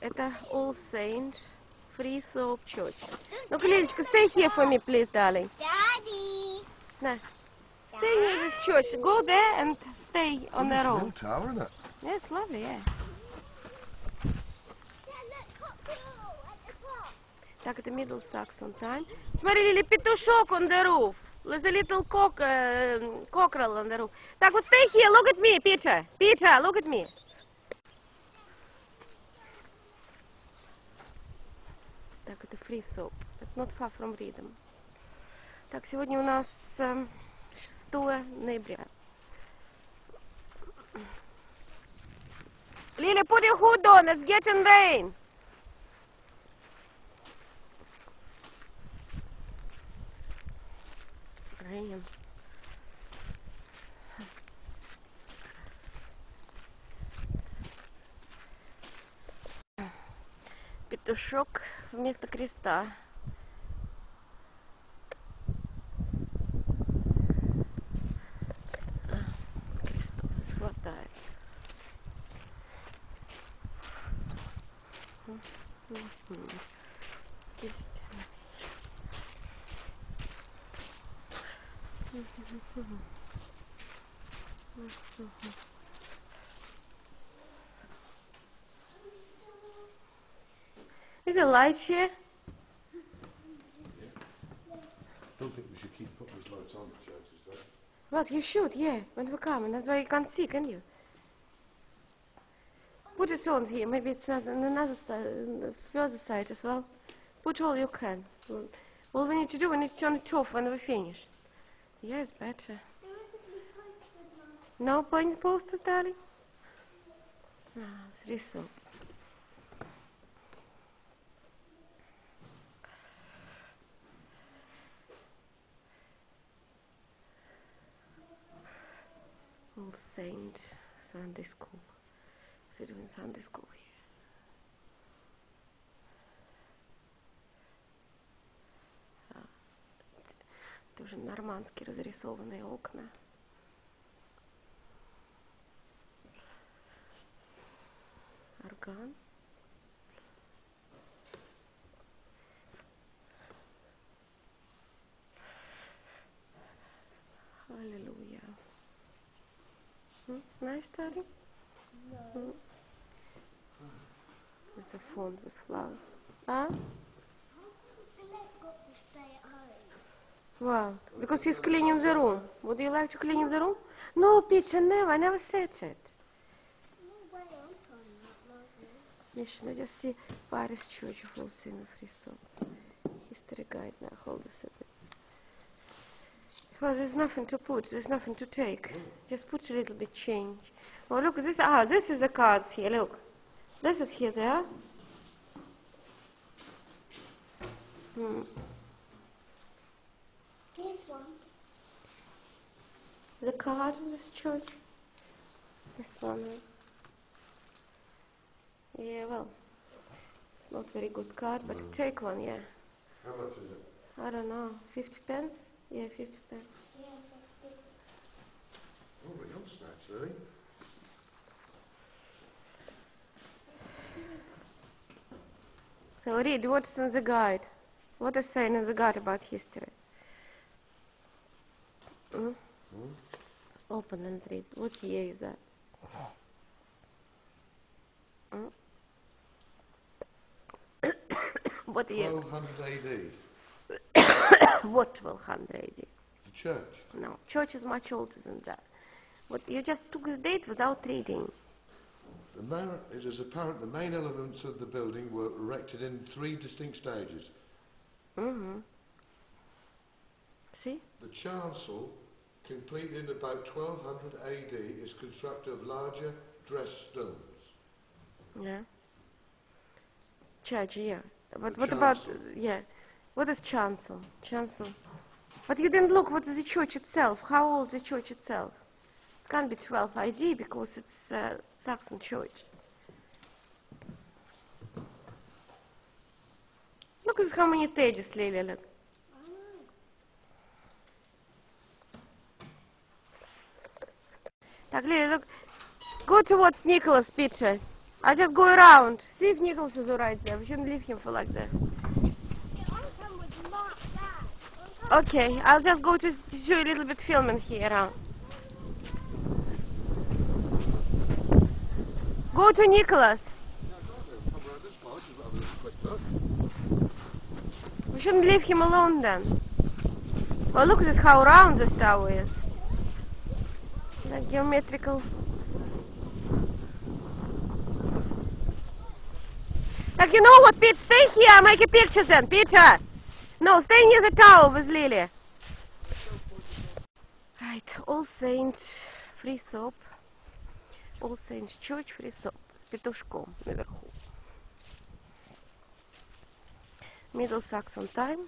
Это All Saint Free Soap Church. Ну-ка, Лилечка, stay here for me, please, darling. Daddy. No. Stay near this church. Go there and stay on their own. It's a tower, isn't it? Yeah, it's lovely, yeah. Так, это Middle Saxon time. Смотри, Лили, петушок on the roof. There's a little cockerel on the roof. Так, вот stay here, look at me, Peter. Peter, look at me. Так, это Free Soap. It's not far from Rhythm. Так, сегодня у нас 6 ноября. Lily, put your hood on, it's getting rain. Rain. Петушок вместо креста. Крестов не хватает. Is there light here? I don't think we should keep putting these lights on the churches, though. Well, you should, yeah, when we come, and that's why you can't see, can you? Put it on here, maybe it's on another side, on the further side as well. Put all you can. All we need to do, we need to turn it off when we finish. Yeah, it's better. No point posters, darling? No, it's really so. All Saint Sunday School. They're doing Sunday School here. Это уже нормандски разрисованные окна. Орган. Hallelujah. Nice, darling? No. There's a font with flowers. Huh? How come Philip got to stay at home? Well, because he's cleaning the room. Would you like to clean the room? No, Peter, never. I never said it. No way, I'm turning that light on. Mission, I just see Paris Church of All Saints Free Soap. History guide now. Hold this a bit. Well, there's nothing to put. There's nothing to take. Just put a little bit change. Oh, look, this. Ah, this is the cards here. Look. This is here, there. Here's one. The card of this church. This one. Yeah, well, it's not very good card, but take one, yeah. How much is it? I don't know, 50 pence? Yeah, 50 pence. Yeah, Oh, we're on snacks, really. So read what's in the guide. What is saying in the guide about history? Open and read. What year is that? What year? 1200 AD. What 1200 AD? The church. No, church is much older than that. What you just took the date without reading. It is apparent the main elements of the building were erected in 3 distinct stages. See? The chancel, completed in about 1200 AD, is constructed of larger dressed stones. Yeah. Church, yeah. But The what about, chancel. yeah. What is chancel? Chancel. But you didn't look, what is the church itself? How old is the church itself? It can't be 12 AD because it's Saxon church. Look at how many pages, Lily, look. Так, Lily, look. Go towards Nicholas' picture. I'll just go around. See if Nicholas is alright there. We shouldn't leave him for like this. Okay, I'll just go to show you a little bit filming here around. Go to Nicholas. We shouldn't leave him alone then. Oh, look at this, how round this tower is. Like geometrical. Like, you know what, Pete? Stay here, I'll make a picture then, Peter. No, stay near the tower with Lily. Right, All Saints Фрисоп. All Saints Church Фрисоп. С петушком наверху. Middle Saxon time.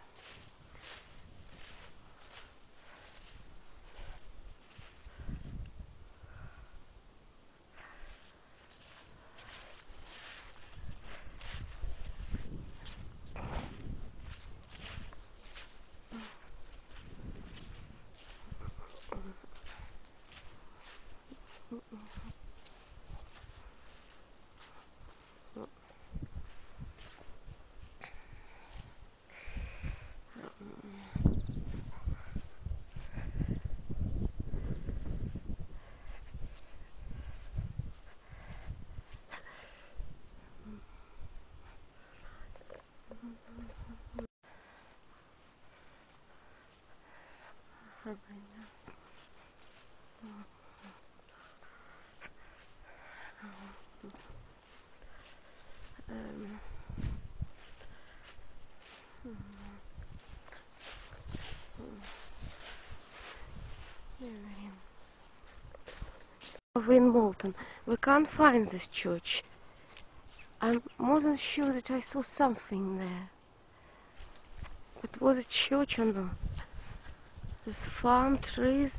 In Malton, we can't find this church. I'm more than sure that I saw something there. But was it church or not? There's farm trees,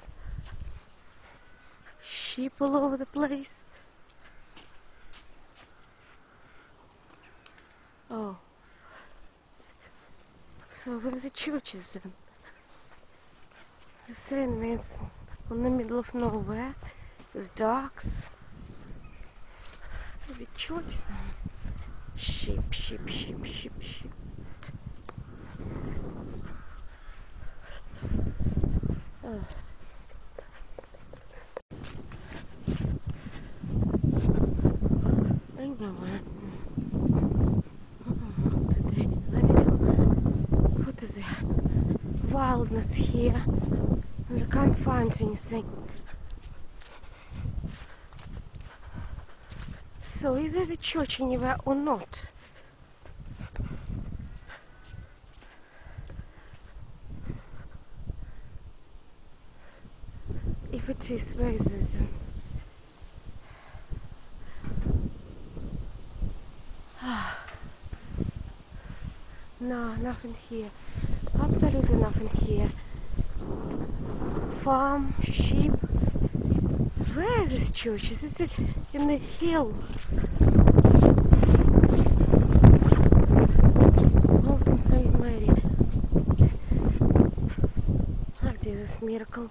sheep all over the place. Oh. So where the church is then? You're saying me it's in the middle of nowhere. There's docks. Maybe church then. Sheep, sheep, sheep, sheep, sheep. Oh. I know today. I don't know. What is the wildness here? And I can't find anything. So is there a church anywhere or not? If it is, where is this? No, nothing here. Absolutely nothing here. Farm, sheep. Where is this church? Is this in the hill? Malton St. Mary. I did this miracle.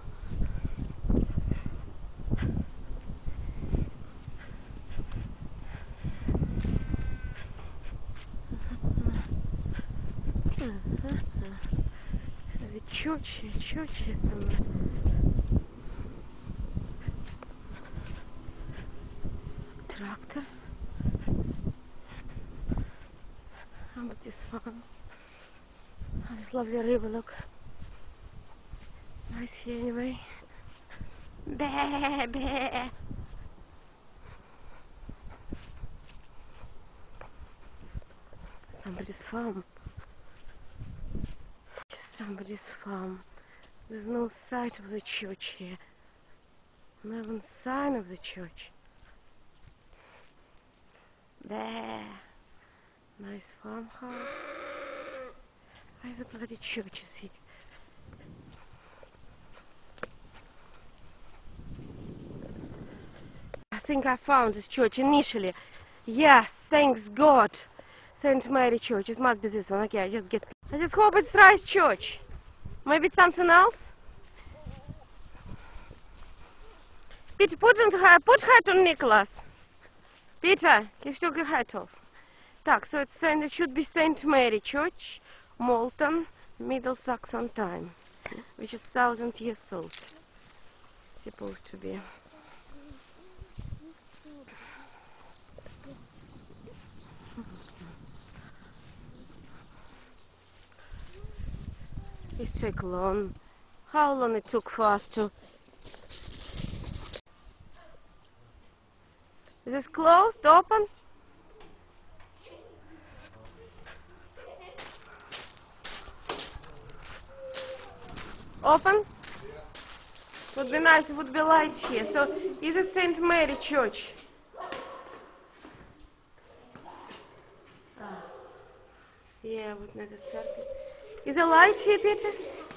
This is the church here somewhere. Tractor. How about this farm? Oh, this lovely river, look. Nice here anyway. Bah, bah. Somebody's farm. Somebody's farm. There's no sight of the church here. Not even sign of the church. There. Nice farmhouse. Where's the bloody church is here? I think I found this church initially. Yes, thanks God. St. Mary Church. It must be this one. Okay, I just hope it's right church. Maybe it's something else? Peter, put hat on Nicholas. Peter, you took your hat off. Так, so it should be St. Mary Church, Malton, Middle Saxon time, which is 1,000 years old. Supposed to be. It took long. How long it took for us to... Is this closed, open? Open? Would be nice, it would be light here. So, is it St. Mary Church? Yeah, вот на этот церковь. Is it light here, Peter?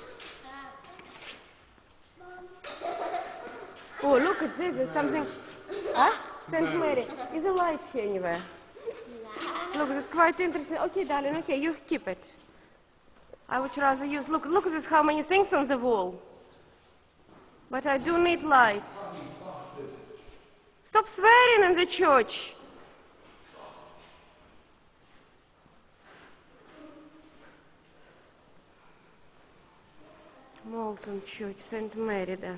Oh, look at this, there's something... Huh? St. Mary. Is it light here anywhere? Look, this is quite interesting. Okay, darling, okay, you keep it. I would rather use... Look at this, how many things on the wall. But I do need light. Stop swearing in the church. Malton Church, St. Mary there.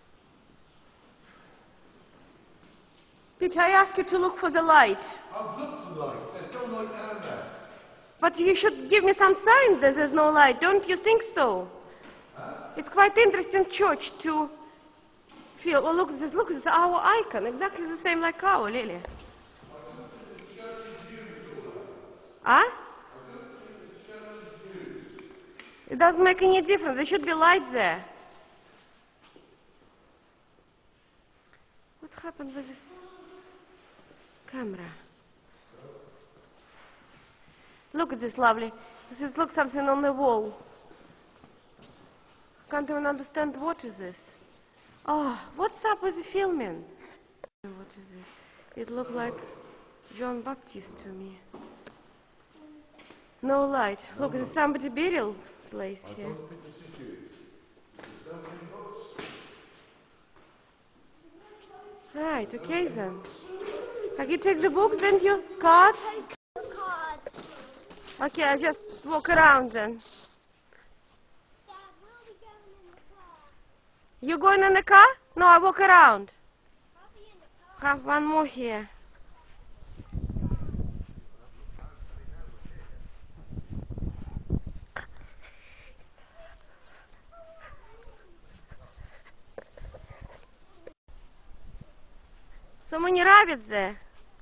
Peter, I asked you to look for the light. I've looked for light. There's no light down there. But you should give me some signs that there's no light. Don't you think so? It's quite interesting church to feel. Oh, look, this is our icon. Exactly the same like our, Lily. Huh? It doesn't make any difference. There should be light there. What happened with this camera? Look at this lovely. This looks something on the wall. Can't even understand what is this. Oh, what's up with the filming? What is it? It looked like John Baptist to me. No light. Look, there's somebody burial place here. I don't think this is you. There's no inbox. Right, okay then. Can you take the books, then you card? Cards. Okay, I just walk around then. Dad, we'll be going in the car. You going in the car? No, I walk around. I'll be in the car. Have one more here. So many rabbits there.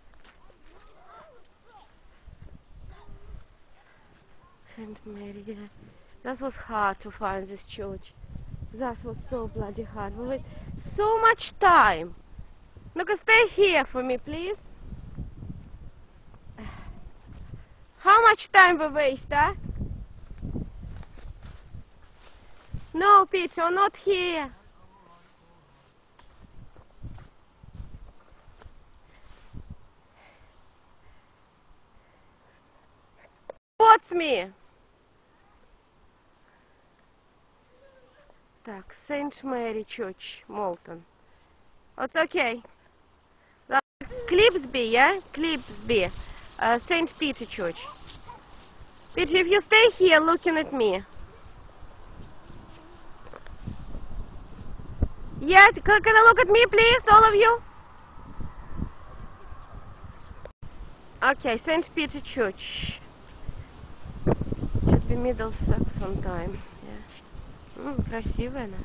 St. Mary, yeah. That was hard to find this church. That was so bloody hard. We wait so much time. Look, stay here for me, please. How much time we waste, huh? No, Peter, not here. What's me? Так, St. Mary Church, Malton. It's okay. Clipsby, yeah? Clipsby. St. Peter Church. Peter, if you stay here looking at me. Yeah, can you look at me, please, all of you? Okay, St. Peter Church. Should be Middle Saxon time. Yeah. Красивая она.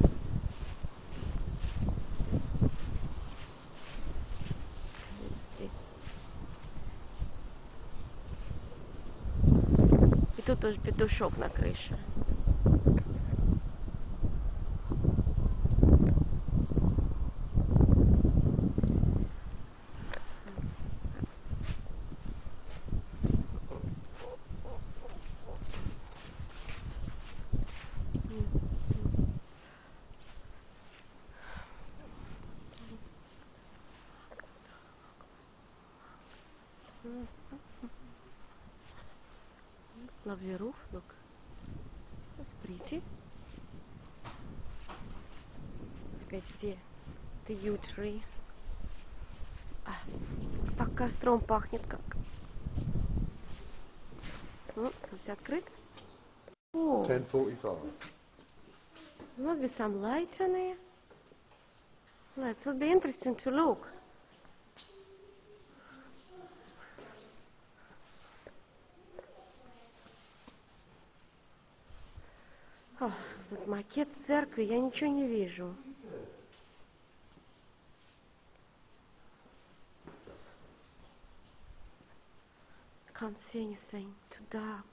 И тут тоже петушок на крыше. Lovely roof, look. That's pretty. Опять the yew tree. Как костром пахнет, как. Ну, здесь открыт. О, 10:45. must be some light on here. Well, it would be interesting to look. О, вот макет церкви, я ничего не вижу. Can't see anything. Too dark.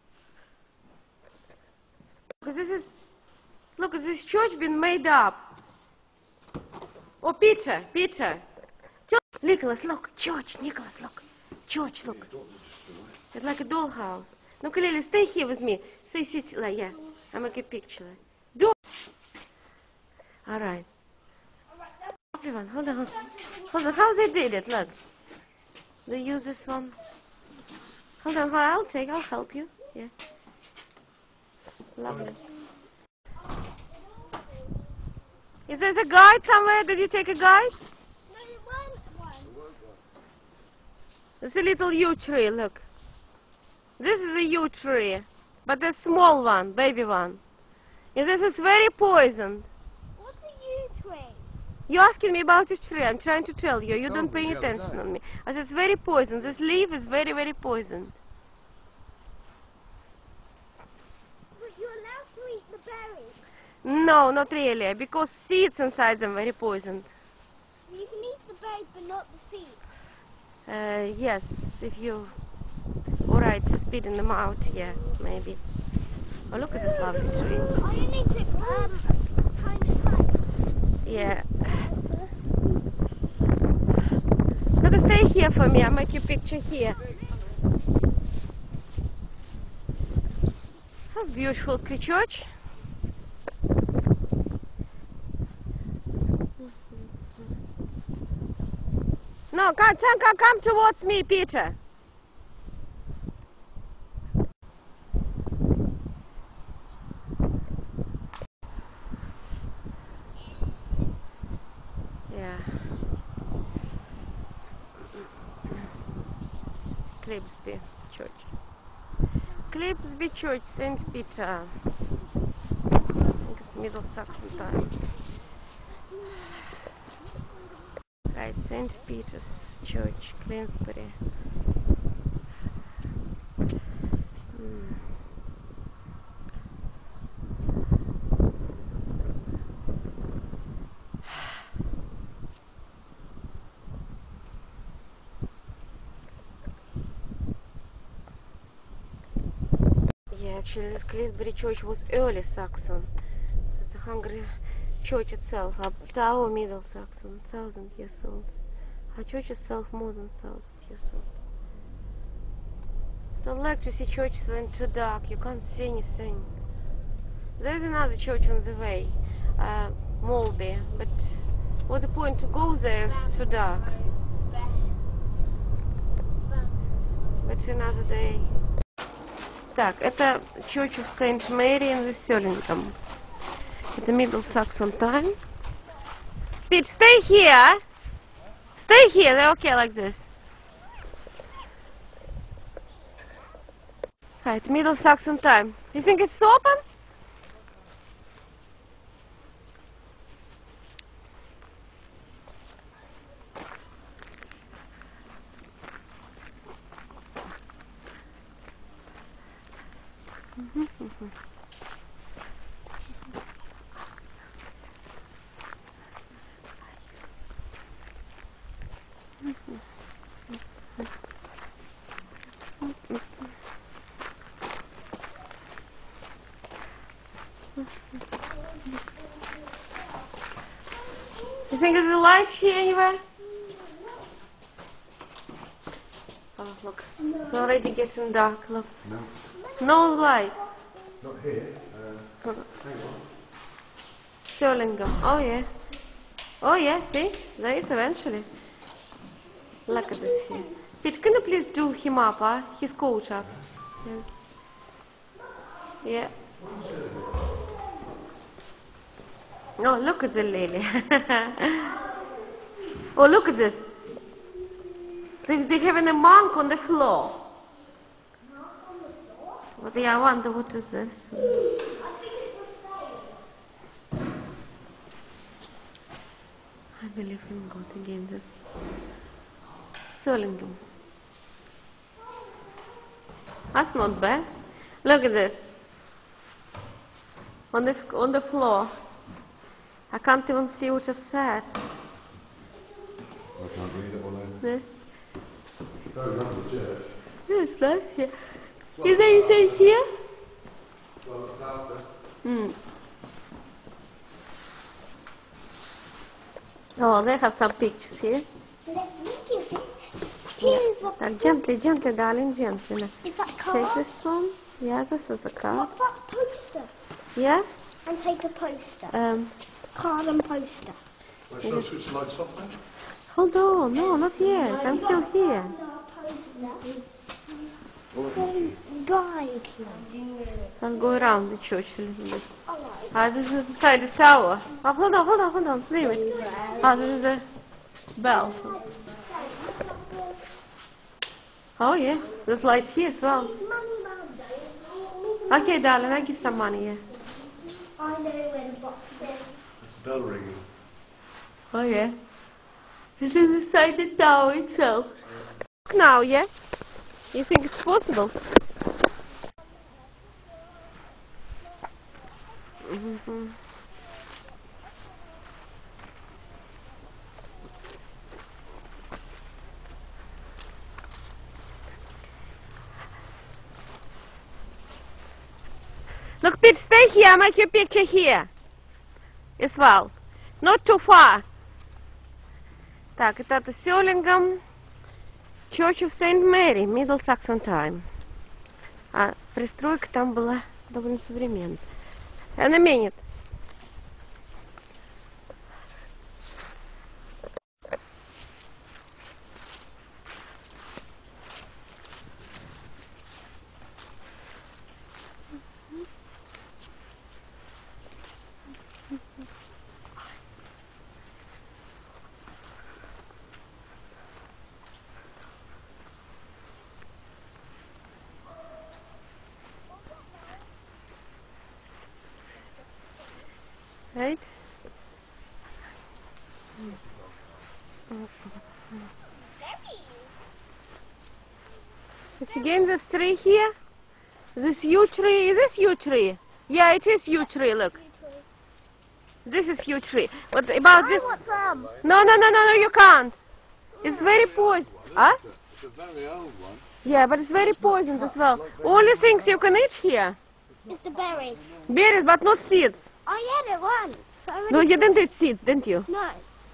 Look, this church been made up. Oh, Peter. Nicholas, look, church, Nicholas, look. Church, look. It's like a dollhouse. No, Kaleli, stay here with me. Stay sit, like, yeah. I'll make a picture. Do. All right. Everyone, hold on. How they did it? Look. They use this one. Hold on, I'll help you. Yeah. Lovely. Is there a guide somewhere? Did you take a guide? No, it weren't one. There's a little yew tree, look. This is a yew tree, but a small one, baby one. And this is very poisoned. What's a yew tree? You're asking me about this tree. I'm trying to tell you. You Told don't me pay the other attention day. on me. I said it's very poisoned. This leaf is very, very poisoned. But you're allowed to eat the berries. No, not really, because seeds inside them very poisoned. You can eat the berries, but not the seeds. Yes, if you... Alright, spitting them out, yeah, maybe. Oh, look at this lovely tree. Oh, you need to kind of hide. Yeah. Gotta stay here for me. I'll make you a picture here. That's beautiful church. No, come towards me, Peter. Yeah. Clipsby Church. Clipsby Church, St. Peter. I think it's Middle Saxon time. Right, St. Peter's Church, Clinsbury. Yeah, actually this Clinsbury Church was early Saxon. It's a Hungary church itself, our Middle Saxon, 1,000 years old. Our church itself more than 1,000 years old. Don't like to see churches when too dark, you can't see anything. There's another church on the way, Molby, but what's the point to go there if it's too dark? But another day. Так, это Church of St. Mary in Wesselingham. Это Middle Saxon time. Pete, stay here! Stay here, they're okay like this. Right, Middle Saxon time. You think it's open? You think there's a light here anywhere? Oh, look. It's already getting dark. Look. No, No light. not here. Hang on. Stirlingham. Oh, yeah. Oh, yeah, see? There is eventually. Look at this here. Pete, can you please do him up, his coat up? Yeah. Oh, look at the lily. Oh, look at this. They're having a monk on the floor. But yeah, I wonder what is this. I believe in God again. This Solingam. That's not bad. Look at this. On the floor. I can't even see what is said. I can't read it all then. Yeah. Very lovely church. Yeah, it's nice here. Is there anything here? Well looked after. Oh, they have some pictures here. Let me give it. Here's a. Gently, gently, darling, gently. Now. Is that Take card? this one. Yeah, this is a card. What about poster? Yeah? And take a poster. Um, Card and poster. Well, shall I switch the lights off then? hold on. No, not yet. I'm still here. Guide. I'll go around the church a little bit. This is inside the tower. Oh, hold on. Leave it. This is a bell. Oh, yeah. There's lights here as well. Okay, darling, I'll give some money, yeah. I know where the box is. It's bell ringing. Oh, yeah. This is inside the tower itself. Now, yeah? You think it's possible? Look, Pete, stay here. I'll make your picture here. As well. Not too far. Так, это Solingam Church of St. Mary, Middle Saxon Time. А пристройка там была довольно современная. And a minute. Right? It's again this tree here. This yew tree. Is this yew tree? Yeah, it is yew tree. Look. This is yew tree. What about this? I want some. No, you can't. It's very poison. Huh? It's a very old one. Yeah, but it's very poisoned as well. Only things you can eat here. It's the berry. Berries, but not seeds. I had it once. No, you didn't eat seeds, didn't you? No.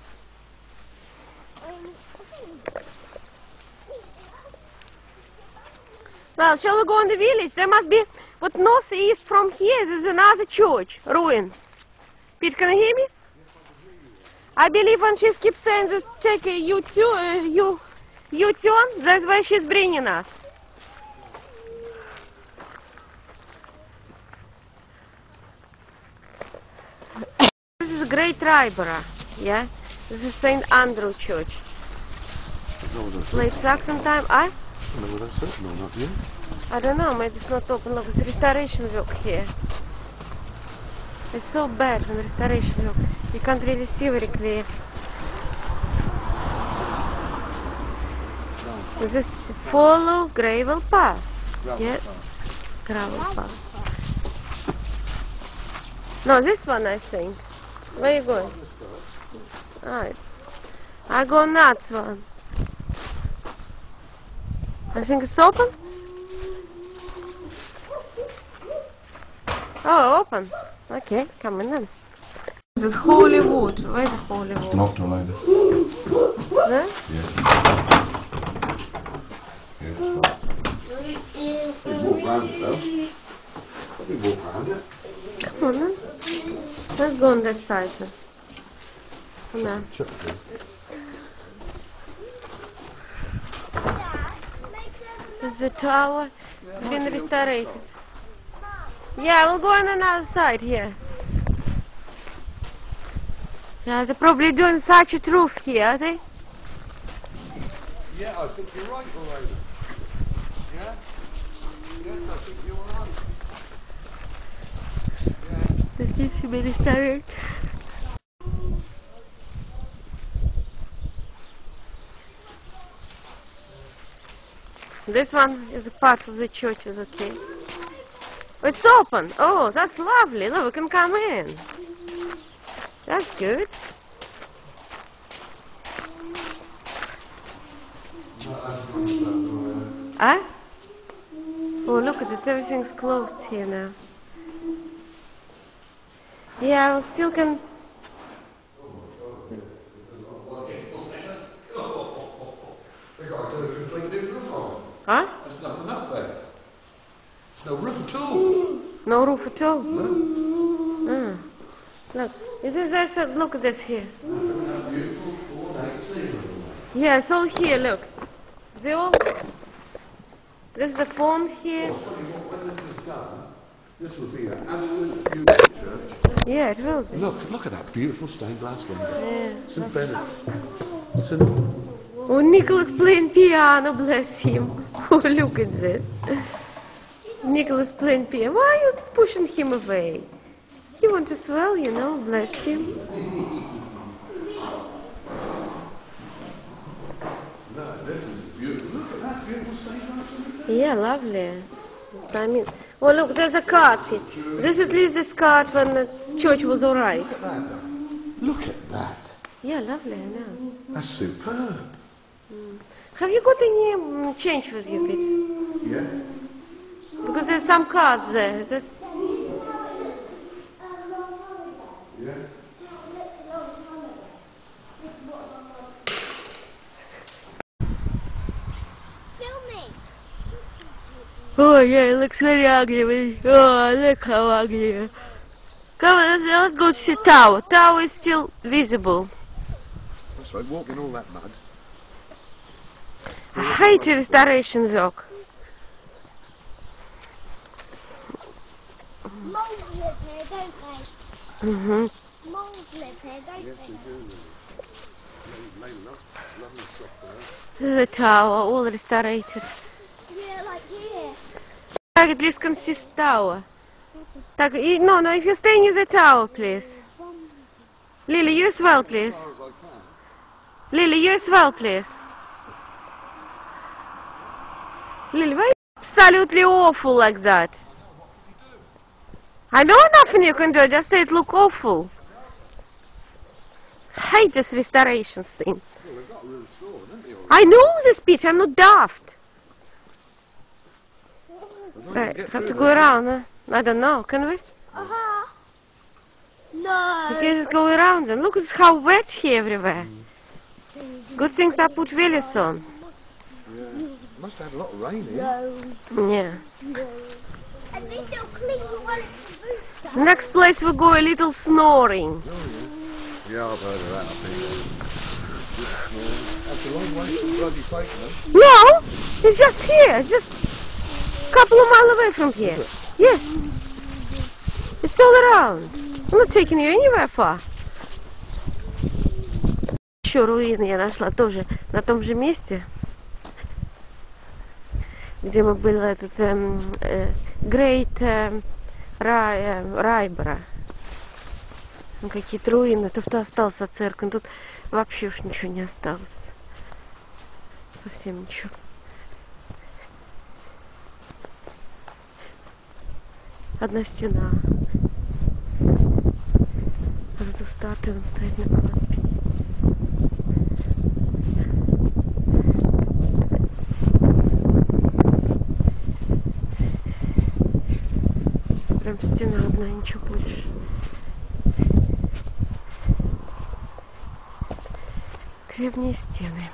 Well, shall we go in the village? There must be, but northeast from here, there's another church, ruins. Pete, can you hear me? I believe when she keeps saying this, take a U-turn, that's where she's bringing us. This is Great Ryborough, yeah? This is St. Andrew Church. No, that's Late Saxon time, No, that's it. No, not you. I don't know, maybe it's not open. Look, it's restoration work here. It's so bad when restoration work. You can't really see very clear. Is this follow gravel path? Yes, gravel path. No, this one I think. Where you going? Alright. I go nuts one. I think it's open. Oh, open. Okay, come in then. This is holy wood. Where's the holy wood? Not to later. There? Yes. Yes. We walk round it though. We walk round it. Come on then. Let's go on this side then. Come on. Check it. This is the tower. It's been restored. Yeah, we'll go on another side here. Yeah, they're probably doing such a roof here, are they? Yeah, I think you're right, Lorraine. Yeah? Yes, I think you're right. Yeah. Bellissimi restaurant. This one is a part of the church, is okay. It's open. Oh, that's lovely. Look, we can come in. That's good. Ah? Oh, look at this. Everything's closed here now. Yeah, we still can. They've got to do a complete new roof on it. Huh? There's nothing up there. There's no roof at all. No roof at all. No. Look, is this? Look at this here. Look at that beautiful ornate scenery. Yeah, it's all here. Look, they all. This is a pond here. I'll tell you what, when this is done, this will be an absolute beautiful church. Yeah, it will be. Look at that beautiful stained glass window. Yeah. St. Benedict. St. Oh, Nicholas playing piano, bless him. Oh, look at this. Nicholas playing piano. Why are you pushing him away? He wants to swell, you know, bless him. No, this is beautiful. Look at that beautiful stained glass window. Yeah, lovely. I mean, well, look, there's a card here. This at least this card when the church was all right. Look at that. Though. Look at that. Yeah, lovely, I know. That's superb. Have you got any change with you, Pete? Yeah. Because there's some cards there. That's... Yeah. Filming. Oh, yeah, it looks very ugly. Oh, look how ugly. Come on, let's go to see Tower. Tower is still visible. That's right, walking all that mud. I hate restoration work. Moles live here, don't they? Mm-hmm. Moles live here, don't Yes, they? we do. Lovely software. This is a tower, all restored. Yeah, like here. Так, at least can see tower. Так, no, if you stay near the tower, please. Lily, you as well, please. As far as I can. Lily, you as well, please. Lily, why are you absolutely awful like that? I know nothing you can do, I just say it look awful. Hate this restorations thing. Well, they've got a real store, don't they? I know this, Peter, I'm not daft. Right, have to go around, huh? I don't know, can we? Uh-huh. No. We can just go around and look at how wet here everywhere. Good things I put Willis on. Yeah. Must have had a lot of rain here. No. Yeah. No. At least it'll clean the one in the booth. Next place we go a little snoring. Yeah, I've heard of that, I think. That's a long way from bloody Fakenham. No, it's just here, just a couple of miles away from here. Yes. It's all around. I'm not taking you anywhere far. Еще руины я нашла тоже на том же месте, где мы были, этот Great Райбора. Какие-то руины, тут осталось от церкви, тут вообще уж ничего не осталось. Совсем ничего. Одна стена. А тут статуя, он стоит на кладбище. Прям стена одна, ничего больше. Древние стены.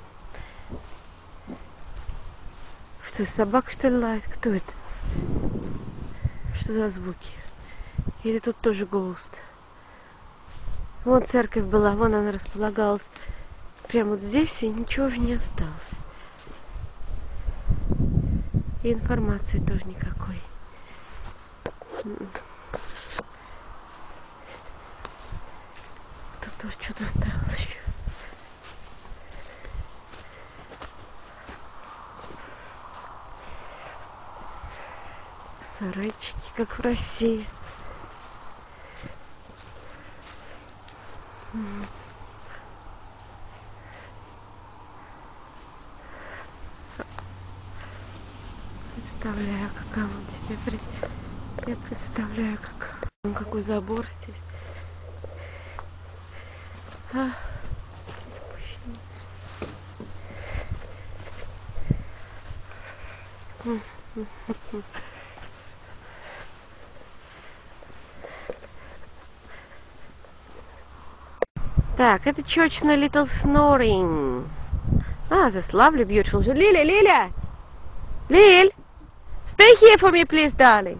Что, собака что ли лает? Кто это? Что за звуки? Или тут тоже гоуст? Вон церковь была, вон она располагалась. Прямо вот здесь, и ничего уже не осталось. И информации тоже никакой. Тут тоже что-то осталось еще. Сарайчики, как в России. Представляю, каково тебе. Я представляю, какой забор здесь. Запущено. Так, это church на Little Snoring. This lovely, beautiful. Lilia! Lil! Stay here for me, please, darling.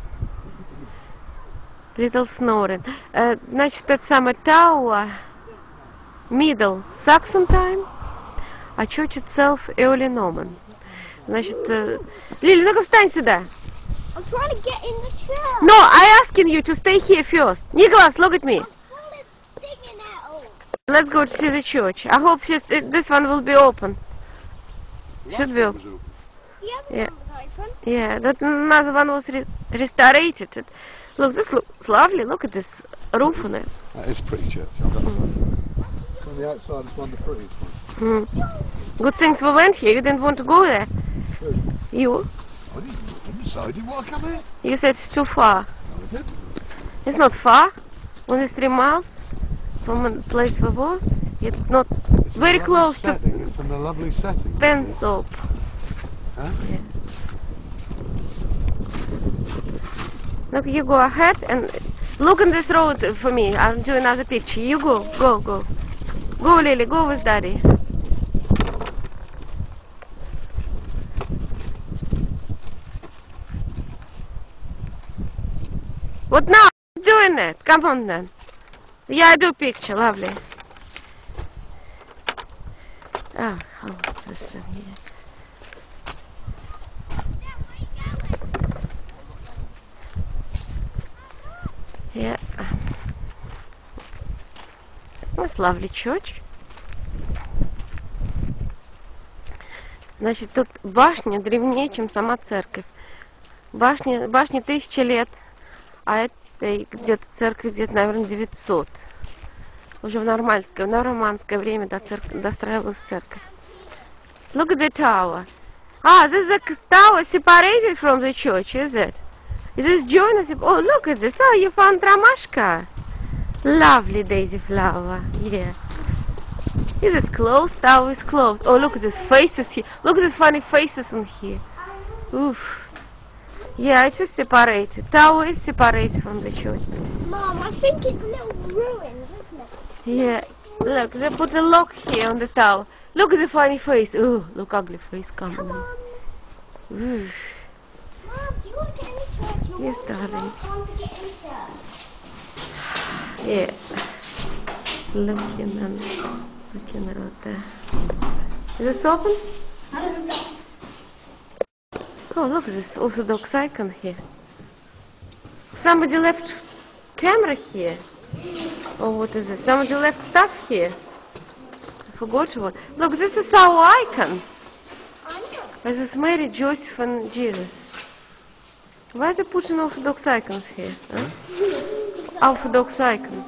Little Snoring. Значит, это самое Tower, Middle Saxon time, а church itself Early Norman. Значит, Лили, ну-ка встань сюда. I'm trying to get in the chair. No, I asking you to stay here first. Nicholas, look at me. I'm trying to dig it out. Let's go to see the church. I hope this one will be open. Should be open. The other Yeah. one was open. Yeah, that another one was restored. Look, this looks lovely. Look at this roof on it. That is pretty church. On the outside, it's one of the prettiest. Good things we went here. You didn't want to go there. You? I didn't decide you want to come here. You said it's too far. No, I didn't. It's not far. Only 3 miles from the place we were. It's not It's very a lovely close to setting. It's in a lovely setting. Pensop. Huh? Yeah. Look, you go ahead and look on this road for me. I'll do another picture. You go. Go, Lily. Go with Daddy. What now? Who's doing it? Come on then. Yeah, I do picture. Lovely. Oh, how's this in here? Yeah. It's lovely church. Значит, тут башня древнее, чем сама церковь. Башне 1000 лет, а этой где-то церкви где-то, наверное, 900. Уже в нормандское время достраивалась церковь. Look at the tower. This is the tower separated from the church, is it? Is this joint? Oh, look at this. Oh, you found Ромашка. Lovely daisy flower. Yeah. Is this closed? Tower is closed. Oh, look at these faces here. Look at the funny faces in here. Oof. Yeah, it is separated. Tower is separated from the church. Mom, I think it's a little ruined, isn't it? Yeah. Look, they put a lock here on the tower. Look at the funny face. Oh, look, ugly face coming. Come on. Oof. Mom, do you want to get in the church? Yes, darling. Time to get in the church. Yeah. Looking right there. Is this open? I don't know. Oh, look, this Orthodox icon here. Somebody left camera here. Oh, what is this? Somebody left stuff here. I forgot what. Look, this is our icon. I know. This is Mary, Joseph, and Jesus. Why are they putting Orthodox icons here? Huh? Orthodox icons.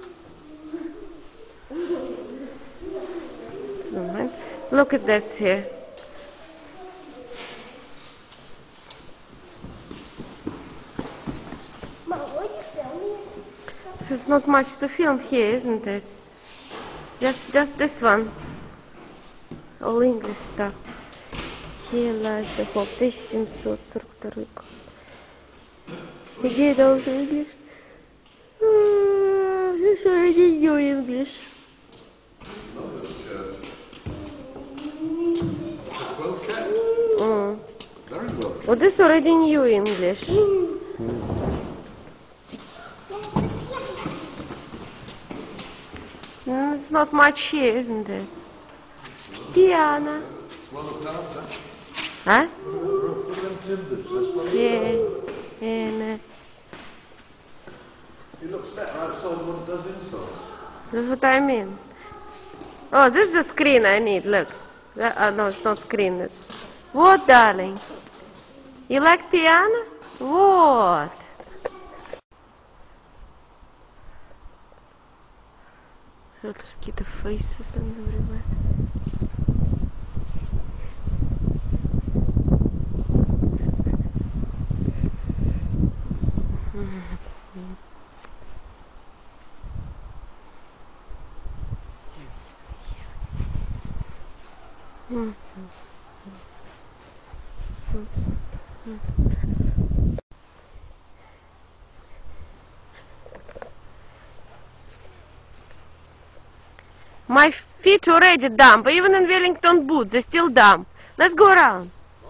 Don't mind. Look at this here. Mom, what are you filming? There's not much to film here, isn't it? Just this one. All English stuff. Here lies the hope. 1742 год. Где это all English? This already new English. Well kept. Very well kept. Well, this already new English. It's not much here, isn't it? Piano. Well looked after. Huh? Look at them timbers. That's what Yeah. And it looks better outside than what it does inside. that's what I mean. Oh, this is the screen I need. Look. No, it's not screen. What, darling? You like piano? Вот. Тут какие-то faces everywhere. My feet already damp. Even in Wellington boots, they're still damp. Let's go around.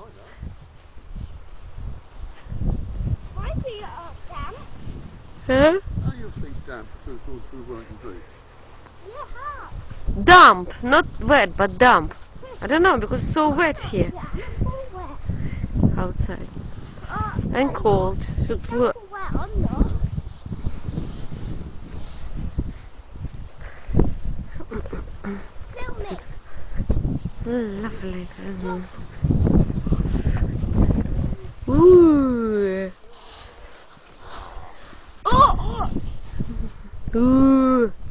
My feet are damp. Huh? Are your feet damp through Wellington boots? Yeah, how? Damp, not wet, but damp. I don't know because it's so wet here Yeah, all wet. outside Oh, and cold. Should I'm wo- wet, I'm not. Feel me. Lovely. Ooh. Oh! Ooh.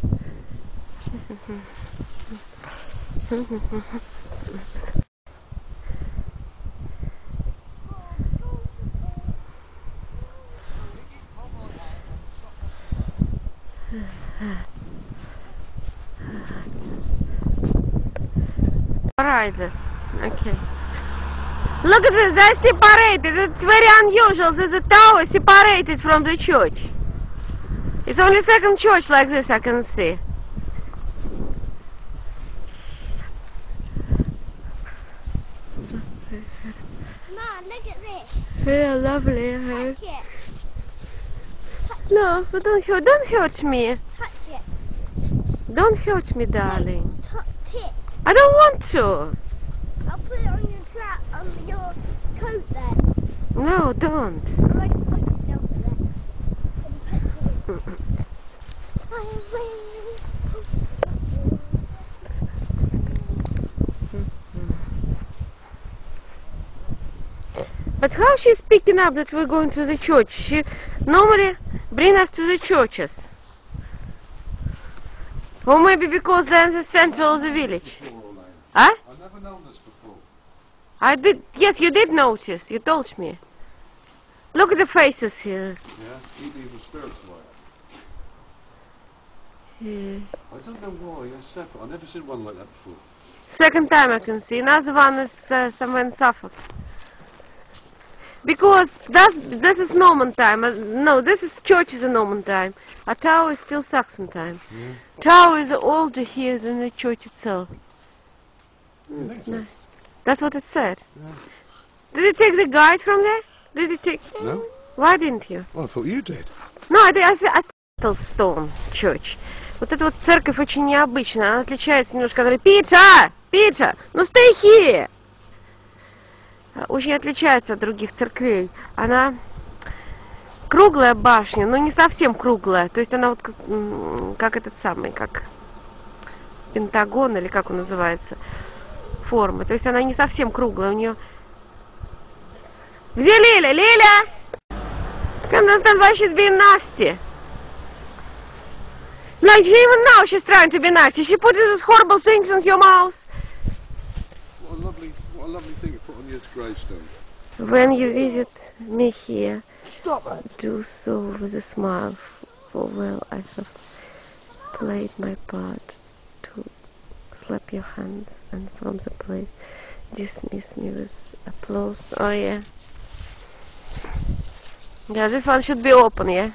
Alright. Okay. Look at this, they're separated. It's very unusual. There's a tower separated from the church. It's only second church like this I can see. Mom, look at this. Yeah, lovely. Touch it. No, but don't hurt me. Touch it. Don't hurt me, darling. Touch it. I don't want to. I'll put it on your on your coat then. No, don't. I like to put it over there. I But how she's picking up that we're going to the church? She normally bring us to the churches. Or maybe because they're in the center of the village. Huh? I've never known this before. I did. Yes, you did notice. You told me. Look at the faces here. Yeah, even spirits like Yeah. I don't know why they're separate. I've never seen one like that before. Second time I can see. Another one is somewhere in Suffolk. Because this is Norman time. No, this is church is a Norman time. A tower is still Saxon time. Yeah. Tower is older here than the church itself. You think so? Nice. That's what it said. Yeah. Did you take the guide from there? Did you take? No? Why didn't you? Well, I thought you did. No, I Stone Church. Вот эта вот церковь очень необычная. Она отличается немножко. Она говорит, Питер, ну stay here. Очень отличается от других церквей. Она круглая башня, но не совсем круглая. То есть она вот как этот самый, как пентагон или как он называется, форма. То есть она не совсем круглая. У нее... Где Лиля? Лиля! Come understand why she's being nasty. Like even now she's trying to be nasty. She put these horrible things in your mouth. What a lovely thing to put on your gravestone. When you visit me here, Stop it. do so with a smile, for well I have played my part to slap your hands, and from the place dismiss me with applause. Oh yeah. Yeah, this one should be open, yeah?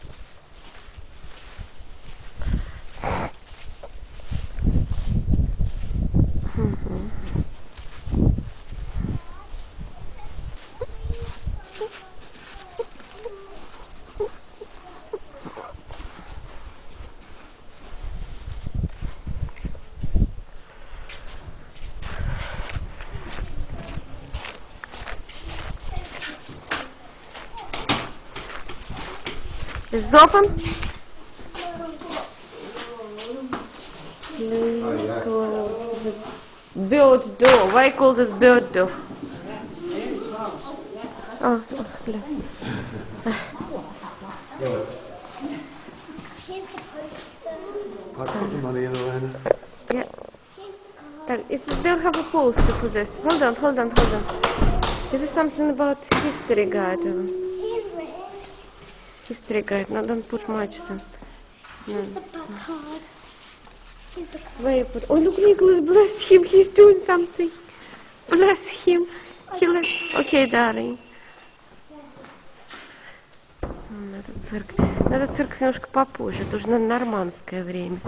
Is it open? Please close the bird door. Why call it bird door? Oh, look. Here's the poster. Right, put the money in, Elena. Yeah. Here's the card. They'll have a poster for this. Hold on. This is something about history guide. Here's Rick. History guide. No, don't put much. Here's the back card. Here's the card. Where you put? Oh, look, Nicholas, bless him. He's doing something. Bless him. Okay, darling. Надо церковь немножко попозже. Это уже на нормандское время.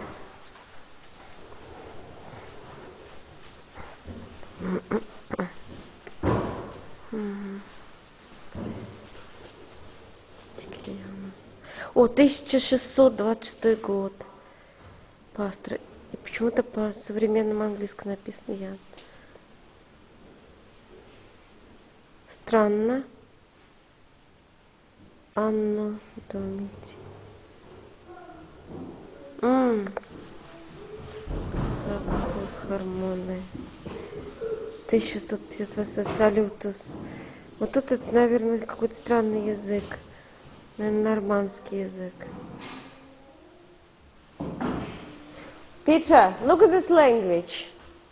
О, 1626 год. Пастор. И почему-то по современному английскому написано я. Странно. Анно Домити. Сапкус Хормоны. 1658 Салютус. Вот тут это, наверное, какой-то странный язык. Наверное, нормандский язык. Peter, look at this language.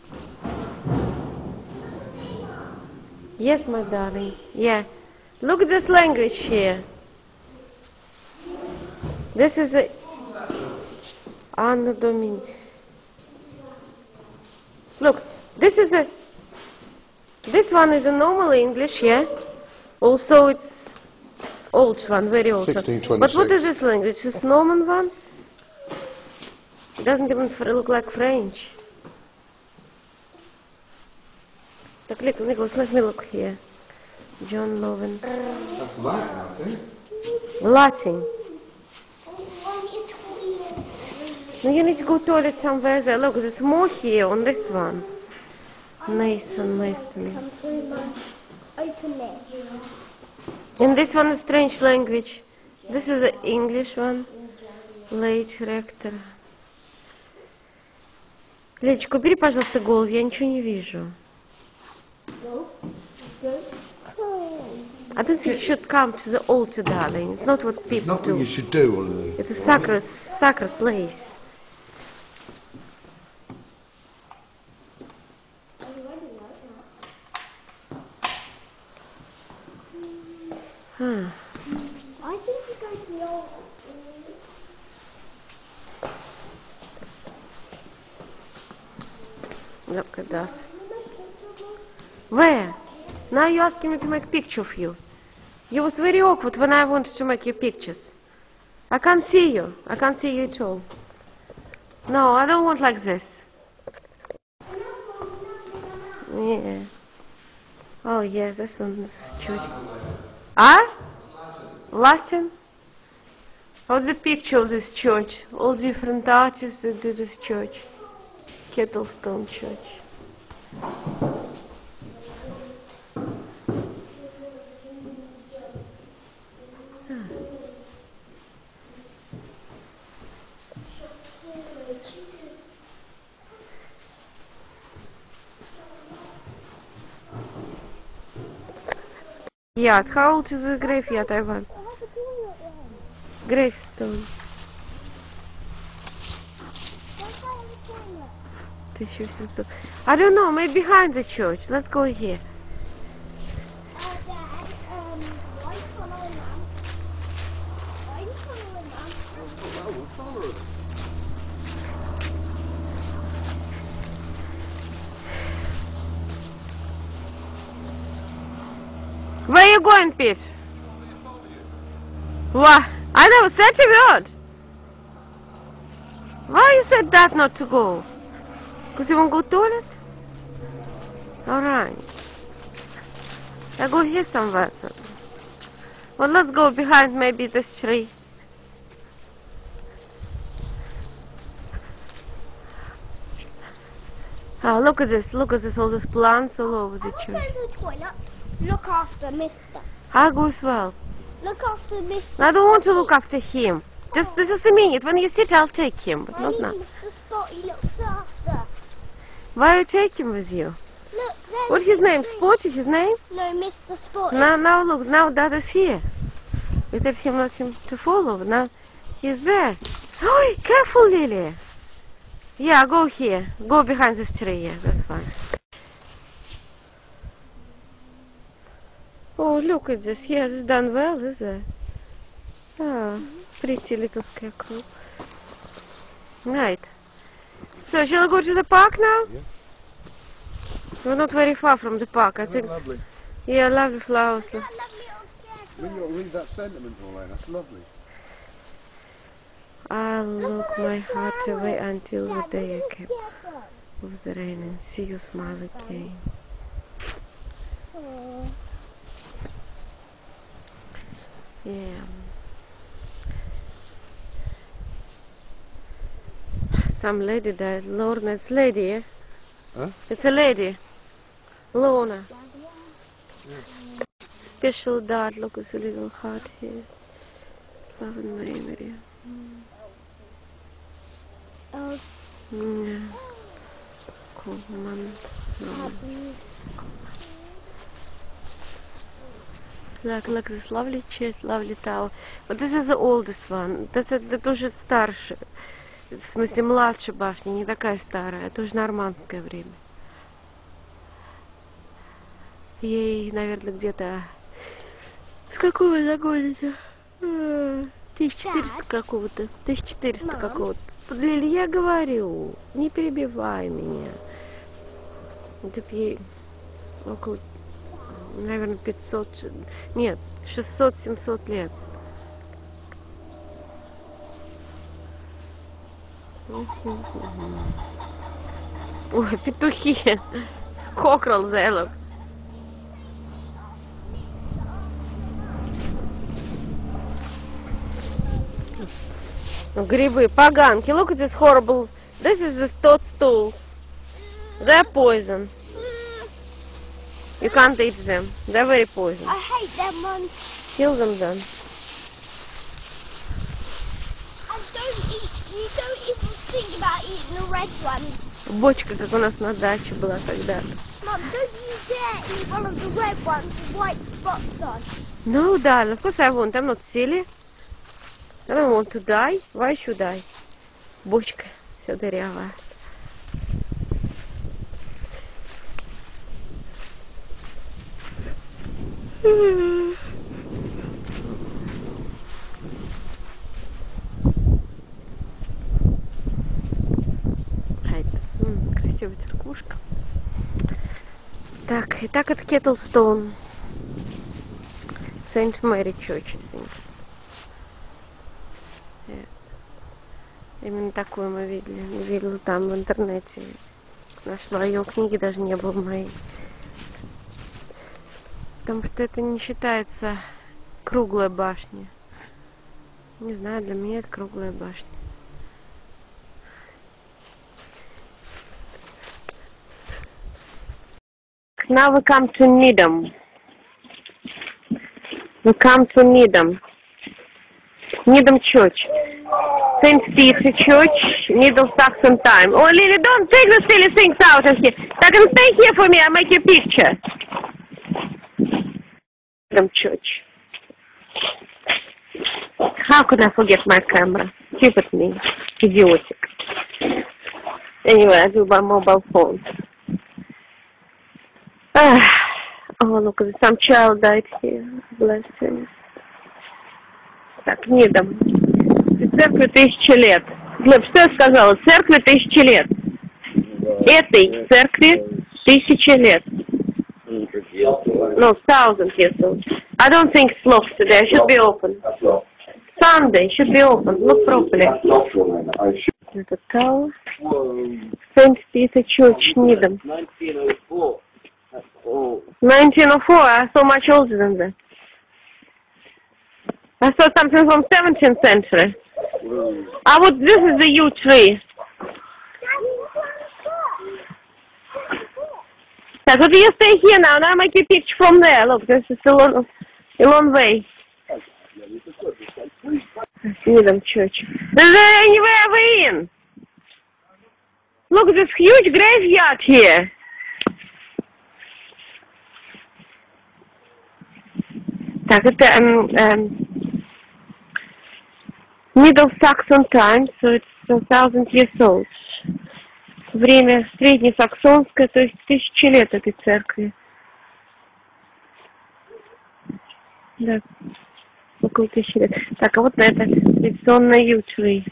Yes, my darling. Yeah. Look at this language here. This is a Anno Domini. Look, this one is a normal English, yeah? Also it's old one, very old one. 1626. But what is this language? This Norman one? It doesn't even look like French. Nicholas, let me look here. John Loven. That's Latin, I think. Latin. No, you need to go toilet somewhere there. Look, there's more here on this one. Mason. Come through, Mum. Open it. And this one is strange language. This is the English one. Late rector. Ленечка, убери, пожалуйста, голову, я ничего не вижу. I don't think you should come to the altar, darling. It's not what people Not what do. you should do on the... It's a sacred place. Huh. I think we go to the old. Look at that. Where? Now you're asking me to make a picture of you. You was very awkward when I wanted to make your pictures. I can't see you. I can't see you at all. No, I don't want like this. Yeah. Oh, yes, this one is church. Ah? Latin? What's the picture of this church? All different artists that do this church. Kettlestone Church. Yeah, how old is the graveyard, Ivan? Gravestone. 1700. I don't know, maybe behind the church. Let's go here. Dad, why are you following Mum? Why are you following Mum? Where are you going, Pete? What? I never said a word. Why you said that not to go? Because you won't go to toilet? Alright. I go here somewhere. Well, let's go behind maybe this tree. Oh, look at this, all these plants all over the I church. want to go to the toilet. Look after Mister. I'll go as well. Look after Mr. I don't want to Spotty. look after him. Just this is a minute. When you sit, I'll take him, but I not need now. Mr. Spotty looks after. Why are you taking him with you? Look there. What's his name? Spotty, his name? No, Mr. Spotty. Now look, now Dad is here. We did him not him to follow. Now he's there. Oh, careful, Lily. Yeah, go here. Go behind this tree. Yeah, that's fine. Oh, look at this. Yes, it's done well, is it? Ah, pretty little scarecrow. Right. So, shall I go to the park now? Yeah. We're not very far from the park, I think. Lovely. Yeah, lovely flowers. That lovely little scarecrow. When you read that sentiment, Pauline, that's lovely. I'll look my heart away until the Dad, day I look came at scarecrow. of the rain and see your smile again. Oh. Yeah. Some lady died. Lorna, it's lady, eh? Huh? It's a lady. Lorna. Special dad, look at the little heart here. Love and memory. Oh, Yeah. Cool, mom. No. Look, this lovely chest, lovely tower. But this is the oldest one. Это уже старше. В смысле, младше башня, не такая старая. Это уже нормандское время. Ей, наверное, где-то... С какого года-то? 1400 какого-то. 1400 Мам. какого-то. Лили, я говорю, не перебивай меня. Где-то ей около, наверное, 500... Нет, 600-700 лет. Ой, петухи. Cockerel there, look. Грибы, поганки. Look at this horrible. This is the toadstools. They're poison. You can't eat them. They're very poison. I hate them ones. Kill them then. And you don't even think about eating the red ones. Бочка, как у нас на даче была когда-то. Mum, don't you dare eat one of the red ones with white spots on. No, darling, of course I won't. I'm not silly. I don't want to die. Why should I? Бочка вся дырявая. Красивая церквушка. Так, итак, это Кеттлстоун. Saint Mary Church, I think. Именно такую мы видели. Видела там в интернете. Нашла ее, книги даже не было моей. Потому что это не считается круглая башня. Не знаю, для меня это круглая башня. Now we come to Needham. We come to Needham. Needham Church. St. Peter Church, Needle Saxon time. Oh, Lily, don't take the silly things out of here. I can stay here for me. I'll make you a picture. Needham Church. How could I forget my camera? Stupid me. Idiotic. Anyway, I do my mobile phone. Oh, look, some child died here. Bless him. Так, Нидом. Церкви 1000 лет. Глеб, что я сказала? Церкви 1000 лет. Этой церкви 1000 лет. No, 1000 years old. I don't think it's locked today. It should be open. Sunday should be open. Look properly. Это tower. St. Peter Church, Needham. 1904. 1904. So much older than that. I saw something from 17th century. This is the yew tree. Так, вот you stay here now, and I make a picture from there. Look, this is a long way. Needham Church. Is there anywhere we're in? Look at this huge graveyard here. Так, это Middle Saxon time, so it's 1000 years old. Время среднесаксонское, то есть 1000 лет этой церкви. Да, около 1000 лет. Так, а вот на это традиционное ючли.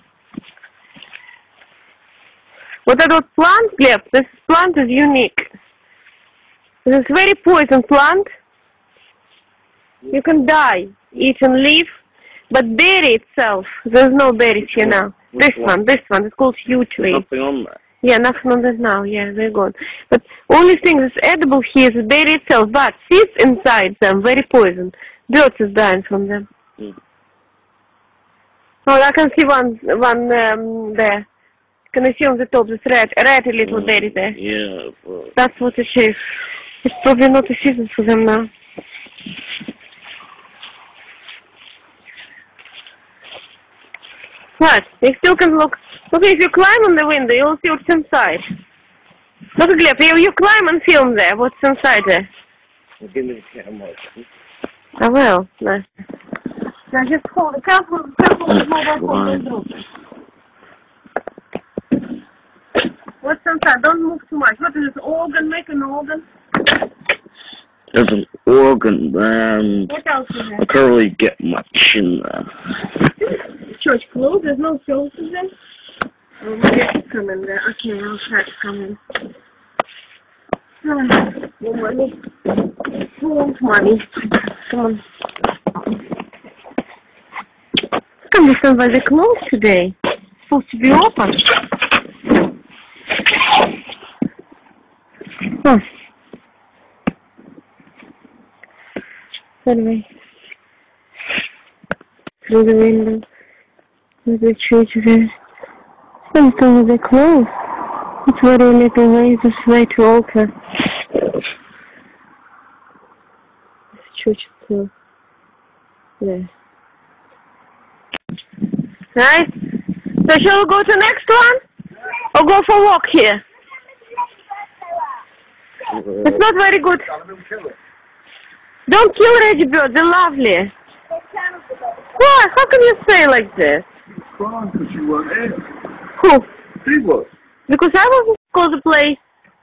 Вот этот вот plant, Gleb, this plant is unique. This is very poison plant. You can die, eaten leaf, but berry itself, there's no berries here now. This one, it's called hugely. Nothing on there. Yeah, nothing on that now, yeah, they're gone. But only thing that's edible here is the berry itself, but seeds inside them, very poison. Birds is dying from them. Mm. Oh, I can see one there. Can I see on the top, this red little berry there? Yeah, well. That's what it is. It's probably not the season for them now. What? You still can look. Look, if you climb on the window, you'll see what's inside. Look, Gleb, you climb and film there. What's inside there? Give me the camera. I will. Nice. Now just hold it. Careful with mobile phone. Don't drop it. What's inside? Don't move too much. What is this? Organ? Make an organ? There's an organ there. What else is there? I can't really get much in there. Church closed. There's no souls in there. Oh, maybe I can come in there. Okay, I'll try to come in. More money. More money. Come on. Come on, somebody closed today. It's supposed to be open. Huh. Anyway. Through the window. There's the church there. Sometimes they close. It's very little way, this way to altar. This church is closed. There. Right? So shall we go to the next one? Or go for a walk here? It's not very good. Don't kill Reggie birds, they're lovely. Why? How can you say like this? Fine, because you weren't in. Who? He was. Because I wasn't called the place.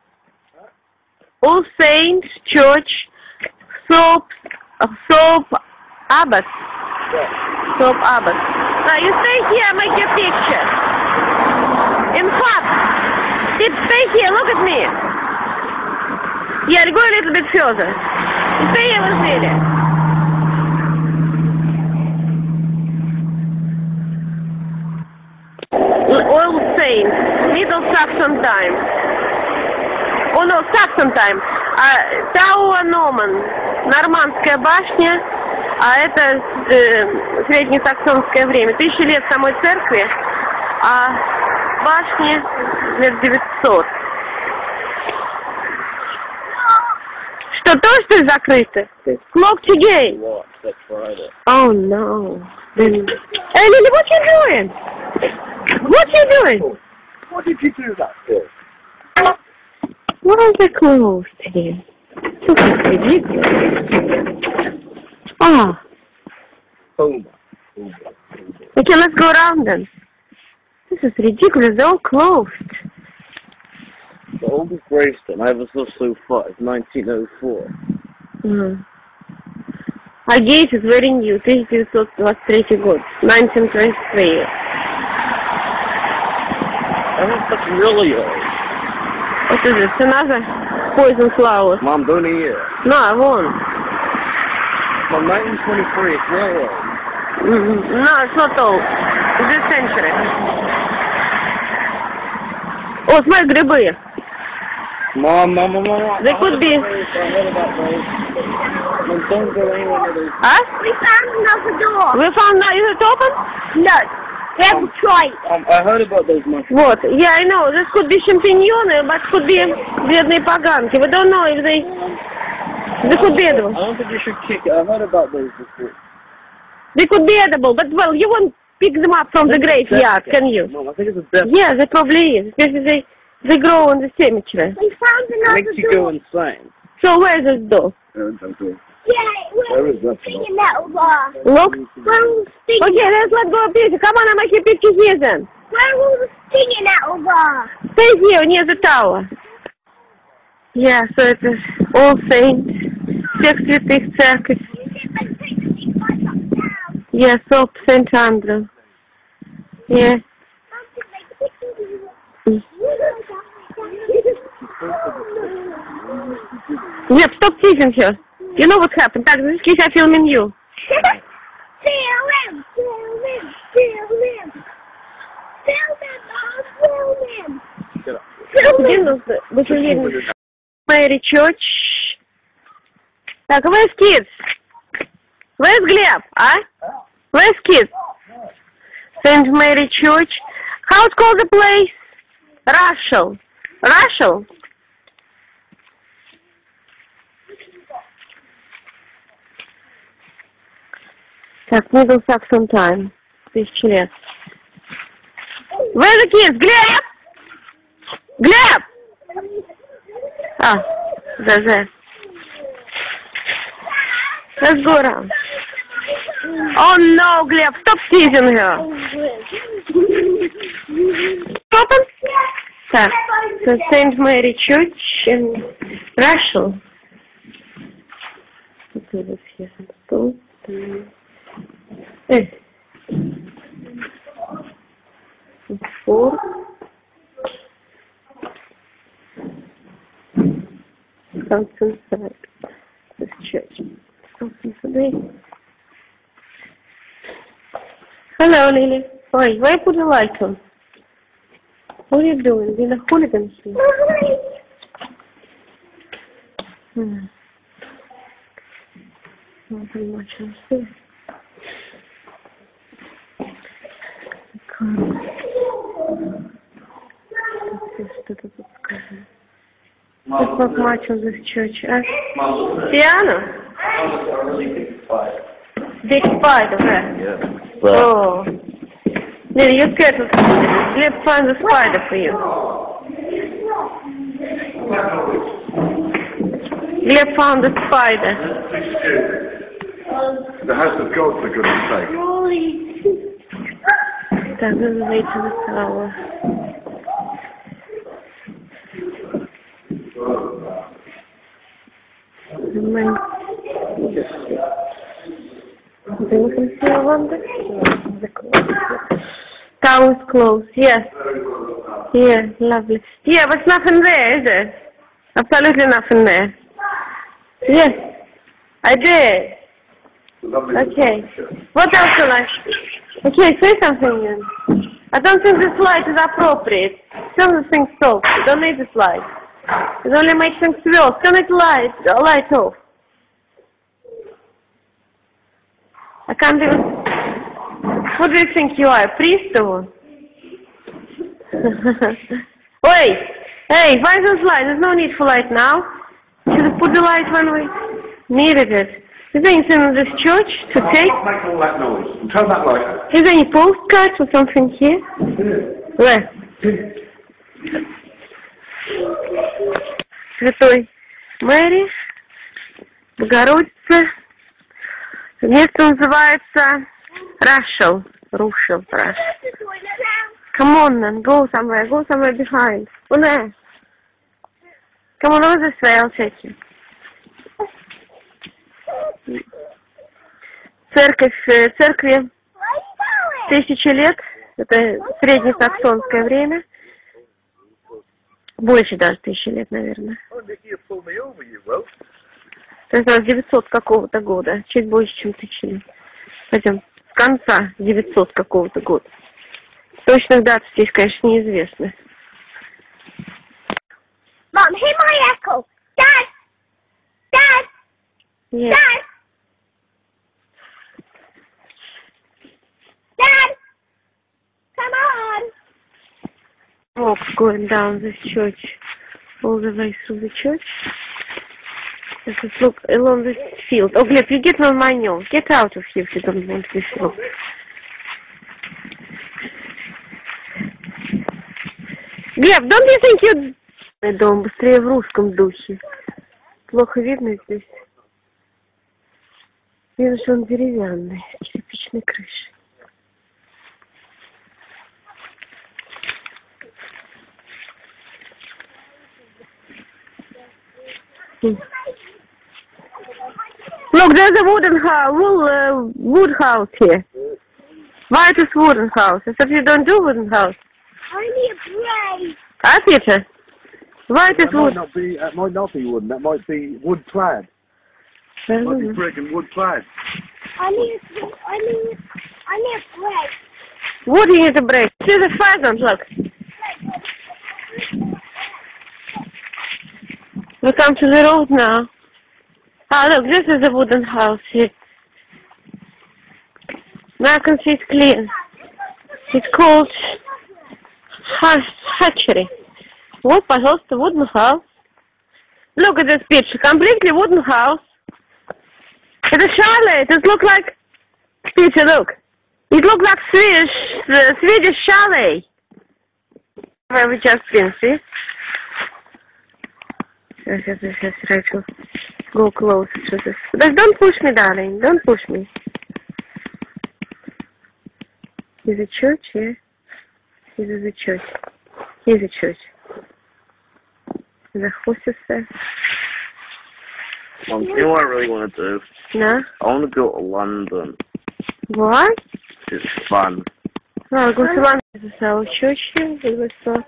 All Saints Church, Soap Abbott. Soap Abbott. Now you stay here, make your picture. In fact, stay here, look at me. Yeah, go a little bit further. Stay here with me there. All Saints, Middle Saxon time. Oh no, Saxon time. Tower Norman, Нормандская башня, а это среднесаксонское время. 1000 лет самой церкви, а башне лет 900. Что, тоже что закрыто? Clocked again. Oh no. Hey Lily, what you doing? What you doing? What did you do that for? Why are they closed here? This is ridiculous. Ah. Okay, let's go around then. This is ridiculous. They're all closed. The oldest gravestone I ever saw so far is 1904. А гейт is very new. 1923 год. 1923. That's really old. What is this? Another poison flower. Mom, don't eat it. No, I won't. From 1923, it's real old. No, it's not old. It's this century. О, смотри, грибы. Mom. They could be. I heard about those. Mom, don't go anywhere near those. Huh? We found another door. We found now. Is it open? No. We have to try it. I heard about those mushrooms. Вот. Yeah, I know. This could be champignons, but could be бедные поганки. We don't know if they could be edible. I don't think you should kick it. I heard about those before. They could be edible, but well, you won't pick them up from the graveyard, can you? Mom, I think it's a death. Yeah, they probably is. Because they grow in the cemetery. We found It another makes you door. go insane. So where is this door? Don't do it. Yeah, Where is that? singing that bar. Look. We're singing. Okay, let's let go of picture. Come on, I'm making picture here then. Where will singing that bar? Stay here, near the tower. Yeah, so it is All Saints. Всех святых церковь. Yeah, so St. Andrew. Yeah. Yep, stop teasing her. You know what happened. Так, this is I'm filming you. Film him. Где нужно? Mary Church. Так, where's kids? Where's Gleb? А? Where's kids? St. Mary Church. How's called the place? Russell. Russell? Так, Middle Saxon time. 1000 лет. Where the kids? Gleb! Gleb! Ah, they're there. Let's go around. Oh no, Gleb, stop teasing her. Stop him. Так, so St. Mary Church in Russell. Okay, let's hear some stuff. Four. Comes inside this church. Something today. Hello, Lily. Why you put the light on? What are you doing? Being a hooligan here? Nothing much else there. There's not much of this church. Piano? Big spider, right? Yeah. Oh. Lily, you're scared of spiders. Let's find the spider for you. Gleb found the spider. The house of God, for goodness sake. Так, this is way to the tower. Tower is closed, yes. Yeah, lovely. Yeah, but nothing there, is there? Absolutely nothing there. Yes, I did. Okay. What else do I? Okay, say something then. I don't think this light is appropriate. Turn the thing off. You don't need this light. It only makes things worse. Turn it light off. I can't even... What do you think you are, a priest or? Wait! Hey, why those lights? There's no need for light now. Should have put the light when we needed it. Is there anything in this church to take? Make all that noise. Turn that light on. Is there any postcards or something here? Where? Святой Мэри, Богородица. Место называется Russell. Come on then, go somewhere behind. Go there. Come on over this way, I'll take you. Церкви 1000 лет, это среднесаксонское время, больше даже 1000 лет, наверное. То есть у нас 900 какого-то года, чуть больше, чем 1000 лет. Пойдем, с конца 900 какого-то года. Точных дат здесь, конечно, неизвестны. Mom, hear my echo. Dad! Dad! Yes. Dad! Dad! Come on! Smoke going down this church, all the way through the church. Just look along this field. Oh, Gleb, you get on my nose. Get out of here if you don't want this look. Глеб, don't you think you... Дом быстрее в русском духе. Плохо видно здесь. Вижу, что он деревянный, с кирпичной крышей. Look, there's a wood house here. Why it is wooden house? I said you don't do wooden house. I need a break. Ah, Peter. Why it is wood? That might not be wooden. That might be wood clad. Might be brick and wood clad. I need a break. Wood you need to break. See the pheasant, look. We come to the road now. Ah, look, this is a wooden house here. Now I can see it's clean. It's called hatchery. Вот, пожалуйста, wooden house. Look at this picture. Completely wooden house. It's a chalet. It look like... Peter, look. It look like Swedish chalet. Where we just been, see? Yes, Rachel. Go close to this. But don't push me, darling. Don't push me. Here's a church here. Here's a church. Here's a church. The horses there. Mom, you know what I really want to do? No? I want to go to London. What? It's fun. Oh, I'll go to London. This is our church here. It was so...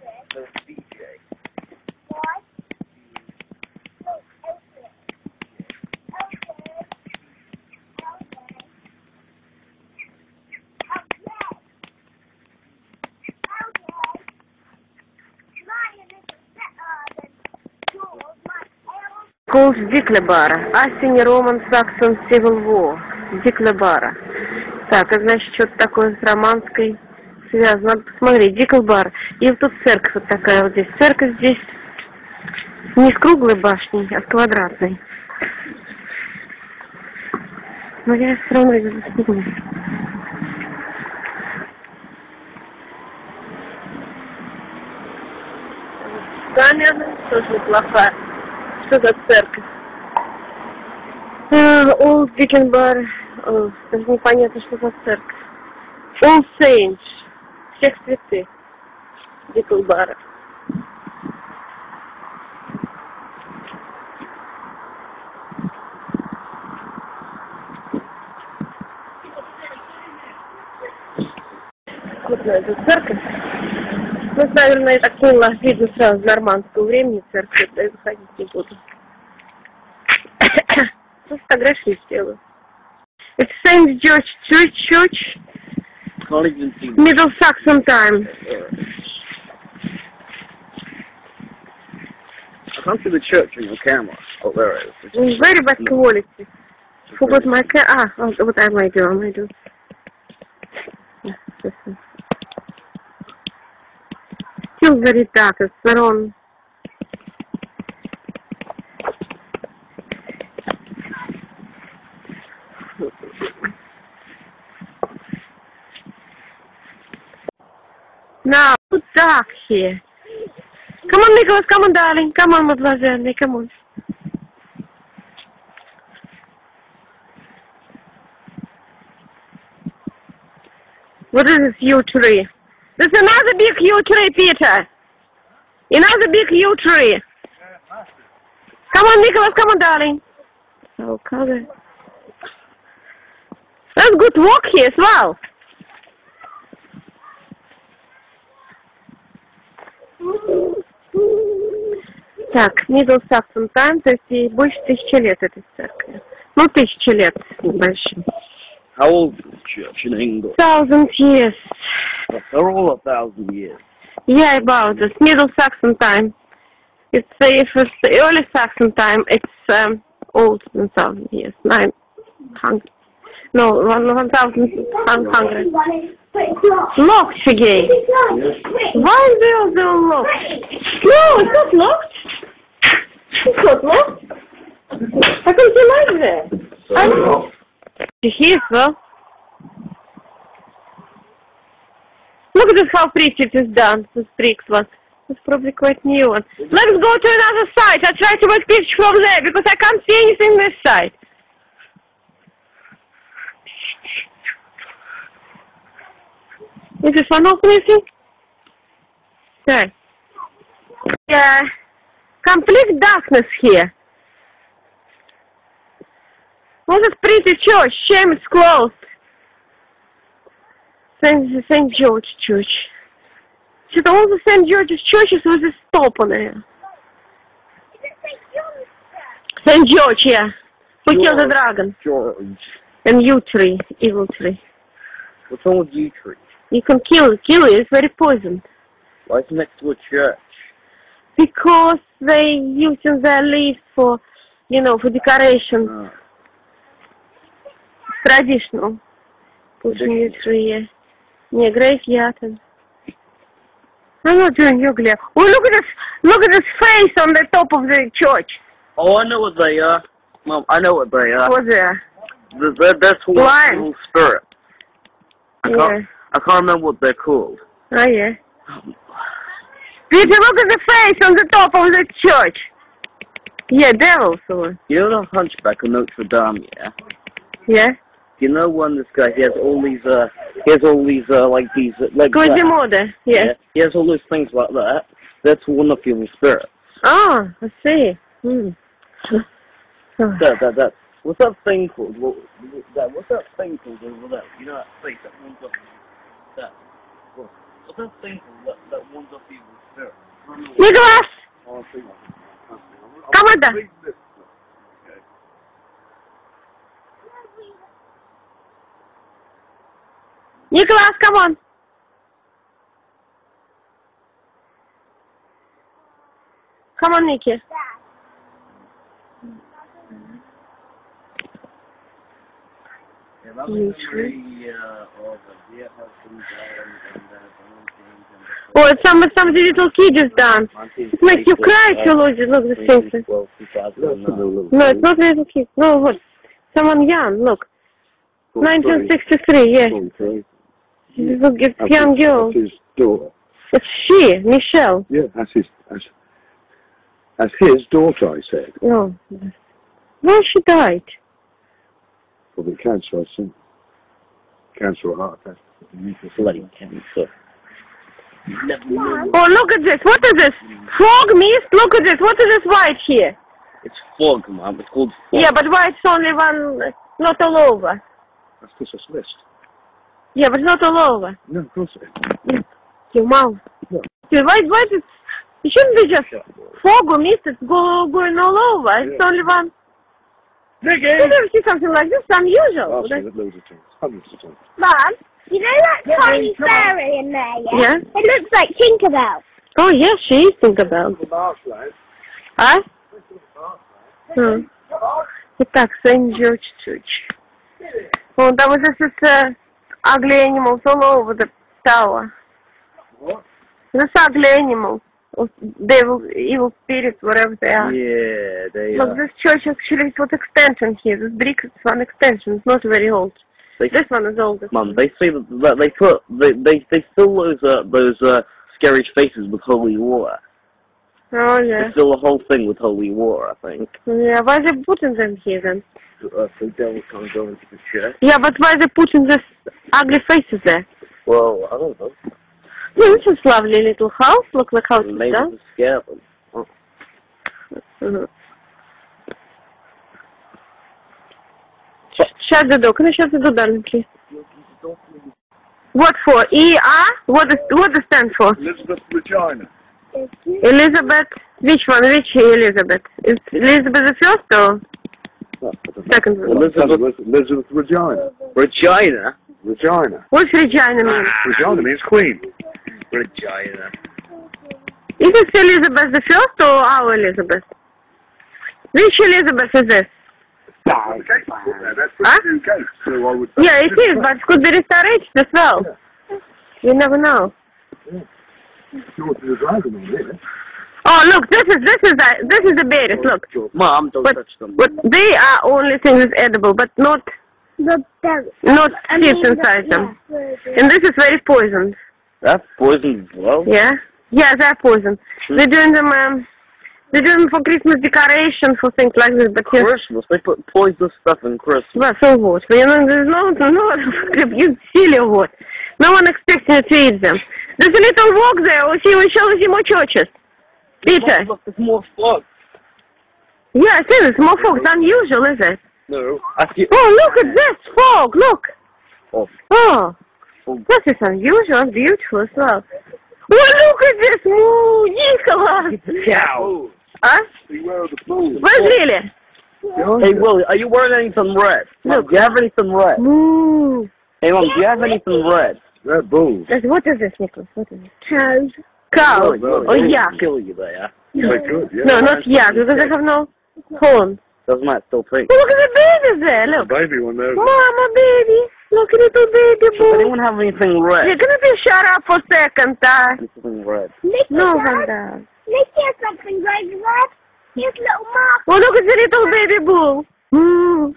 Called Диклебара. Assyrian Roman Saxon Civil War. Диклебара. Так, это значит что-то такое с романской связано. Надо посмотреть. Диклбар. И вот тут церковь вот такая вот здесь. Церковь здесь не с круглой башней, а с квадратной. Но я все равно ее засниму. Камера тоже неплохая. Что за церковь? Old Dickenbar. Даже непонятно, что за церковь. All Saints. Всех святых. Дикенбара. Вот на эту церковь. Ну, наверное, я так поняла, видно сразу нормандского времени церковь, да и заходить не буду. Ну, фотографии сделаю. It's Saint George Church, Middle Saxon time. I can't see the church in your camera. Oh, there it is. Very bad quality. Forgot my camera. Ah, what I might do. Yeah, this one. Still very dark, it's wrong. Now, it's dark here. Come on, Nicholas, come on, darling. Come on, mademoiselle, come on. What is this yew tree? There's another big yew tree, Peter. Another big yew tree. Come on, Nicholas, come on, darling. So color. That's good walk here as well. Так, Middle Saxon time, то есть ей больше 1000 лет этой церкви. Ну, 1000 лет с небольшим. How old is the church in England? 1000 years. They're all 1000 years. Yeah, about this. Middle Saxon time. It's if it's the early Saxon time, it's older than 1000 years. 900. No, 1100. Locked, Sergey. Why is they all locked? No, it's not locked. It's not locked. How can you like that? I don't know. You hear, well? Look at this, how pretty it is done, this bricks one. It's probably quite new one. Let's go to another side. I'll try to make picture from there because I can't see anything this side. Is this one open, you think? Okay. Yeah. Complete darkness here. What a pretty church. Shame it's closed. St. George Church. See, all the St. George's churches with a stop on it. St. George, yeah. Who killed the dragon? George. And yew tree, evil tree. What's wrong with yew tree? You can kill it. It's very poisoned. Why is it next to a church? Because they using their leaves for, for decoration. Oh. Traditional. Pushing yew tree, yeah. Yeah, graveyard. I'm not doing ugly. Oh, look at this face on the top of the church. Oh, I know what they are. Mom, I know what they are. What's there? That's Blind. little spirit. I can't remember what they're called. Oh, yeah. Peter, look at the face on the top of the church. Yeah, devils. You know the Hunchback of Notre Dame, yeah? Yeah? You know when this guy, he has all these, like Quasimodo, yeah. He has all those things like that. That's one of your spirits. Oh, I see. Hmm. That. What's that thing called? What's that thing called over there? You know that face that one's up that. What's that thing called that one's up evil spirit? Nicholas! Oh, Come on then. Nicholas, come on. Come on, Nikki. Oh, it's some little kid just done. It makes you cry if you look the things. No, it's not little kid. No, what? Someone young, look. 1963, yeah. Look, it's a young girl. That's his daughter. It's she, Michelle. Yeah, that's his daughter, I said. No. Well, she died. Probably cancer, I think. Cancer or heart attack. Bloody cancer. Oh, look at this. What is this? Fog mist? Look at this. What is this white here? It's fog, Mom. It's called fog. Yeah, but white's only one, not all over. That's just a mist. Yeah, but not all over. No, of course it is. Your mouth. No. Why it shouldn't be just fog or mist. It's going all over. It's only one. Nicky! You never see something like this. It's unusual. I've seen it loads of times. Hundreds of times. Mum, you know that tiny fairy in there, yeah? Yeah? It looks like Tinkerbell. Oh, yes, she is Tinkerbell. А? Итак, St. George Church. Oh, that was just ugly animals all over the tower. What? This ugly animals. Devil, evil spirits, whatever they are. Yeah, they Look, this church actually it was extension here. This brick is one extension. It's not very old. This one is older. Mum, they say that they fill those scary faces with holy water. Oh yeah. They fill the whole thing with holy water, I think. Yeah, why are they putting them here then? So devil can't go into the church. Yeah, but why are they putting these ugly faces there? Well, I don't know. Yeah, this is lovely little house. Look like how it's Maybe done. to scare them. Oh. Shut the door. Can you shut the door, darling, please? What for? E.R.? What does stand for? Elizabeth Regina. Elizabeth. Which one? Which Elizabeth? Is Elizabeth the first or second one? Elizabeth Regina. Regina? Regina. What's Regina mean? Regina means queen. Regina. Is it Elizabeth the first or our Elizabeth? Which Elizabeth is this? That's Huh? UK, so I would Yeah, it is, but it could be restored as well. Yeah. You never know. George the Dragon on it. Oh, look, this is the berries. Look, Mom, don't touch them. but they are only things edible, but not seeds inside them. And this is very poisoned. That's poison as well? Yeah, yeah, they're poisoned. They're doing them. They're doing them for Christmas decoration, for things like this. But Christmas, they put poisonous stuff in Christmas. Well, so what? You know, there's no, you silly or what? No one expects you to eat them. There's a little walk there. We'll see. We shall see more churches. Peter. Look, there's more frogs. Yeah, I see. It's more fog. It's unusual, is it? No. I see. Oh, look at this fog. Look. Oh. Oh. This is unusual and beautiful as well. Oh, look at this. Moo, Nicholas. Cow. Huh? Beware of the bull. Where's Lily? Hey, Willie, are you wearing anything red? Look, do you have anything red? Moo. Hey, Mom, do you have anything red? That bull. What is this, Nicholas? What is it? Cows. Cow. Willie, Oh, yeah. Kill you there. They could, yeah. No, not yak, because they have no horn. Doesn't that still think? Oh, look at the babies there, look. Baby one there. Mama, baby. Look at little baby Does boy. anyone have anything red? You're gonna be shut up for a second, Anything red. No one does. Nick, here's something right red. Here's little mark. Oh, look at the little baby bull. Mm.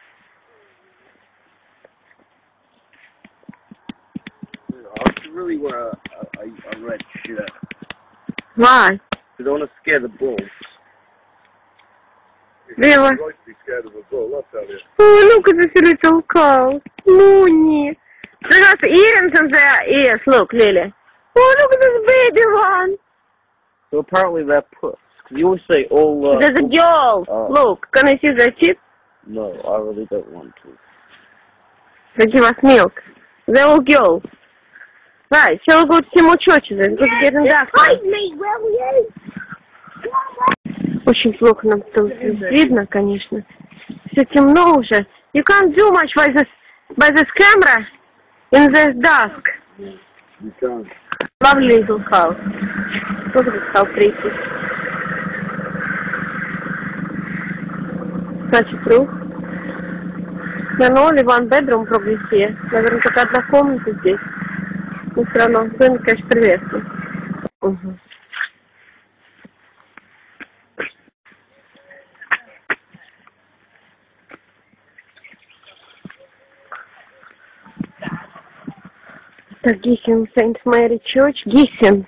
I should really wear a red shirt. Why? I don't want to scare the bulls. Really? You're right to be scared of a bull, I'll tell you. Oh, look at this little cow. Moony. They got earrings in their ears. Look, Lily. Oh, look at this baby one. So apparently they're puss. Because you always say all... There's a girl. Look, can I see their teeth? No, I really don't want to. They give us milk. They're all girls. Right, shall we go to see more churches and just get in dark? Hide me, will you? Очень плохо нам тут видно, конечно. Все темно уже. You can't do much by this camera in this dusk. You can't. Lovely little house. Look at this, how pretty. Such a true. No, only one bedroom probably here. Наверное, только одна комната здесь. Но все равно, домик, конечно, приветствую. Угу. Так, Гиссен, Saint Mary Church, Гиссен.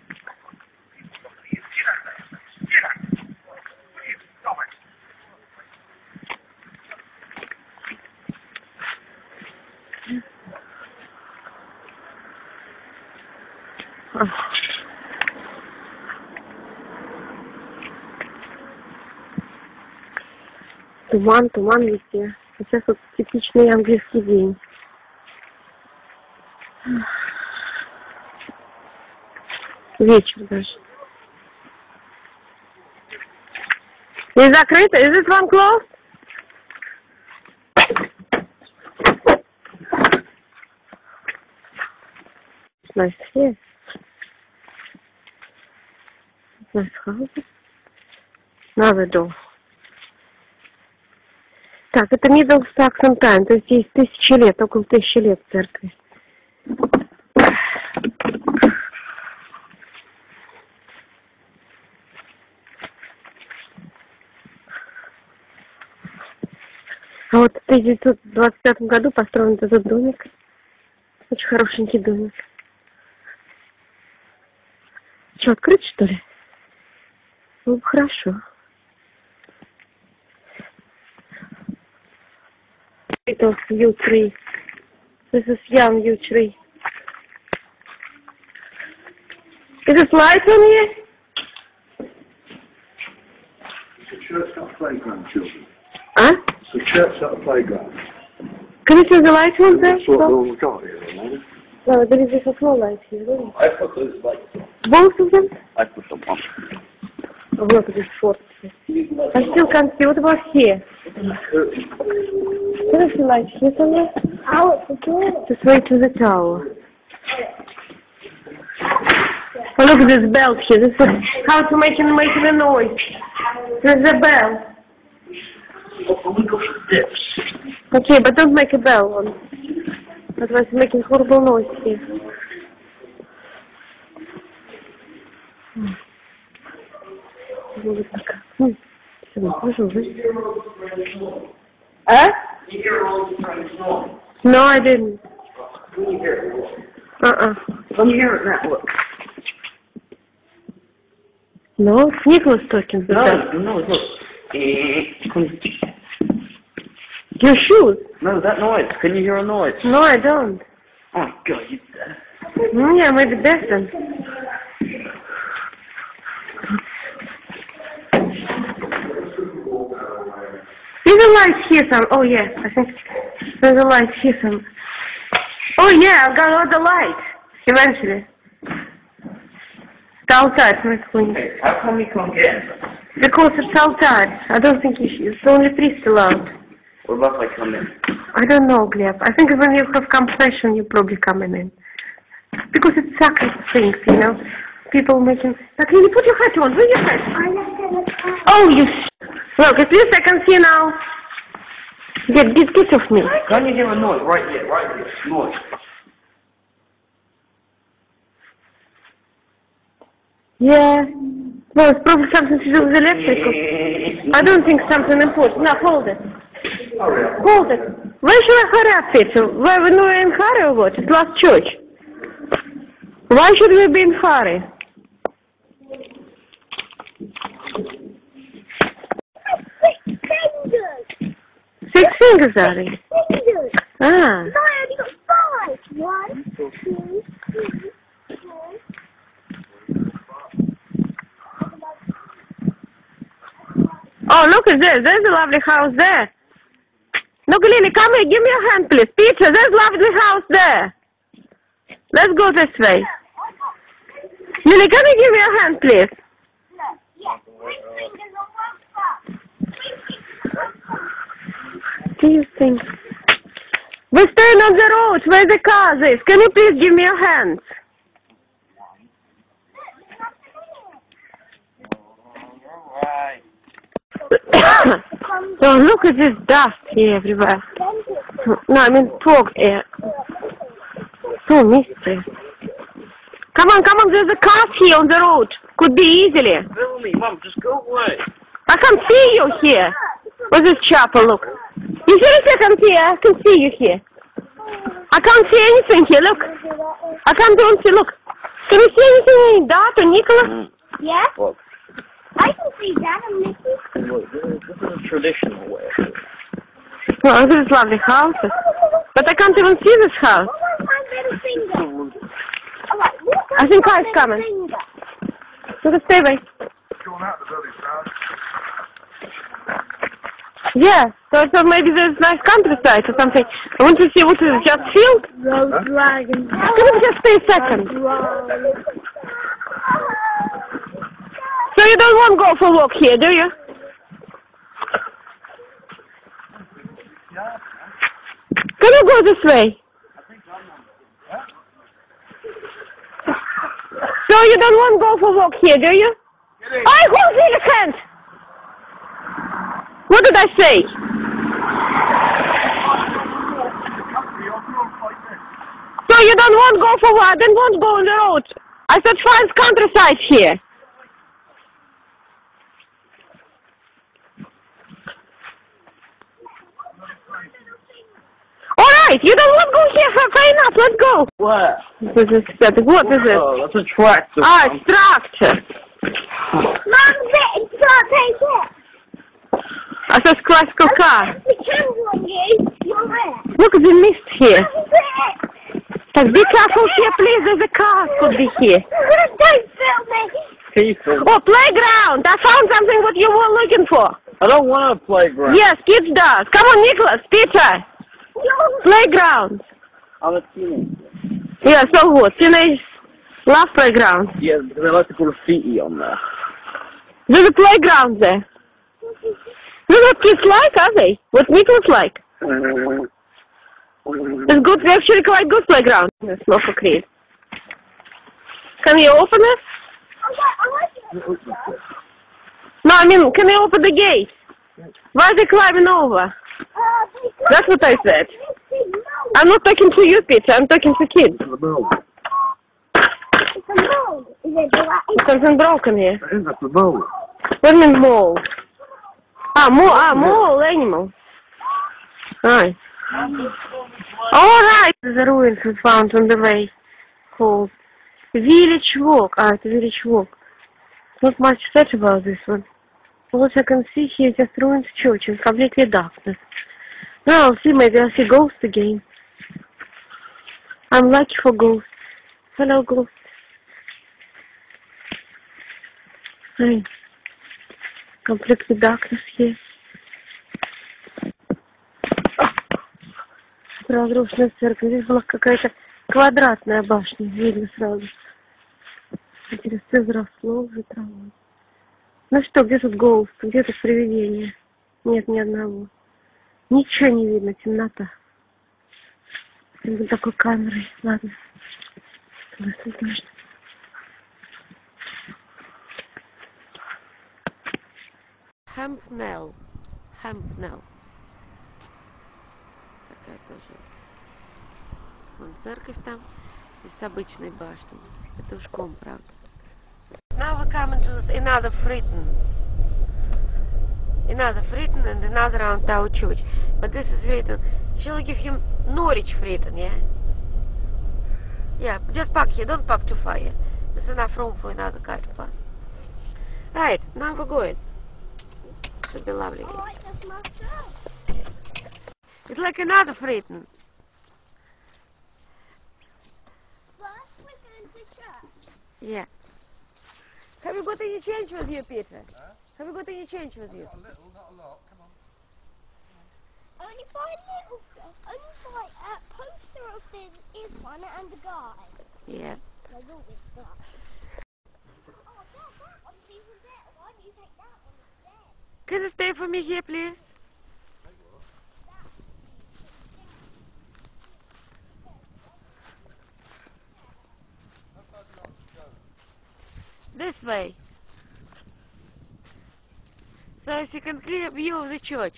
Туман везде. Сейчас вот типичный английский день. Вечер даже. Не закрыто? Is this one closed? Nice here. Nice house. Another door. Так, это Middle Saxon Time, то есть есть 1000 лет, около 1000 лет в церкви. А вот в 1925 году построен этот домик. Очень хорошенький домик. Что, открыть, что ли? Ну, хорошо. Это yew tree. This is young yew tree. Is this light on here? It's a church, not a playground, children. Huh? It's a church, not a playground. Can you see the light on there? That's what we've got here, man. No, there is just a floor light here, really. I put those lights on. Both of them? I put them on. Oh, look at this fort. I still can't see. What about here? There is a light here somewhere. Out the door. Just way to the tower. Oh, look at this bell here. This is how to make a noise. There's a bell. Oh, we go for this. Okay, but don't make a bell on. Otherwise it's making horrible noise here. No, I didn't. Can you hear it? Can you hear it now? Look. No, it's Nicholas talking. No, look. Your shoes? No, that noise. Can you hear a noise? No, I don't. Oh God, you there? Yeah, maybe distant. There's a light here some. Oh yeah, I think there's a light here some. Oh yeah, I've got all the light. Eventually. It's outside, it's clean. Hey, how come you can't get in? Because it's outside. I don't think you should. It's only 3 still out. What about if I come in? I don't know, Gleb. I think when you have compassion, you're probably coming in. Because it's sacred things, you know. People making... Now, can you put your hat on? Where's your hat? Oh, you... Look, at least I can see now. Get off me. Can't you hear a noise? Right here, noise. Yeah. Well, it's probably something to do with electrical. I don't think something important. No, hold it. Hold it. Why should I hurry up, Peter? Why we not in hurry or what? It's last church. Why should we be in hurry? Fingers. 6 fingers are they? Fingers. Ah. No, I only got 5. 1, 2, 3, 4. Oh, look at this. There's a lovely house there. Look, Lily, come here. Give me your hand, please. Peter, there's a lovely house there. Let's go this way. Lily, can you give me your hand, please? Yes. 3 fingers on one spot. Do you think? We're staying on the road where the car is. Can you please give me your hands? Alright. Oh, look at this dust here everywhere. No, I mean fog air. So misty. Come on, there's a car here on the road. Could be easily. Bill me, Mum, just go away. I can see you here. Where's this chapel? Look. You seriously can see? I can see you here. I can't see anything here. Look. I don't see. Look. Can you see anything in that or Nicholas? Yeah? Look. I can see that on Mickey. Look, this is a traditional way. Oh, this is lovely house. But I can't even see this house. What was my little finger? Alright, what I think car's coming. finger? Look at stay away. Going out the village now. Yeah, so I thought maybe there's nice countryside or something. I want to see what is just field. Road dragon. Can you just stay a second? So you don't want to go for a walk here, do you? Can you go this way? So you don't want to go for a walk here, do you? I hold your hand! What did I say? So you don't want to go for what? I didn't want to go on the road. I said find countryside here. Alright, you don't want to go here, fair enough, let's go. What? This is pathetic. What is it? Oh, that's a tractor. Ah, it's tractor. Mom, it's not take it. I said classical car. The camera on you. You're there. Look at the mist here. That's Be careful here, please. There's a car could be here. Don't film me. People. Oh, playground. I found something what you were looking for. I don't want a playground. Yes, kids does. Come on, Nicholas, Peter. Playground. I'm a teenager. Yeah, so what? Teenage love playground. Yeah, because I like to graffiti on there. There's a playground there. Look what kids like, are they? What Nicholas like? It's good, actually quite good playground. It's not for kids. Can you open it? No, I mean, can you open the gate? Why are they climbing over? That's what I said. I'm not talking to you, Peter. I'm talking to kids. It's a mold. Is it black? Something broken here. That's the boat. What do you mean mole? Mole animal. Right. Alright. The ruins we found on the way called Village Walk. It's Village Walk. Not much said about this one. What I can see here is just ruined church and completely darkness. Now I'll see, maybe I'll see ghosts again. I'm lucky for ghosts. Hello, ghost. Hey. Completely darkness here. Разрушенная церковь. Здесь была какая-то квадратная башня. Видно сразу. Интересно, взросло уже травой. Ну что, где тут гоуст? Где тут привидение? Нет, ни одного. Ничего не видно, темнота. Вот такой камерой. Ладно. Смысл дождь. Хэмпнелл. Хэмпнелл. Такая тоже. Вон церковь там. И с обычной башней. С петушком, правда. Now we're coming to another Frieden. Another Frieden and another round our church. But this is Frieden. Shall I give him Norwich Frieden, yeah? Yeah, just park here. Don't park too far, yeah? There's enough room for another car to pass. Right, now we're going. It should be lovely. Oh, I just messed up. It's like another Frieden. First, we're going to church. Yeah. Have you got any change with you, Peter? Huh? Have you got any change with you? Not a little, not a lot. Come on. Only for a little stuff. Only for a poster of this one and a guy. Yeah. There's always guys. Oh, that one's even better. Why don't you take that one instead? Can you stay for me here, please? This way. So as you can clear view of the church.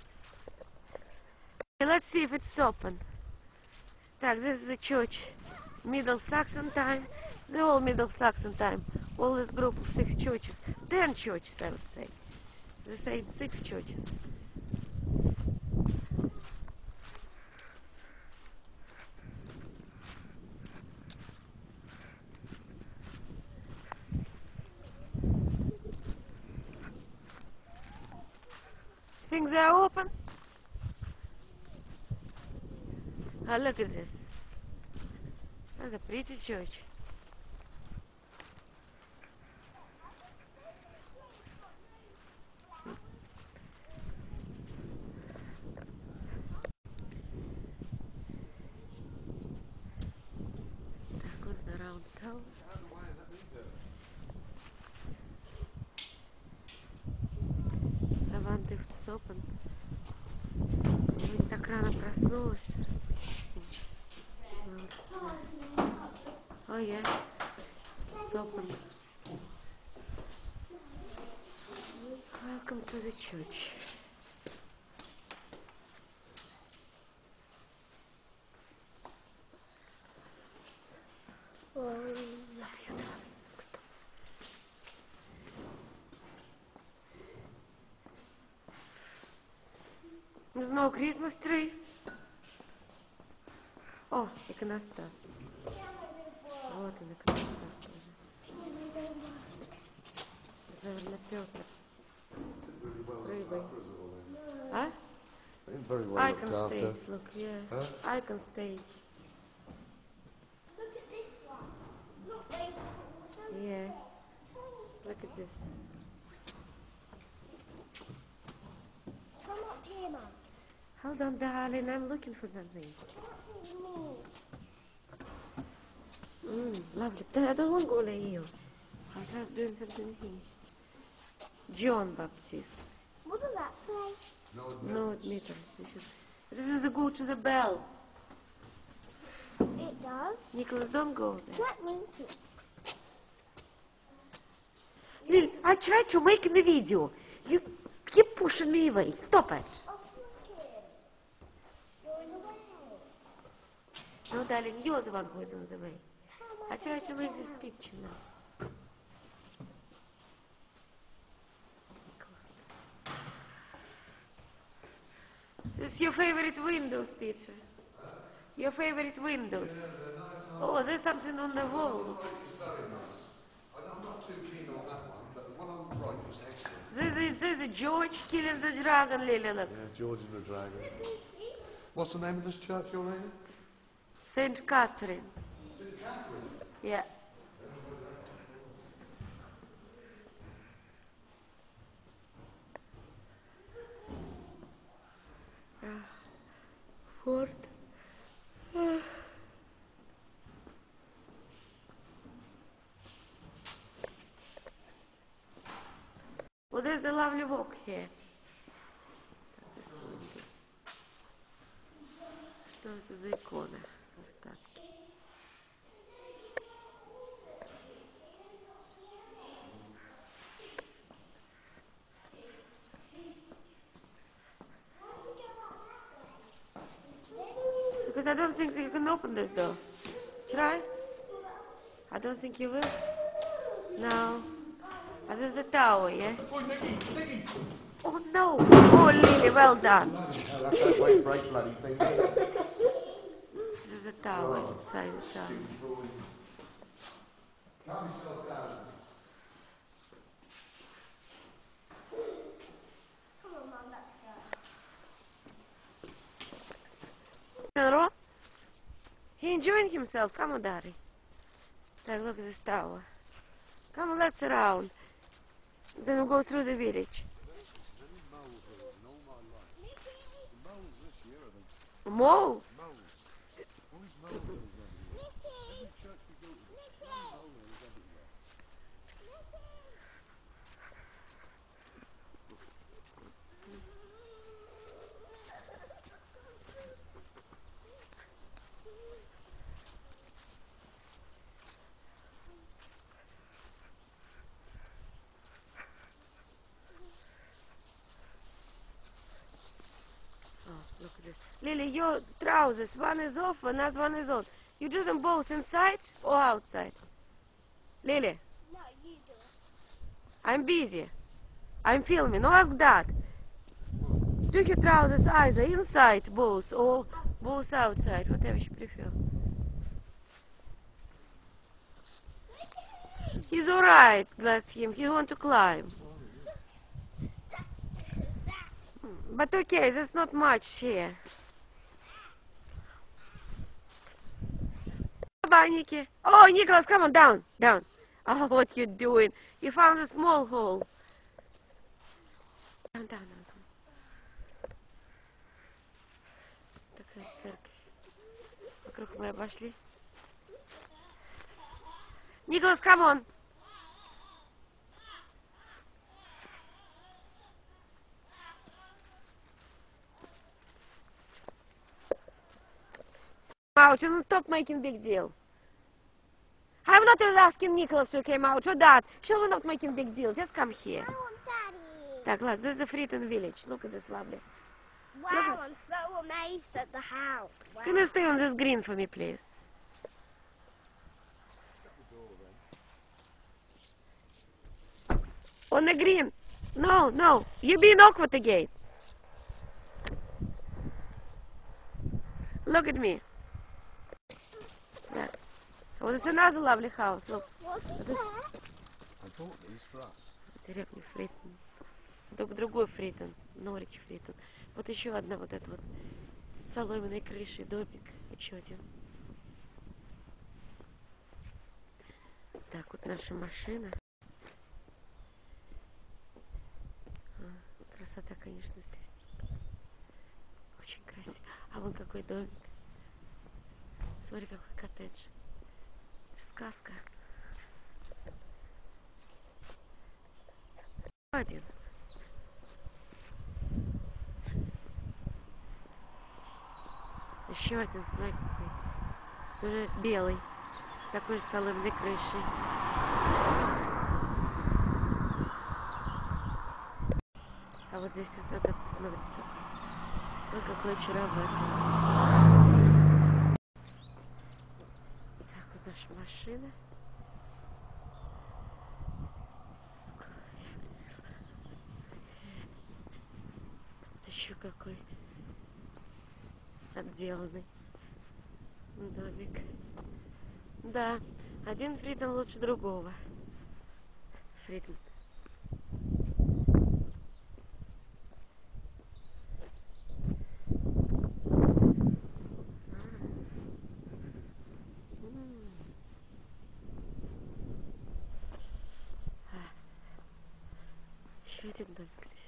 Let's see if it's open. Так, this is the church. Middle Saxon time. The whole Middle Saxon time. All this group of 6 churches. 10 churches, I would say. They say 6 churches. Think they are open? Oh, look at this. That's a pretty church. Так, вот the round tower. I wonder if it's open. Сегодня так рано проснулась. Oh yeah, it's open. Welcome to the church. Oh, love you, darling. There's no Christmas tree. О, иконостас. Вот он, иконостас тоже. Наверное, Петр. С рыбой. А? Very well Icon looked after. stage, look, yeah. Huh? Icon stage. Look at this one. It's not graceful. Yeah. Look at this. Come up here, Mum. Hold on, darling, I'm looking for something. Come up here with me. Lovely. But I don't want to go like you. I was just doing something here. John Baptist. What does that say? No admittance. This is a go to the bell. It does. Nicholas, don't go there. Let me see. Lil, I tried to make the video. You keep pushing me away. Stop it. Oh, look it. You're in the way. No, darling, you're the one who is on the way. I tried to make this picture now. This is your favorite Windows picture. Your favorite Windows. Oh, there's something on the wall. It's very nice. I'm not too keen on that one, but the one on the right is excellent. There's a George killing the dragon, Lily, look. Yeah, George and the Dragon. What's the name of this church you're in? Saint Catherine. St. Catherine. Yeah. Fort. Well, there's a lovely walk here. Что это за икона? Остатки. Because I don't think you can open this door. Try? I don't think you will. No. But there's a tower, yeah? Oh, Nicky! Oh no! Oh, Lily, well done. That's that weight break bloody thing. There's a tower inside the tower. Calm yourself down. Come on, Mum, let's go. Hello? He enjoying himself. Come on, Daddy. Like, look at this tower. Come on, let's around. Then we'll go through the village. Moles? Oh, look at this. Lily, your trousers, one is off, another one is on. You do them both inside or outside? Lily, No, you do it. I'm busy. I'm filming. No, ask Dad. Do your trousers either inside both or both outside, whatever you prefer. He's alright, bless him. He want to climb. But okay, there's not much here. Bye, Nikki. Oh, Nicholas, come on, down, down. Oh, what you doing? You found a small hole. Down, down, down. Такая церковь. Вокруг мы обошли. Nicholas, come on. Out, and stop making big deal. I'm not asking Nicholas to come out or that. She will not making big deal. Just come here. I want Daddy. Так, look, this is a Freeton village. Look at this lovely. Wow, I'm so amazed at the house. Wow. Can you stay on this green for me, please? On the green. No, no. You being awkward again. Look at me. That. Oh, this is another lovely house. Look. What's This- that? I bought these for us. Деревня Фрейтон. Другой Фрейтон. Норвич Фрейтон. Вот еще одна вот эта вот соломенной крышей домик. Еще один. Так, вот наша машина. Красота, конечно, здесь. Очень красиво. А вон какой домик. Смотри, какой коттедж. Сказка. Один. Еще один, смотри, какой. Тоже белый. Такой же соломенной крышей. А вот здесь вот это, посмотрите. Ой, какой очаровательный. Так, вот наша машина. Вот еще какой отделанный домик. Да, один Фритон лучше другого. Фритон. один домик здесь.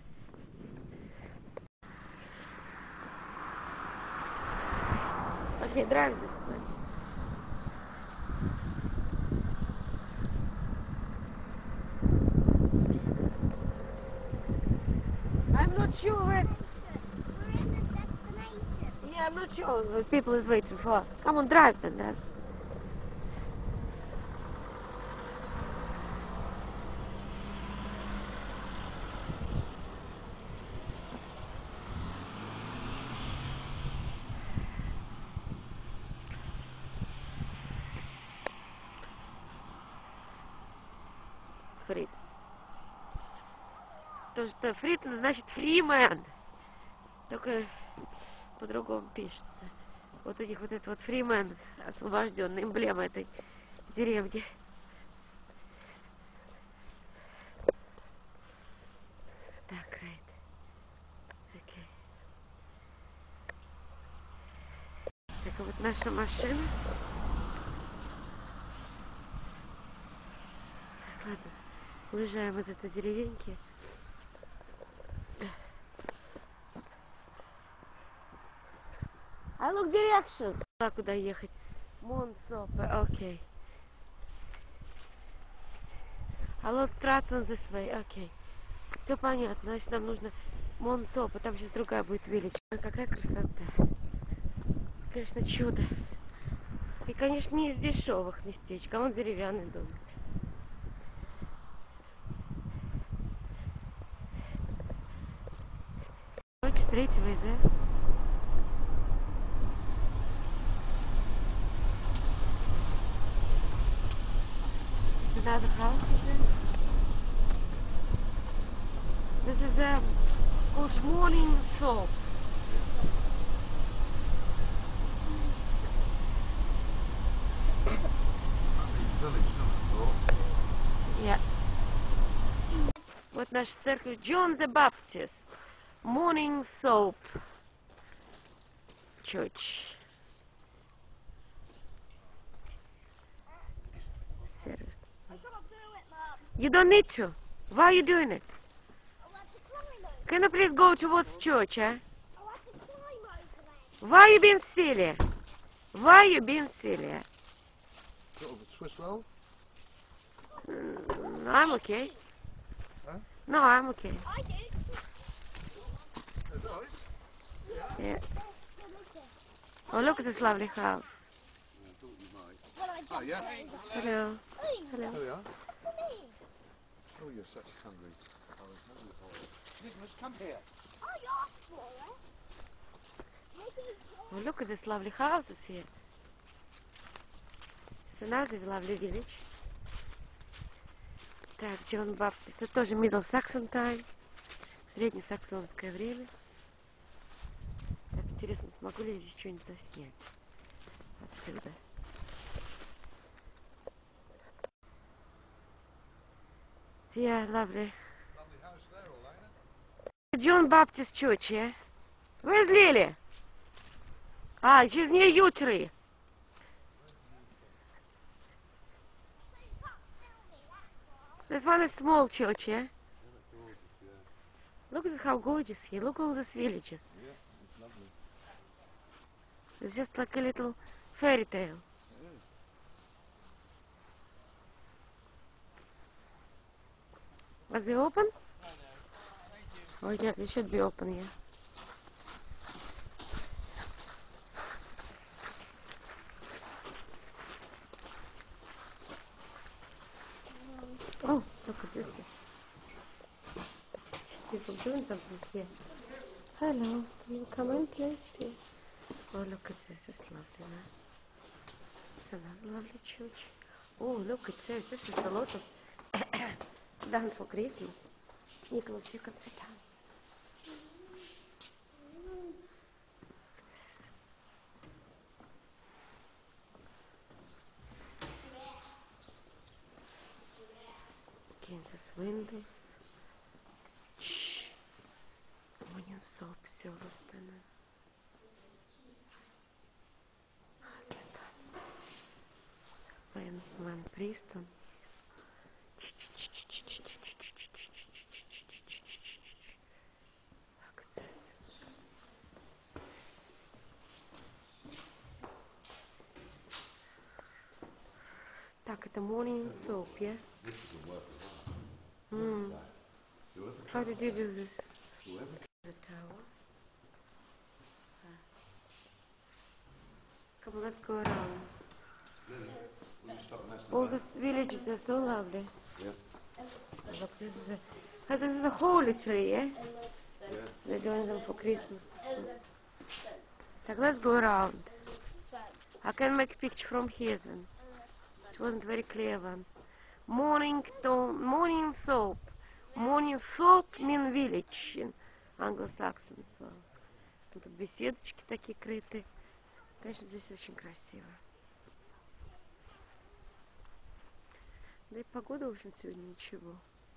Okay, drive this way. I'm not sure where. We're in the destination. Yeah, I'm not sure. The people is waiting for us. Come on, drive then, Dad. Фрид. То, что Фрид, значит Фримен. Только по-другому пишется. Вот у них вот этот вот Фримен, освобожденный, эмблема этой деревни. Так, Райт. Окей. Так, а вот наша машина. Так, ладно. Уезжаем из этой деревеньки. I look directions. Куда ехать? Монсопе, окей. А вот Стратон this way, окей. Все понятно, значит нам нужно Монтопе, там сейчас другая будет Виллидж. Какая красота. Конечно, чудо. И, конечно, не из дешевых местечек, а он деревянный дом. Straight away there. It's another house, is it? This is called Morning Thorpe. Yeah. Вот наша церковь John the Baptist. Morning Thorpe Church. Сервис. I can't do it, Mum. You don't need to. Why are you doing it? I want to climb over. Can you please go towards church, eh? I want to climb over there. Why are you being silly? Why are you being silly? Sort of a Swiss roll? I'm okay. Huh? No, I'm okay. I do. Is that right? Yeah. Oh, look at this lovely house. Well, I Oh, jumped yeah. over. Hello. Oi, Hello. There we are. look at me. Oh, you're such a hungry. Nicholas, come here. I asked for it. Maybe Oh, look at this lovely houses here. It's another lovely village. Так, Джон Баптист. Это тоже Middle Saxon Time. Среднесаксонское время. Так, интересно, смогу ли я здесь что-нибудь заснять? Отсюда. Yeah, lovely. Lovely house there, all, ain't it? John Baptist Church, yeah? Where's Lily? Ah, she's near you tree. This one is small church, yeah? Look at how gorgeous here. Look at all these villages. Yeah, it's lovely. It's just like a little fairy tale. Was they open? Oh yeah, they should be open, yeah. Oh, look at this. People doing something here. Hello, can you come in, please? Yeah. Oh, look at this. It's lovely, man. It's another lovely church. Oh, look at this. This is a lot of done for Christmas. Nicholas, you can sit down. Kansas windows. Shh. Morning soap, silver standard. Van Preston. Так, это morning soap, yeah? This is a work of art. Hmm. That. Whoever How did you do this? Whoever The tower. Come on, let's go around. Lily, will you stop messing All about? these villages are so lovely. Yeah. Look, this is a holy tree, yeah? Yeah. They're doing them for Christmas. Так, let's go around. I can make a picture from here then. It wasn't very clear one. Morning soap. Morning soap mean village in Anglo-Saxon. So. Тут беседочки такие крытые. Конечно, здесь очень красиво. Да и погода, в общем, сегодня ничего.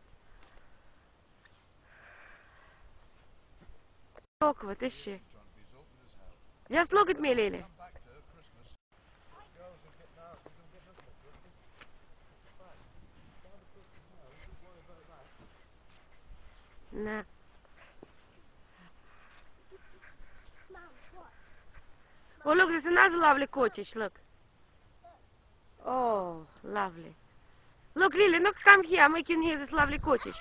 Look, what is she? Just look at me, Lily. Nah. Oh, look, there's another lovely cottage, look. Oh, lovely. Look, Lily, look, come here, I'm making here this lovely cottage.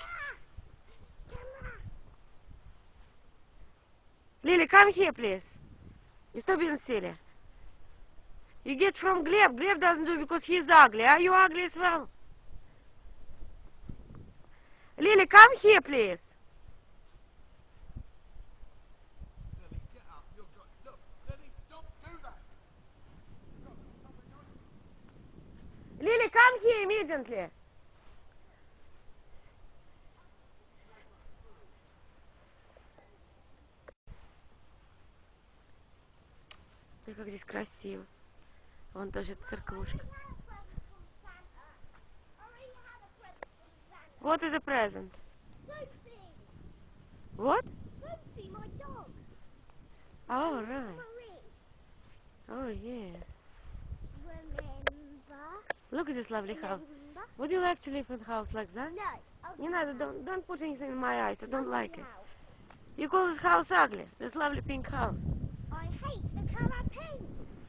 Lily, come here, please. You stop being silly. You get from Gleb. Gleb doesn't do it because he's ugly. Are you ugly as well? Lily, come here, please. Lily, get up. Look, Lily, don't do that. Lily, come here immediately. Ой, как здесь красиво. Вон тоже церквушка. What is a present? Sophie! What? Sophie, my dog! Oh, right. Marie! Oh, yeah. Remember? Look at this lovely house. Remember? Would you like to live in a house like that? No. I'll You know, don't put anything in my eyes. I don't I'll like get it. out. You call this house ugly? This lovely pink house. I hate the colour pink.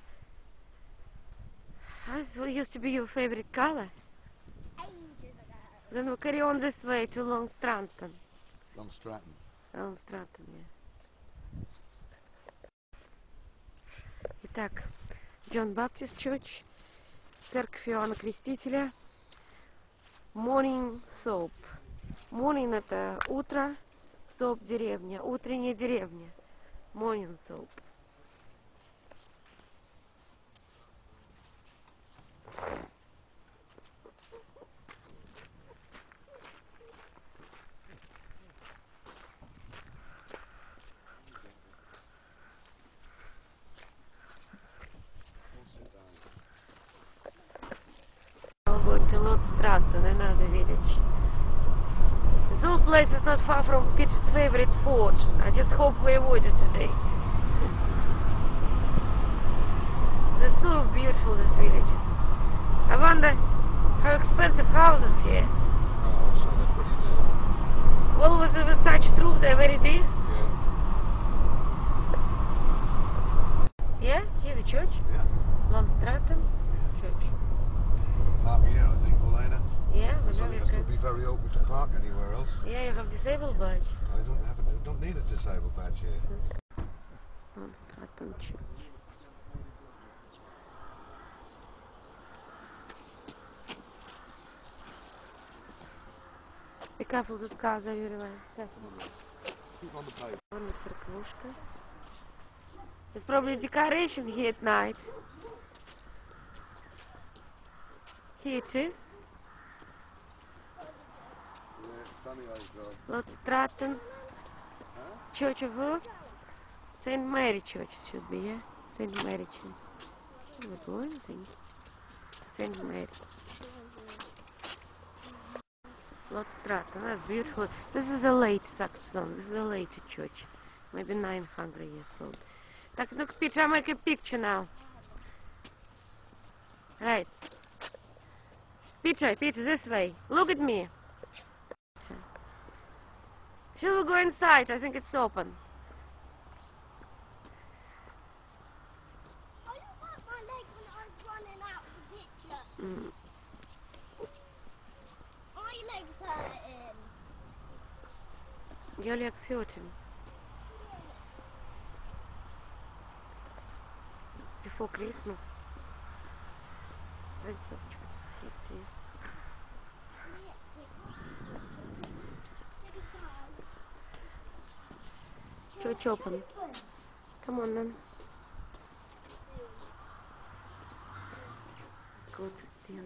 This used to be your favorite color. Ages ago. Then we carry on this way to Long Stratton. Long Stratton. Long Stratton, yeah. Итак, John Baptist Church, церковь Иоанна Крестителя, Morning Soap. Morning это утро, soap деревня, утренняя деревня. Morning Soap. We're going to Lord Stratton, another village. This old place is not far from Peter's favorite forge. I just hope we avoid it today. They're so beautiful, these villages. I wonder how expensive houses here. Oh, I'd say they're pretty dear. Well, with such roofs, they're very dear. Yeah. Yeah, here's a church. Yeah. Lord Stratton Church. Park here, I think, Elena. Yeah, we Something know that's you going to be very awkward to park anywhere else. Yeah, you have disabled badge. I don't need a disabled badge here. Lord Stratton Church. Be careful, those cars are everywhere. Careful. Keep on the pavement. Вон и церквушка. It's probably decoration here at night. Here it is. Yeah, funny old dog. Lord Stratton. Church of who? St. Mary Church it should be, yeah? St. Mary Church. What one thing? St. Mary. Lord Stratton, that's beautiful. This is a late Saxon. This is a later church. Maybe 900 years old. Так, look, Peter, I make a picture now. Right. Peter, this way. Look at me. Shall we go inside? I think it's open. I look at my leg when I was running out of the picture. leg's hurting. Your leg's hurting. Before Christmas. Let's see. Church open. Come on then. Let's go to sin.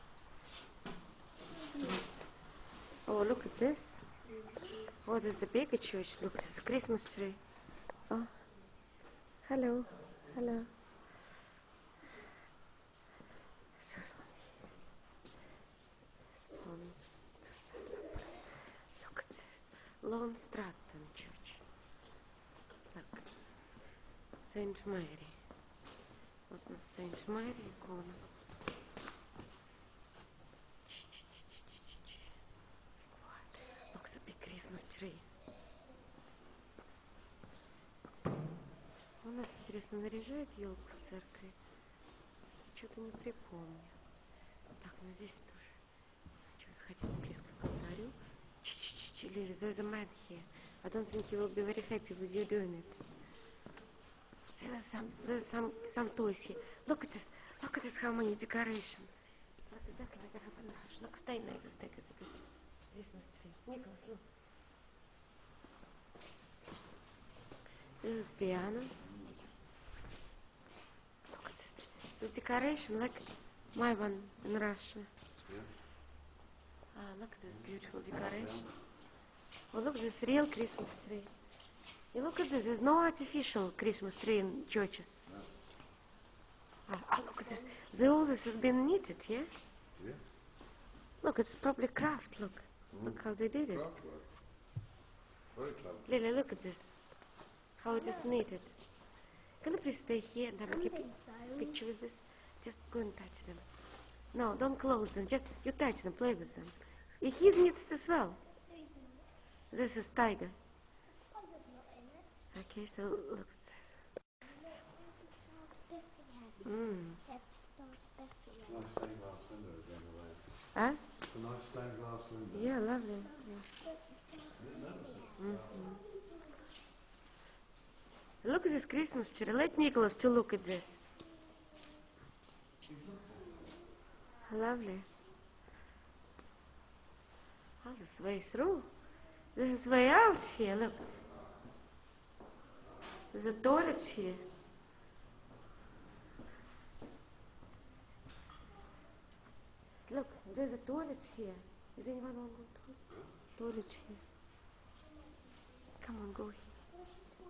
Oh, look at this. Oh, there's a bigger church. Look, there's a Christmas tree. Oh, hello. Hello. Look at this. Lone Stratton Church. Look. Saint Mary. What not Saint Mary icona? Look, it's a big Christmas tree. У нас, интересно, наряжают елку в церкви? Что-то не припомню. Так, ну здесь тоже. Хочу сходить близко к алтарю. Lily, there's a man here. I don't think he will be very happy with you doing it. There's some toys here. Look at this, how many decorations. Look exactly like I have in the house. Look, stay like this, take a picture. Christmas tree. Nicholas, look. This is piano. Look at this decoration, like my one in Russia. Look at this beautiful decoration. Oh, look, this real Christmas tree. You look at this. There's no artificial Christmas tree in churches. Oh, look at this. All this has been knitted, yeah? Yeah. Look, it's probably craft. Look. Look how they did it. Craft work. Very clever. Lily, look at this. How it is knitted. Can you please stay here and have a picture with this? Just go and touch them. No, don't close them. Just you touch them, play with them. He's knitted as well. This is tiger. Okay, so look at this. Nice stained glass window again, away. Huh? It's a nice stained glass window. Yeah, lovely. Yeah. Look at this Christmas tree. Let Nicholas to look at this. Lovely. Oh, this way through. This is way out here, look. There's a toilet here. Look, there's a toilet here. Is anyone want to go to toilet here? Come on, go here.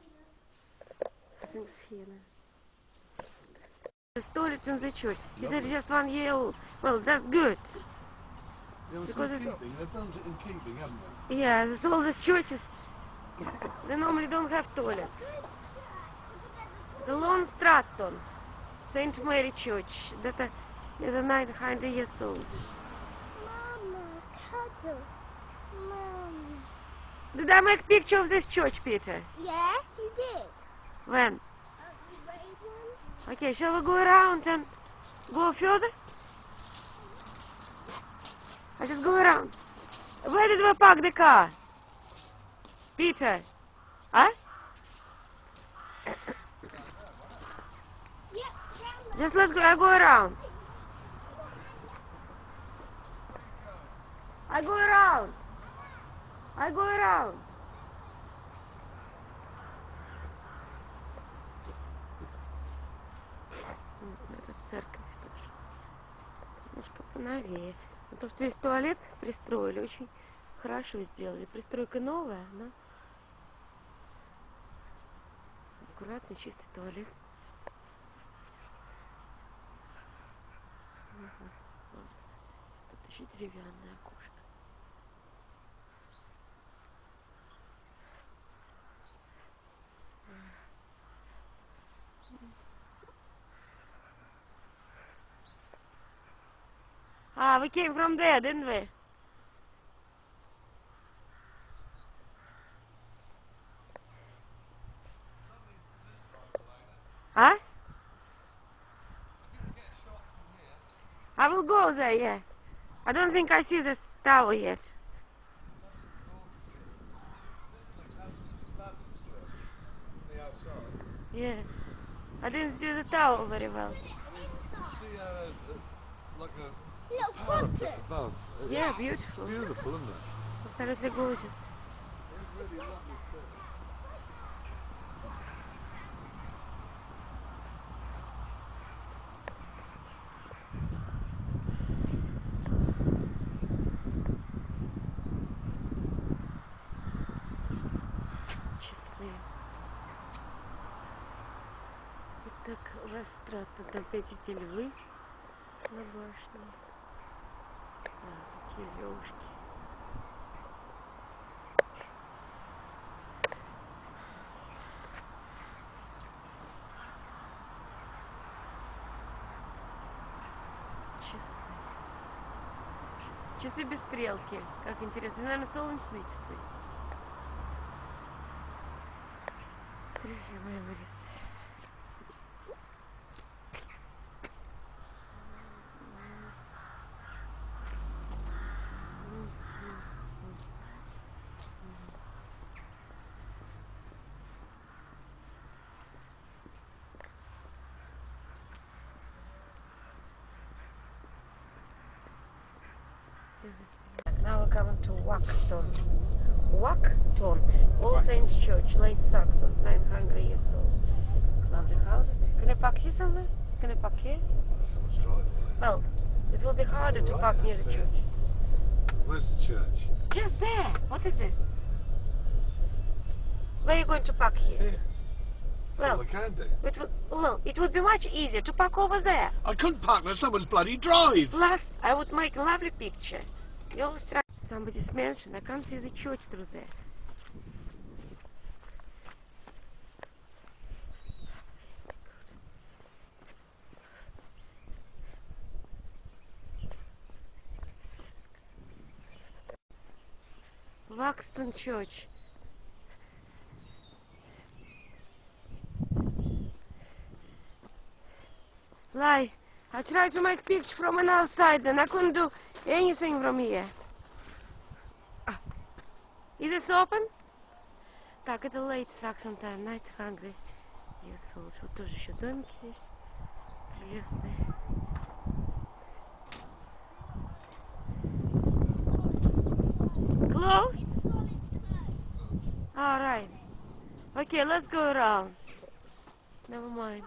I think it's here now. The toilet in the church. He said just 1 year old. Well, that's good. Yeah, Because it's in it's- keeping. They've done it in keeping, haven't they? Yeah, there's all these churches. They normally don't have toilets. The Lone Stratton, Saint Mary Church, that is 900 years old. Mama, cuddle. Mama. Did I make picture of this church, Peter? Yes, you did. When? You made one? Okay, shall we go around and go further? I just go around. Where did we park the car? Peter? Huh? Yeah, down Just let's go. I go around. I go around. I go around. Это церковь тоже. Немножко поновее. Но то, что здесь туалет пристроили, очень хорошо сделали. Пристройка новая, но аккуратный, чистый туалет. Ага. Вот. Тут еще деревянное окошко. We came from there, didn't we? Huh? I will go there, yeah. I don't think I see this tower yet. This looks absolutely fabulous, church. From the outside. Yeah. I didn't see the tower very well. I mean, you see how there's like a Little parapet button. above. Yeah, It's beautiful. beautiful, isn't it? Absolutely gorgeous. It's really lovely place. Часы. Итак, Лестрад, тут опять эти львы на башне. Какие левушки. Часы. Часы без стрелки. Как интересно. Наверное, солнечные часы. Trivia memories. Now we're coming to Wacton. Wacton, All Saints Church, late Saxon, 900 years old. Lovely houses. Can I park here somewhere? Can I park here? Someone's driveway. Well, it will be harder to all right, park near the that's it. church. Where's the church? Just there. What is this? Where are you going to park here? Here. That's Well, all I can do. It would be much easier to park over there. I couldn't park there. Someone's bloody drive. Plus, I would make a lovely picture. You always try. Somebody's mentioned. I can't see the church through there. Waxton Church. Lie. I tried to make picture from an outside and I couldn't do anything from here. Is this open? Так, это late Saxon time, night hungry. Yes, old. Вот тоже еще домики есть. Прелестные. Closed? All right. Okay, let's go around. Never mind.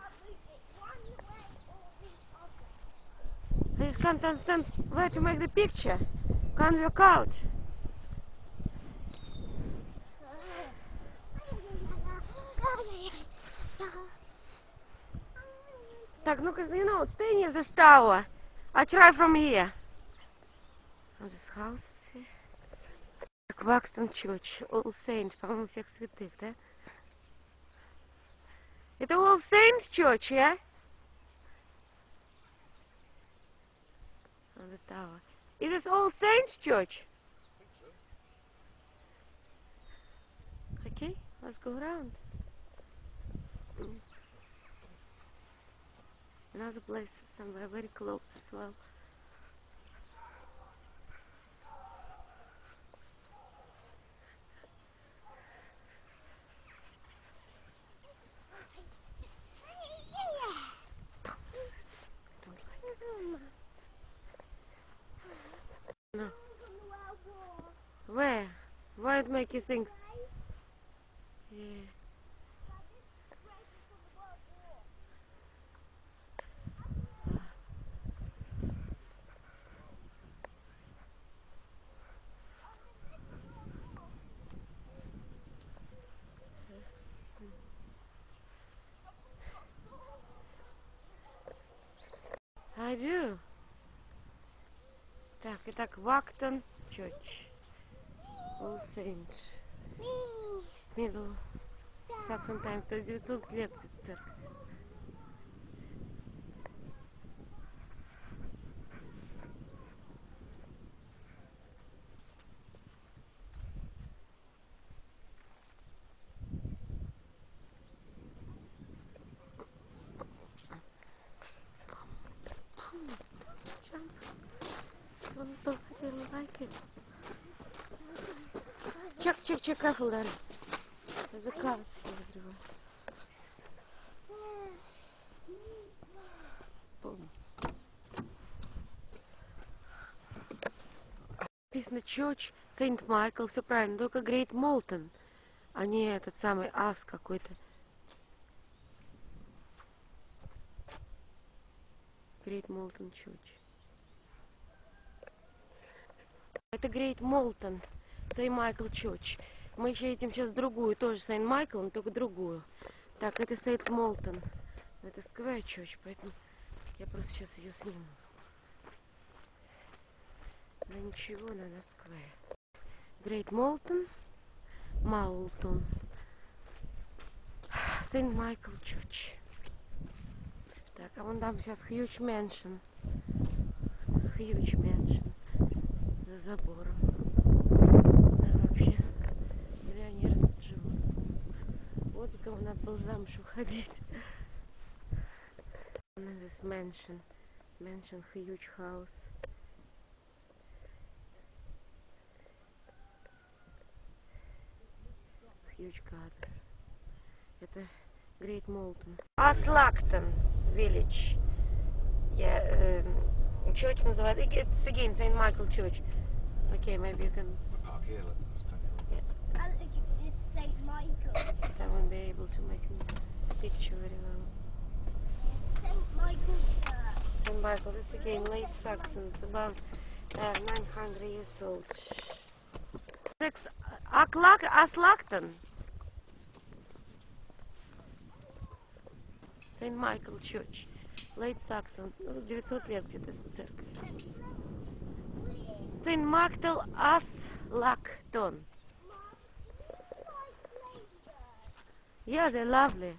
I just can't understand where to make the picture. Can't work out. Так, ну-ка, you know, stay near this tower. I try from here. Oh, this house is here. Так, Waxton Church, All Saints, по-моему, всех святых, да? Это All Saints Church, yeah? On the tower. Is this All Saints Church? Okay, let's go around. Another place somewhere very close as well. No. Where? Why it make you think? Yeah. I do. Так, итак, Wacton Church. All Saints. Middle Saxon time, то есть 900 лет церковь. Jump. like it. Check, careful there. There's a cars here everywhere. Boom. Написано Church Saint Michael, все правильно, только Great Molten, а не этот самый ас какой-то. Great Molten Church. Это Great Molten Saint Michael Church. Мы еще едем сейчас в другую, тоже Saint Michael, но только другую. Так, это Saint Molten. Это Square Church, поэтому я просто сейчас ее сниму. Да ничего, она на Square. Great Molten, Saint Michael Church. Так, а вон там сейчас Huge Mansion. Huge Mansion. За забором. Да, вообще, миллионеры тут живут. Вот за кого надо было замуж уходить. This mansion. Huge house. Huge garden. Это Great Molten. Aslakton Village. Church называют. It's again Saint Michael Church. Okay, maybe you can. Park here, look. That's plenty of room. Yeah. It's St. Michael. I won't be able to make a picture very well. St. Michael Church. St. Michael, this again late Saxons, about 900 years old. Aslakton. St. Michael Church. Late Saxon. 900 лет где-то эта церковь. St. Michael Aslakton. Yeah, they're lovely.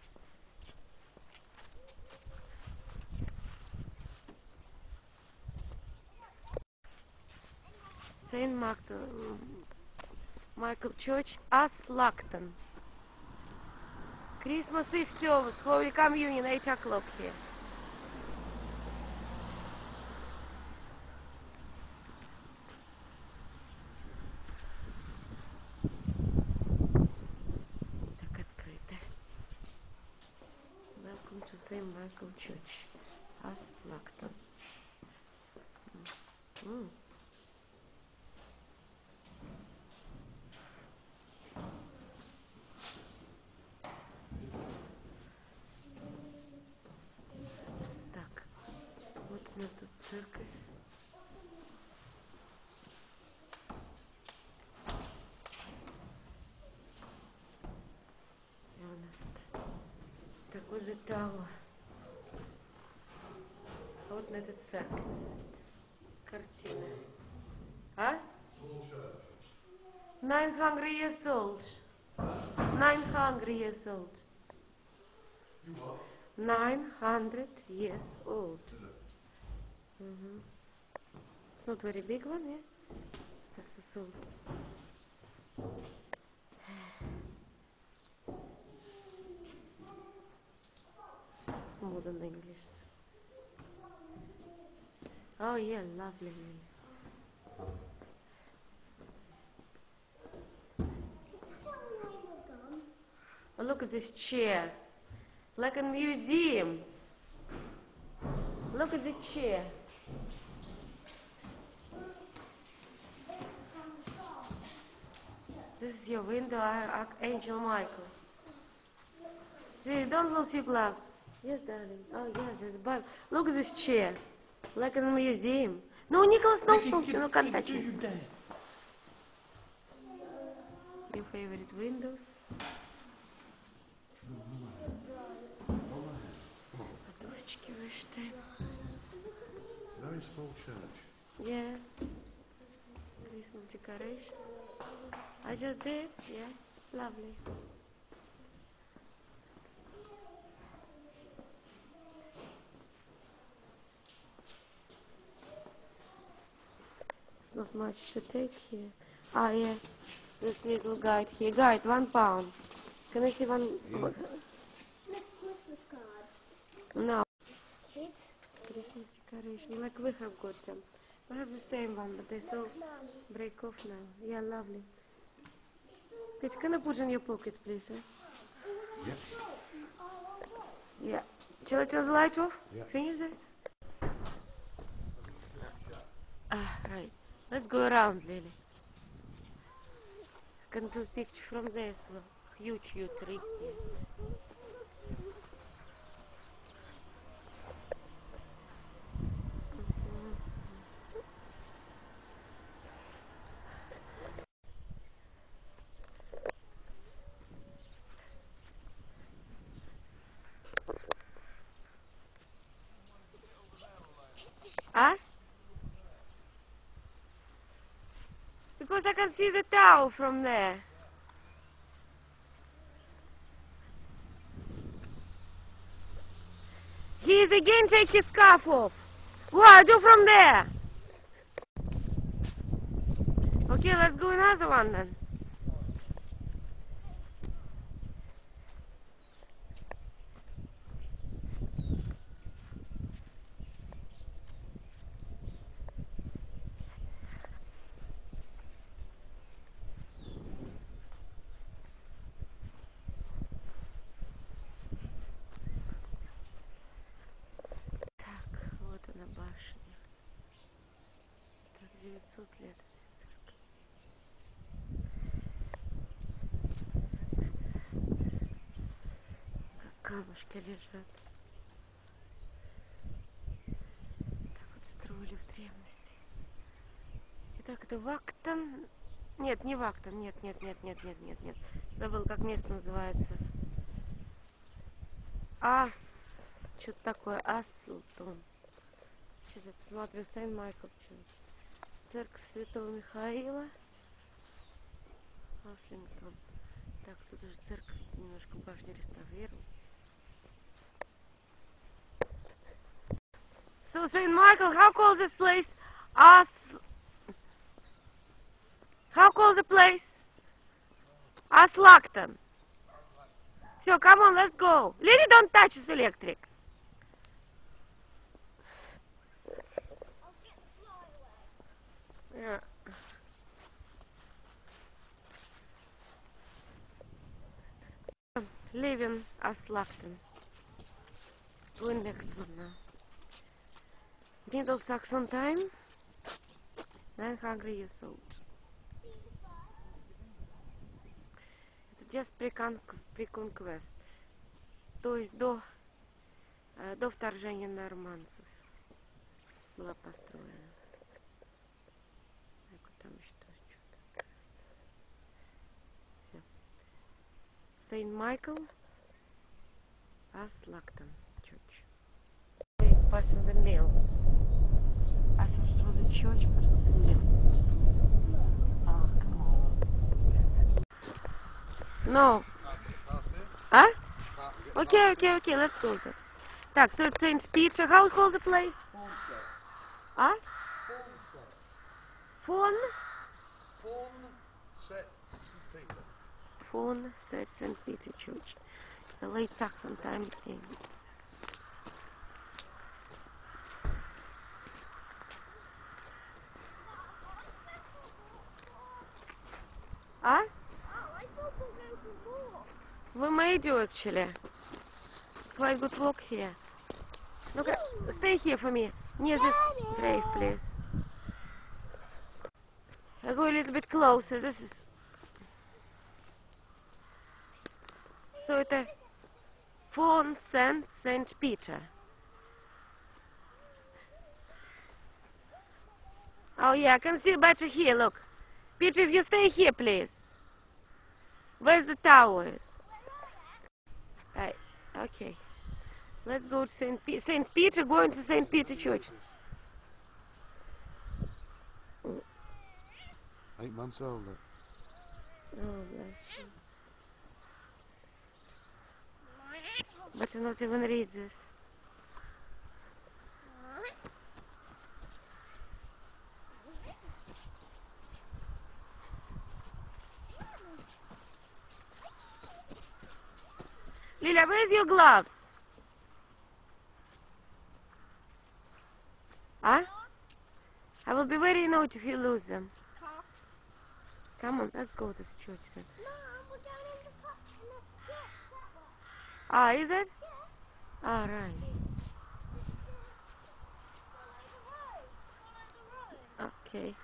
St. Michael Church, Aslakton. Christmas Eve service, Holy Communion, 8 o'clock here. Так открыто. Welcome to St. Michael Church, Aslakton. Так, вот у нас тут церковь. И у нас такой же тауэр. А вот на этой церкви картина. А? 900 years old. 900 years old. You what? 900 years old. Is it? It's not very big one, yeah? Just this old. It's modern English. Oh yeah, lovely. Oh, look at this chair. Like a museum. Look at the chair. This is your window, Archangel Michael. Hey, don't lose your gloves. Yes, darling. Oh, yes, this Bible. Look at this chair. Like in a museum. No, Nicholas, don't can't touch it. Your favorite windows. Подушечки вышитые. It's a very small church. Yeah. Christmas decoration. I just did. Yeah. Lovely. It's not much to take here. Ah, yeah. This little guide here. Guide, £1. Can I see one? Look, Christmas cards. No. Kids. Christmas decoration. Like we have got them. I have the same one, but they so break off now. Yeah, lovely. Peter, can I put in your pocket, please? Yep. Yeah. Shall I turn the light off? Yeah. Finish it? Right. Let's go around, Lily. I can do a picture from there, so huge tree here. Huh? Because I can see the tower from there. He is again take his scarf off. What? Do from there. Okay, let's go another one then. Так, вот она башня. Так, 900 лет. Как камушки лежат. Так вот строили в древности. Итак, это Вактон. Нет, не Вактон. Нет. Забыл, как место называется. Что-то такое. Аслтон. Сейчас я посмотрю. Сент-Майкл. Церковь Святого Михаила. Аслингтон. Так, тут уже церковь немножко башню реставрировал. So, St. Michael, how called this place? How called the place? Aslakton. So, come on, let's go. Lily, don't touch this electric. Yeah. Leaving Aslakton. Going next one now. Middle Saxon time. 900 years old. Это just pre-conquest. То есть до вторжения норманцев была построена. Так, вот там еще тоже что-то. Все. Saint Michael, Aslakton Church. We passed the mill. I thought it was a church, but it was a mill. Oh, come on. No. Huh? Okay, let's go there. Так, so it's St. Peter. How call the place? Huh? Fawn set St. Peter Church. The late Saxon time thing. Huh? I thought we were going for a walk. We may do actually. Quite good walk here. Look, stay here for me. Near this grave, please. I go a little bit closer. This is. So it's Fawn St. Peter. Oh yeah, I can see better here. Look, Peter, if you stay here, please. Where's the tower? Right. Okay. Let's go to St. Peter. Going to St. Peter Church. 8 months old. Oh, bless you. But you're not even read this. Lilia, where's your gloves? Huh? I will be very annoyed if you lose them. Calf. Come on, let's go to this church then. Mum, we're going in the park. No, yes, that way. Ah, is it? Yeah. All right. Follow the road. Follow the road. Okay.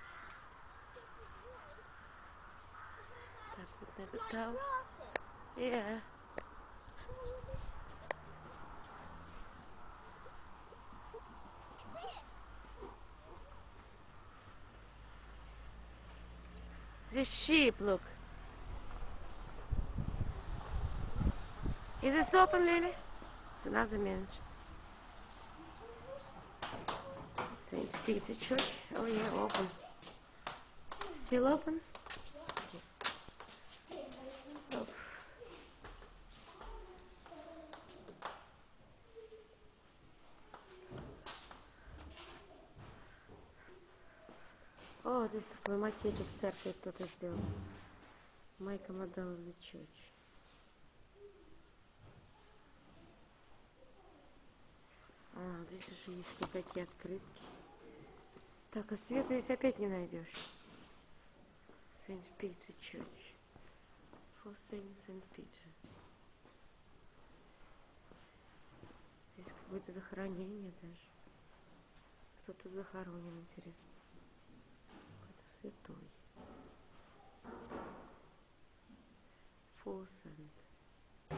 Так, вот на этот Like тау. grasses. Yeah. The sheep, look. Is this open, Lily? It's another minute. St. Peter Church. Oh yeah, open. Still open? Oh. О, здесь такой макетик в церкви кто-то сделал. Майка Мадаловна Church. А, здесь уже есть кое-какие открытки. Так, а света здесь опять не найдешь. St. Peter Church. For St. Peter. Здесь какое-то захоронение даже. Кто-то захоронен, интересно. Какой-то святой. For St.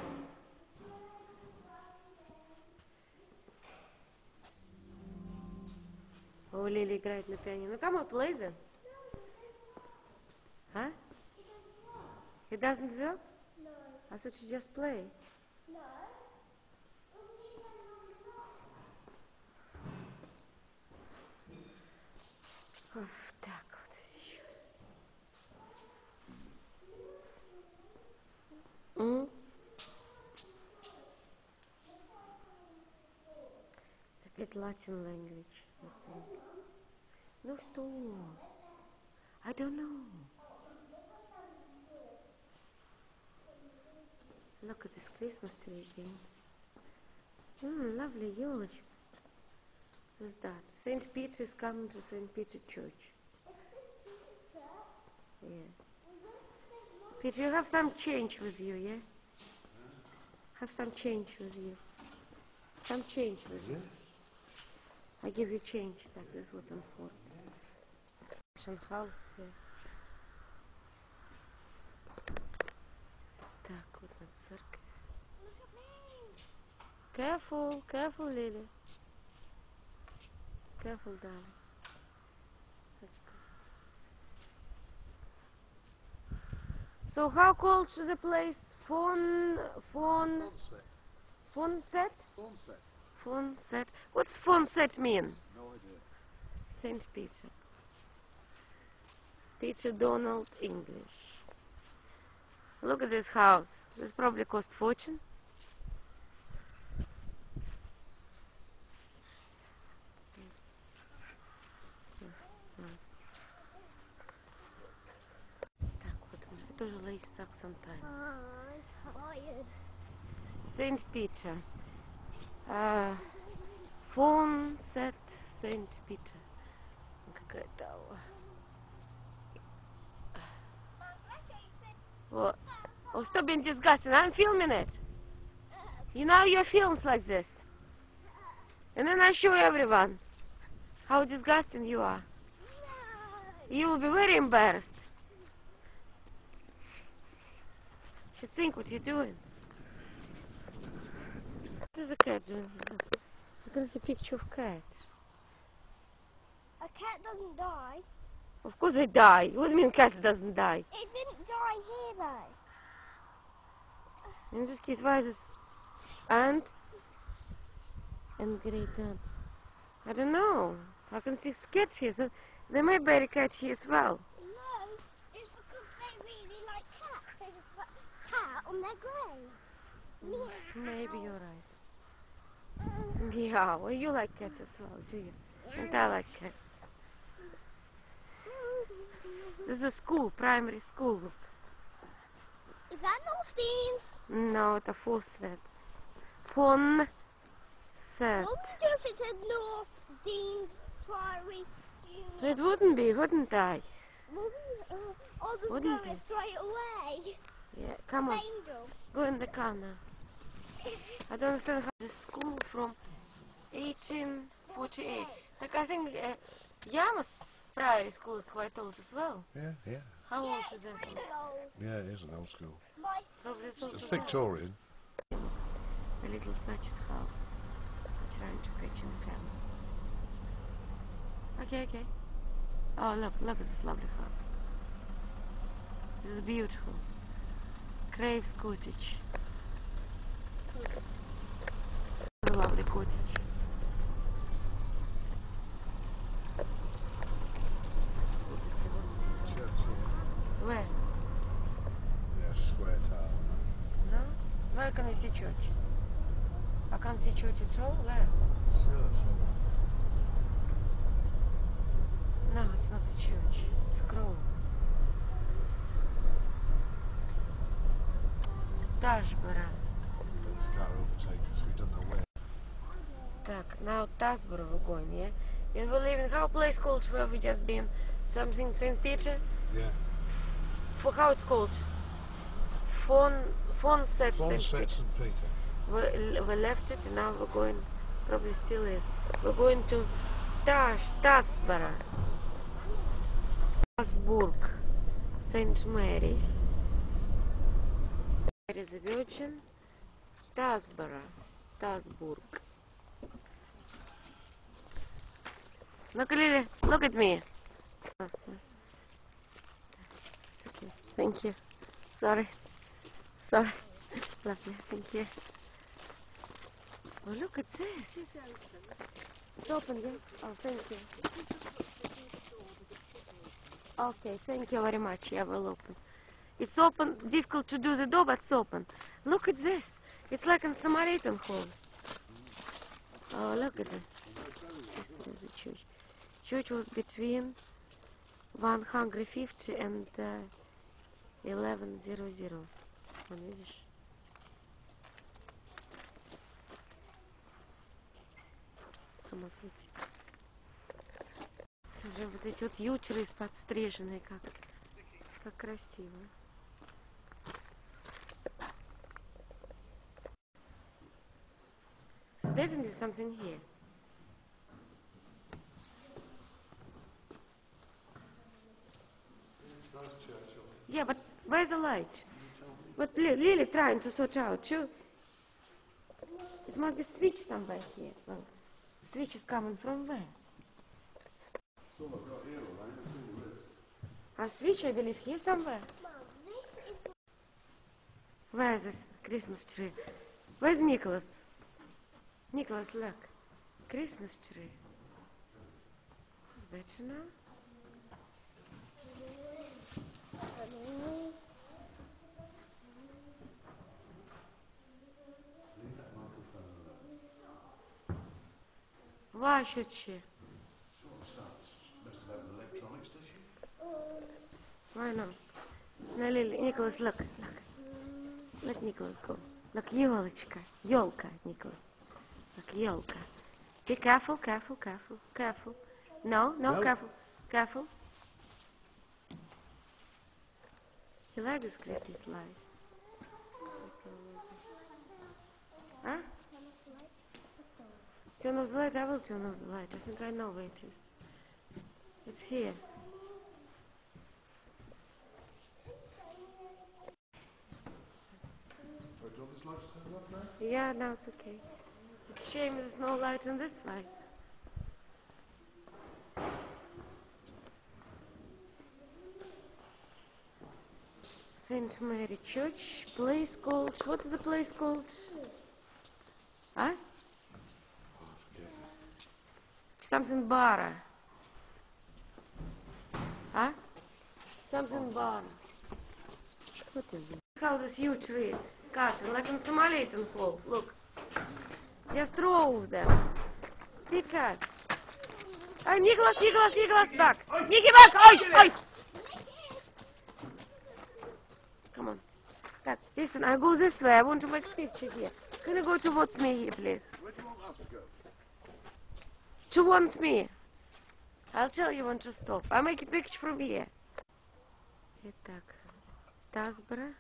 О, Лили играет на пианино. Ну, come on, play then. Huh? It doesn't work? No. I thought you just play. No. Оф, так вот еще. It's a bit Latin language, I think. Ну что? I don't know. Look at this Christmas tree again. Lovely елочка. What's that? St. Peter is coming to St. Peter Church. Yeah. Peter, you have some change with you, yeah? Have some change with you. Some change with you. Yes. I give you change. Так, this is what I'm for. House, yeah. Так, вот на церковь. Look at me. Careful, careful, Lily. Careful, darling. Let's go. So how called to the place? Fonset? Sunset. Fonset. What's Fonset mean? No idea. St. Peter. Peter Donald English. Look at this house. This probably cost fortune. Так, вот он. Это уже Lace Saxon time. I'm tired. St. Peter. Fonset St. Peter. Какая-то... What? Oh, stop being disgusting. I'm filming it. You know your films like this. And then I show everyone how disgusting you are. You will be very embarrassed. You should think what you're doing. What is a cat doing? I can see a picture of cat. A cat doesn't die. Of course they die. What do you mean cat doesn't die? It didn't die here though. In this case, why is this ant and great ant? I don't know. I can see cats here, so they may bury cat here as well. No, it's because they really like cats. They just put cat on their grave. Meow. Maybe you're right. Meow. Well, you like cats as well, do you? And I like cats. This is a school, primary school. Look. Is that North Deans? No, it's a Fonset. Fonset. What would you do if it said North Deans Priory It wouldn't be, wouldn't I? I'll just Wouldn't go it? straight away. Yeah, come on. Angel. Go in the car now. I don't understand how the school from 1848. Like I think Yarmouth Priory School is quite old as well. Yeah. How old is that? Pretty old. Yeah, it is an old school. My Probably as old It's as well. Victorian. A little thatched house. I'm trying to catch in the camera. Okay. Oh, look at this lovely house. This is beautiful. Craves Cottage. A lovely cottage. Church here. Where? Yeah, square tower. No? Where can I see church? I can't see church at all. Where? Sure, somewhere. No, it's not a church. It's cross. Tashbara. This car overtake us, we don't know where. Так, now Tasboro we're going, yeah? And we live in how place called where we just been? Something St. Peter? Yeah. For how it's called? Fonset St. Fonset Peter. St. Peter. We left it and now we're going, probably still is. We're going to Tasbara. Tasburg. St. Mary. Mary is a Virgin. Tasbara. Tasburg. Look, Lily, look at me. It's okay. Thank you. Sorry. Lovely. Thank you. Oh, look at this. It's open, yeah? Oh, thank you. Okay, thank you very much. Yeah, we'll open. It's open. Difficult to do the door, but it's open. Look at this. It's like in Samaritan hall. Oh, look at this. This is the church. Church was between 150 and 1100. Вон, видишь? С ума сойти. Смотри, вот эти вот ючеры подстриженные, как красиво. Definitely something here. Yeah, but where's the light? But Lily trying to sort out too. It must be switch somewhere here. Well, switch is coming from where? A switch, I believe, here somewhere. Mom, this is Where is this Christmas tree? Where's Nicholas? Nicholas, look. Christmas tree. It's better now. Why should she? Why not? No, Lily, Nicholas, look. Let Nicholas go. Look, ёлочка. Ёлка, Nicholas. Look, ёлка. Be careful. No, careful. You like this Christmas light? Huh? Turn off the light? I will turn off the light. I think I know where it is. It's here. Yeah, now it's okay. It's a shame there's no light on this way. St. Mary Church, place called, what is the place called? Huh? Something Bara. Huh? Something Bara. What is it? How this huge tree cutting, like in Samaritan hall. Look. Just row of them. Teacher. Oh, Nicholas, back. Nicky, back! Oi! Come on. Так, listen, I go this way. I want to make a picture here. Can you go towards me here, please? Where do you want us to go? Towards me. I'll tell you when to stop. I'll make a picture from here. Итак, Tasbara.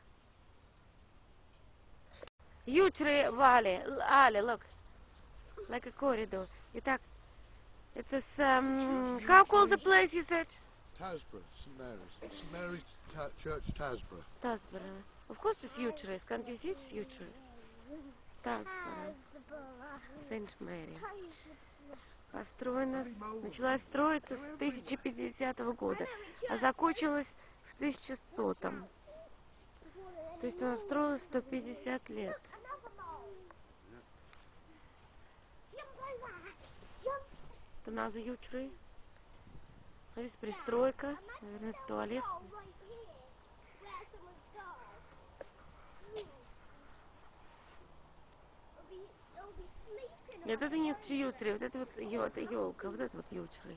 Huge valley. Alley, look. Like a corridor. Итак, it's this, how called the place you said? Tasborough, St Mary's. St Mary's Church, Tasborough. Tasbara. Of course it's huge race. Can't you see it's huge race? Tasbara. Saint Mary. Построена, началась строиться с 1050 года, а закончилась в 1100-м. То есть она строилась 150 лет. Это назва Ючры. Здесь пристройка, наверное, туалет. Нет, это не Ючры, вот это вот елка, вот это вот Ючры.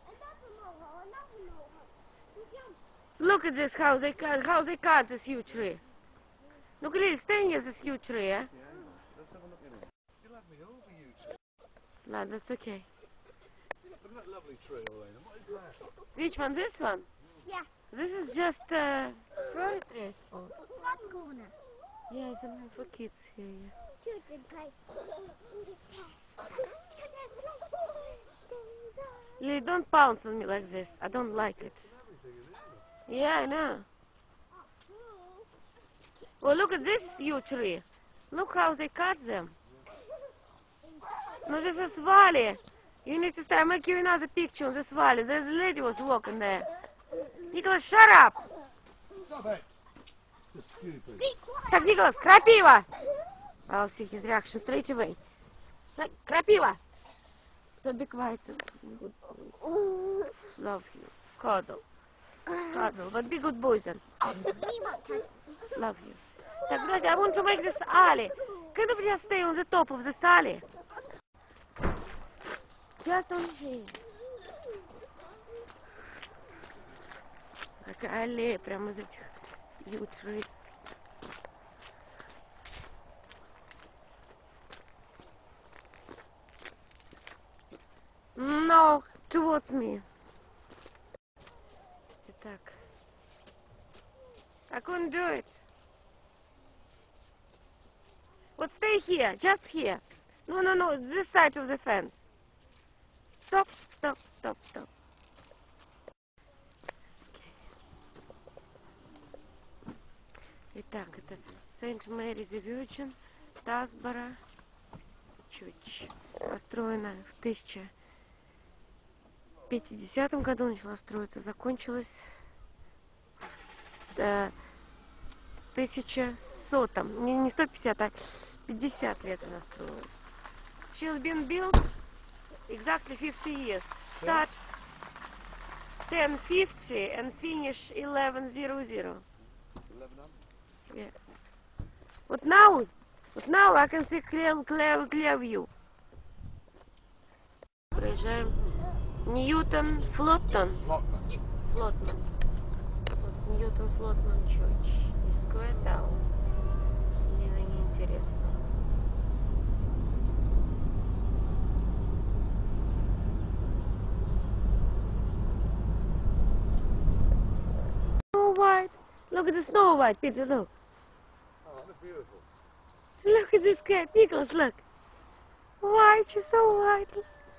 Look at this, how they cut this huge tree. Look at it, stay near this huge tree, eh? Let's have a look at it. You'll have me over, you two. No, that's okay. Look at that lovely tree, Elena. What is that? Which one? This one? Yeah. This is just a fairy tree, I suppose. One corner. Yeah, something for kids here, yeah. Children play. Lily, don't pounce on me like this. I don't like it. Yeah, I know. Well, look at this huge tree. Look how they cut them. No, this is valley. You need to start making you another picture on this valley. There's a lady was walking there. Nicholas, shut up! Stop it! You're stupid. Так, Nicholas, крапива! I'll see his reaction straight away. Так, крапива! So be quiet. Good boy. Love you. Cuddle. Cuddle. But be good boys then. Love you. Так, guys, I want to make this alley. Can you just stay on the top of this alley? Just on here. Какая аллея прямо из этих huge trees. No, towards me. Итак. I couldn't do it. What, stay here, just here. No, no, no, this side of the fence. Stop, stop, stop, stop. Итак, это Saint Mary the Virgin, Tasbara Church. Построена в 1050 году, начала строиться, закончилась в 1100-м. Не 150, а 50 лет она строилась. She has been built exactly 50 years. Start 1050 and finish 1100. Yeah. What now I can see clear view. Проезжаем Ньютон Флотман. Флотман. Вот Ньютон Флотман Church. Из Square Town. Мне на ней интересно. Snow White. Look at the Snow White, Peter, look. Oh, that's beautiful. Look at this cat, Nicholas, look. White, she's so white.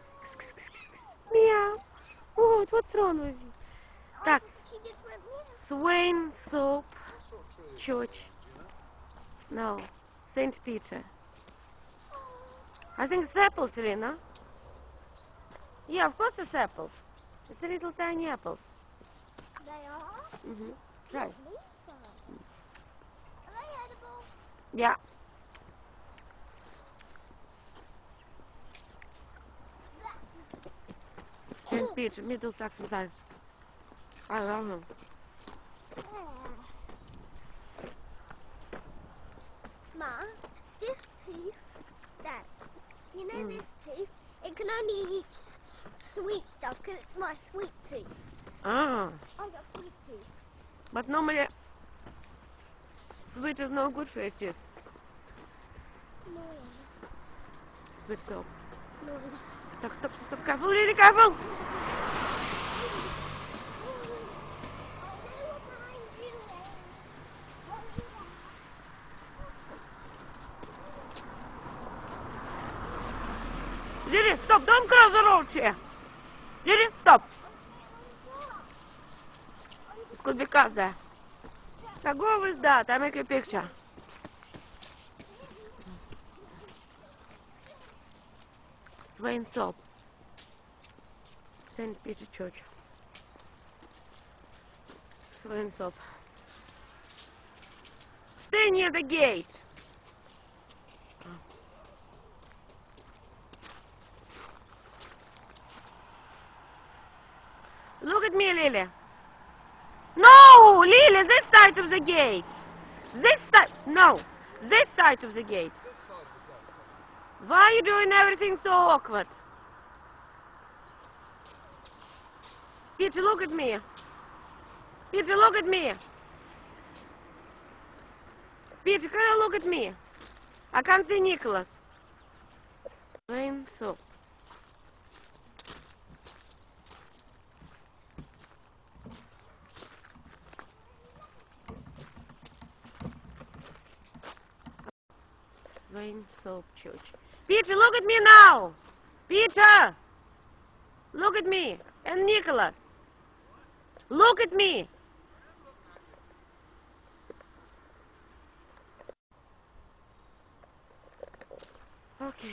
Meow. What? What's wrong with you? Так, Swainthorpe Church. No, St. Peter. I think it's apple tree, no? Yeah, of course it's apples. It's a little tiny apples. They are? Mm-hmm. Try. Are they edible? Yeah. St. Peter, Middlesex size. I love him. Ma, this tooth, Dad, you know this tooth, it can only eat sweet stuff because it's my sweet tooth. Ah, I got sweet tooth. but normally sweet is not good for your teeth. No, Sweet soap. no. Stop, stop, stop, careful, Lily, careful! here. Lily, stop. This could be cars there. Now go with that. I make a picture. Swain Thorpe. St. Peter Church. Swain Thorpe. Stay near the gate. Look at me, Lily. No, Lily, this side of the gate. This side. No, this side of the gate. Why are you doing everything so awkward? Peter, look at me. Peter, look at me. Peter, can you look at me? I can't see Nicholas. Swain Thorpe. Swain Thorpe Church. Peter, look at me now! Peter! Look at me! And Nicholas! Look at me! Okay.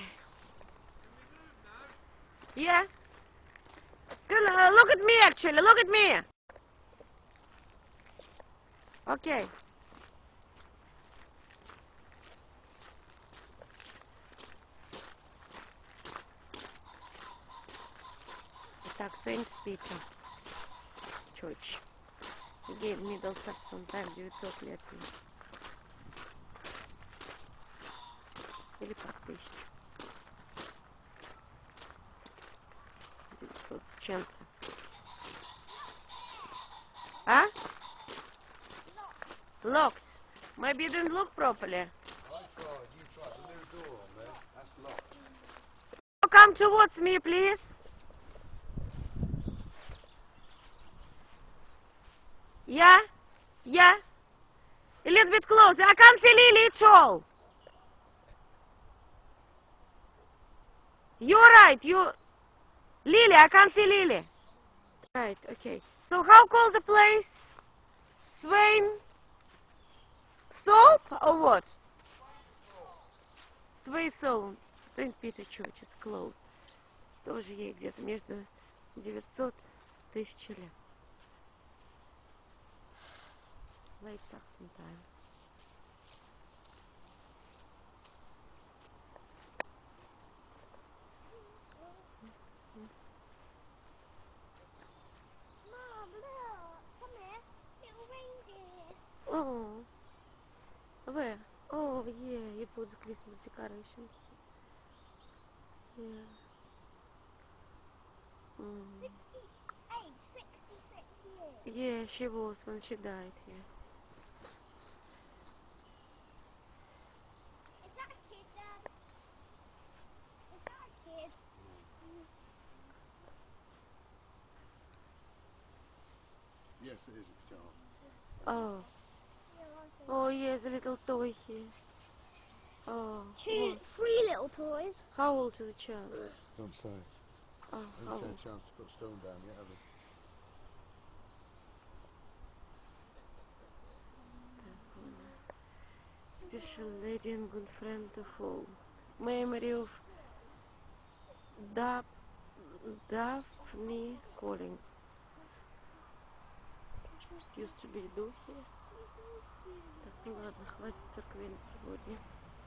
Yeah? Look at me, actually! Look at me! Okay. Так, Saint Peter Church. Again, Middlesex, sometime 900 лет. Или как тысяч. 900 с чем-то. А? Locked. Maybe you didn't look properly. I tried, you tried. The new door on there, that's locked. Come towards me, please. Yeah? Yeah? A little bit closer. I can't see Lily at all. You're right. Lily, I can't see Lily. Right, okay. So how call the place? Swain Thorpe or what? Swain Thorpe. St. Peter Church. It's closed. Тоже ей где-то между 900 тысяч лет. Late Saxon time. Mom, look. Come here. Little reindeer. Oh. Where? Oh, yeah, you put the Christmas decorations. Yeah. 68, 66 years. Yeah, she was when she died here. Is that a kid, Dad? Is that a kid? Yes, it is a child. Oh. Oh, yeah, the little toy here. Oh. What? 3 little toys. How old is the child? Don't say. Oh, how Haven't had old? a chance to put stone down yet, have we? Special lady and good friend of all. Memory of Daphne Collins. Used to be духи. Так, ну ладно, хватит церкви на сегодня.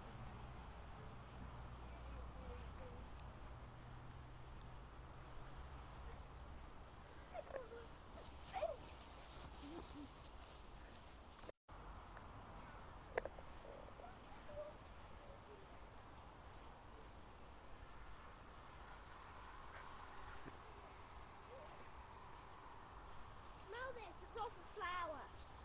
Smell this. It's off a flower.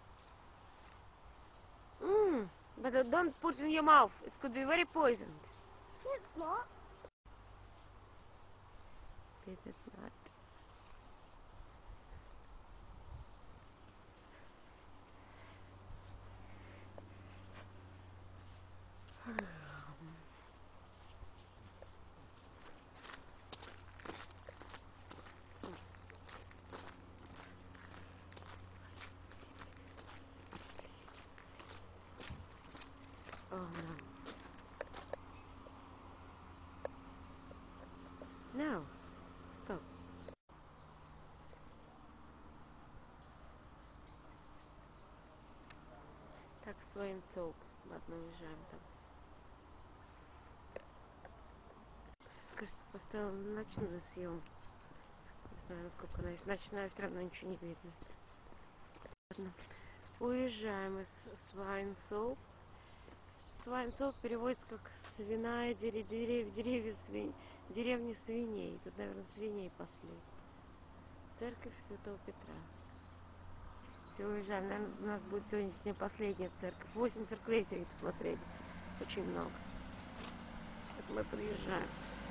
But don't put it in your mouth. It could be very poisoned. No, it's not. It is not. Свайнтоуп. Ладно, уезжаем там. Кажется, поставила ночную съемку. Не знаю, насколько она есть ночная, все равно ничего не видно. Ладно. Уезжаем из Свайнтоуп. Свайнтоуп переводится как свиная деревня свиней. Тут, наверное, свиней пасли. Церковь Святого Петра. Все, уезжаем. Наверное, у нас будет сегодня последняя церковь. 8 церквей сегодня посмотреть. Очень много. Вот мы подъезжаем.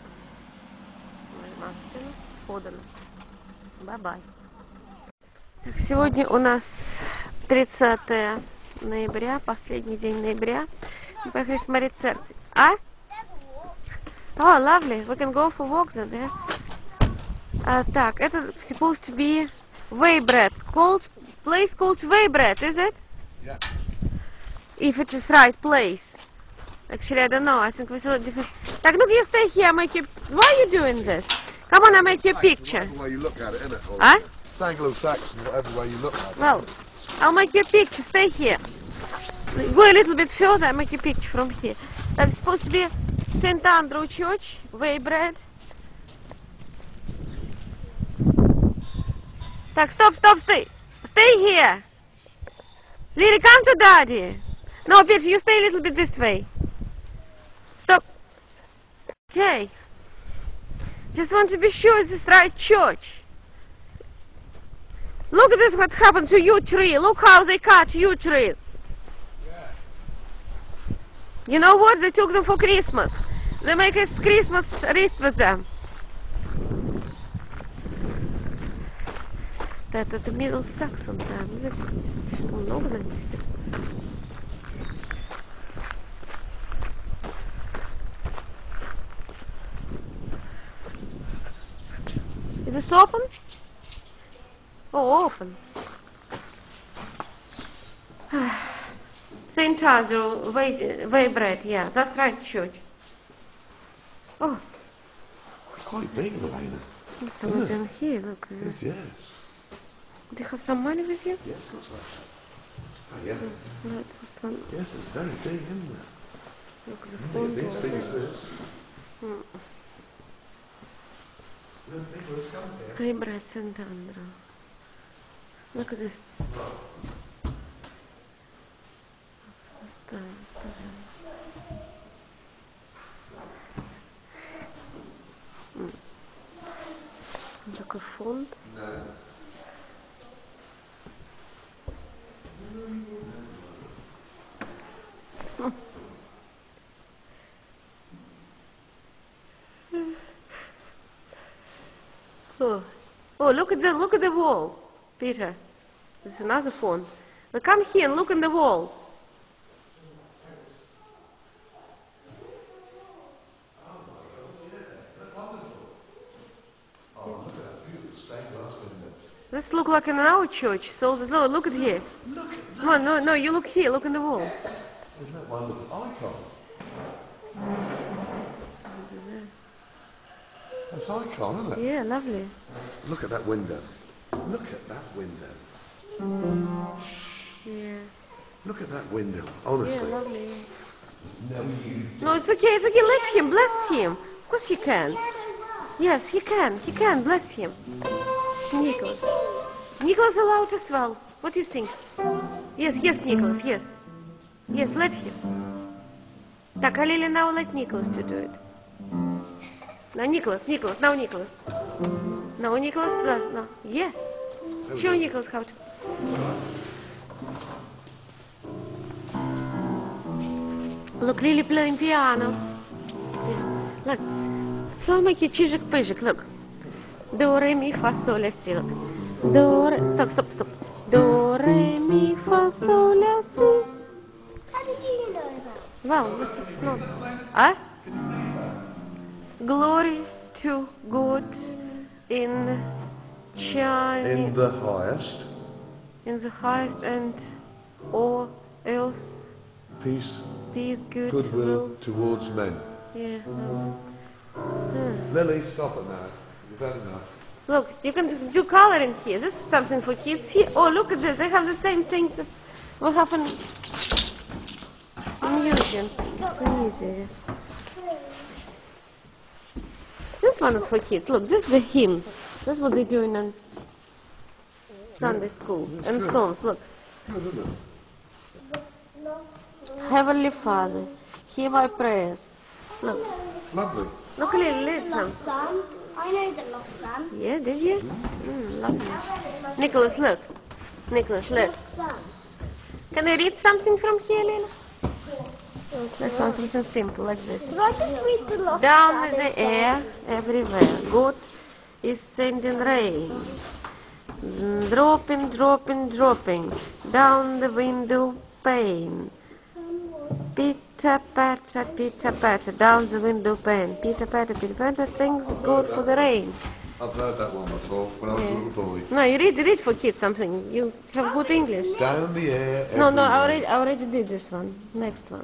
Машина подана. Бай-бай. Так, сегодня у нас 30 ноября, последний день ноября. Мы поехали смотреть церковь. А? Oh, lovely. We can go for walks in there. Так, это supposed to be Weybread. Place called Weybread, is it? Yeah. If it is right place. Actually, I don't know. I think we saw different. Так, ну you stay here, make you. Why are you doing this? Come on, I make you a picture. Whatever way you look at it, innit? Huh? It's Anglo-Saxon, whatever way you look at it. Well, I'll make you a picture. Stay here. Go a little bit further. I make you a picture from here. That's supposed to be St. Andrew Church, Weybread. Так, stop, stay. Stay here. Lily, come to daddy. No, Peter, you stay a little bit this way. Stop. Okay. Just want to be sure it's the right church. Look at this, what happened to yew tree. Look how they cut yew trees. You know what? They took them for Christmas. They make a Christmas wreath with them. Это Middle Saxon, да. Здесь слишком много написано. Is this open? Oh, open. St. Andrew, Weybread, yeah, that's right, church. Oh. It's quite big, Lorena. Someone's in here, look. Yes. Do you have some money with you? Yes, looks like that. Oh, yeah. No, it's this one. Yes, it's very big, isn't it? Look, the Maybe phone. as big as this. Hmm. Look, Nicholas, come here. Weybread, St. Andrew. Look at this. Такой фонд. Oh, look at the wall, Peter. There's another phone. Now come here and look in the wall. This look like in our church. So no, look at here. Look at that. Come on, no, you look here. Look in the wall. Isn't that wonderful? Icon. That's icon, isn't it? Yeah, lovely. Look at that window. Look at that window. Yeah, Look at that window. Honestly. yeah, lovely. No, you. No, it's okay. It's okay. Let him. Bless him. Of course he can. Yes, he can. He can. Bless him. Nicholas. Nicholas allowed as well. What do you think? Yes, Nicholas, yes. Yes, let him. Так, Lily, now let Nicholas to do it. No, Nicholas, now Nicholas. No, Nicholas, no. Yes. Show Nicholas how to. Look, Lily playing piano. Yeah. Look. So make you chizик-pizhik, look. Do, re, mi, fa, sol, la, si, look. Do, re, stop. Do, re, mi, fa, sol, la, si. How did you know that? Well, this is not... Ah? Glory to God in China. In the highest. In the highest and all else. Peace, Peace, goodwill towards men. Yeah. Lily, stop it now. You've had enough. Look, you can do coloring here. This is something for kids here. Oh, look at this. They have the same things as we have in amusing. Too easy. This one is for kids. Look, this is the hymns. That's what they're doing in Sunday school. And good. songs, look. Good, isn't it? Heavenly Father, hear my prayers. Look, It's lovely. look a little, listen. Lost Son. I know the Lost Son. Yeah, did you? Lovely. Nicholas, look. Nicholas, look. Lost Son. Can you read something from here, Lila? Let's want something simple like this. Could I just read the Lost Down Son in the instead? air, everywhere. God is sending rain. Dropping, dropping, dropping. Down the window pane. Pitter patter, down the window pane. Pitter patter, thanks God for the rain. I've heard that one before when I was a little boy. No, you read for kids something. You have good English. Down the air. No, everywhere. I already did this one. Next one.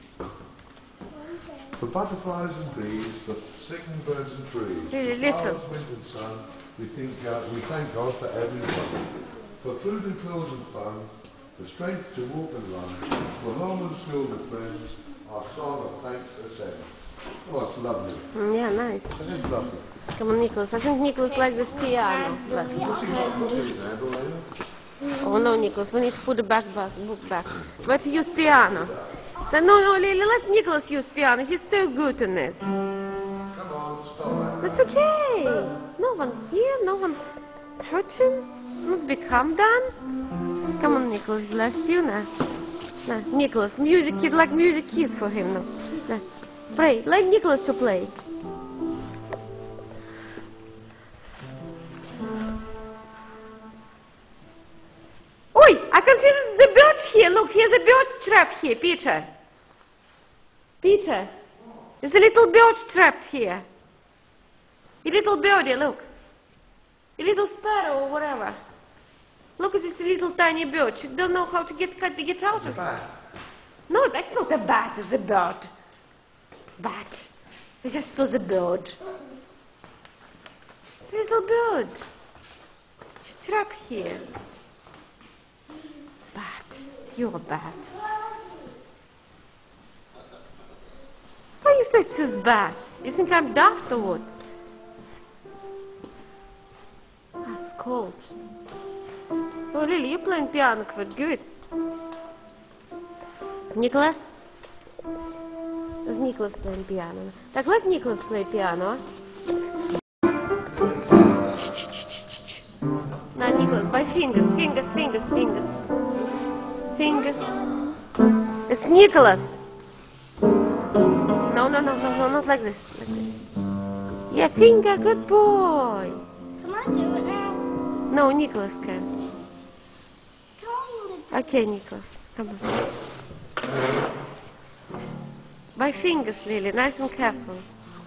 For butterflies and bees, for singing birds and trees, Really, for listen. flowers, wind and sun, we thank God for everyone. For food and clothes and fun, for strength to walk and run, for home and school and friends, our song of thanks ascend. Oh, it's lovely. Yeah, nice. It is lovely. Come on, Nicholas. I think Nicholas likes this piano. Look. What's he got? Look at his handle, Lena. Oh no, Nicholas, we need to put the book back. But use piano. No, Lily, let Nicholas use piano. He's so good in it. Come on, stop that. It's okay. No one here, no one hurting. Not become done. Come on, Nicholas, bless you now. No, Nicholas, music kid like music keys for him now. No. Pray, like Nicholas to play. Oi, I can see this is a bird here. Look, here's a bird trap here, Peter. Peter, there's a little bird trapped here. A little birdie, look. A little sparrow or whatever. Look at this little tiny bird. She don't know how to get out of it. No, that's not a bat, it's a bird. Bat. I just saw the bird. It's a little bird. She's trapped here. Bat. You're a bat. Why you say she's bad? You think I'm daft or what? That's cold. Oh, Lily, you're playing piano quite good. Nicholas? Is Nicholas playing piano? Так, let Nicholas play piano. Now, Nicholas, by fingers. Fingers. It's Nicholas. No, not like this. Like this. Yeah, finger, good boy. Can I do it now? No, Nicholas can. Can Okay, Nicholas, come on. By fingers, Lily, nice and careful.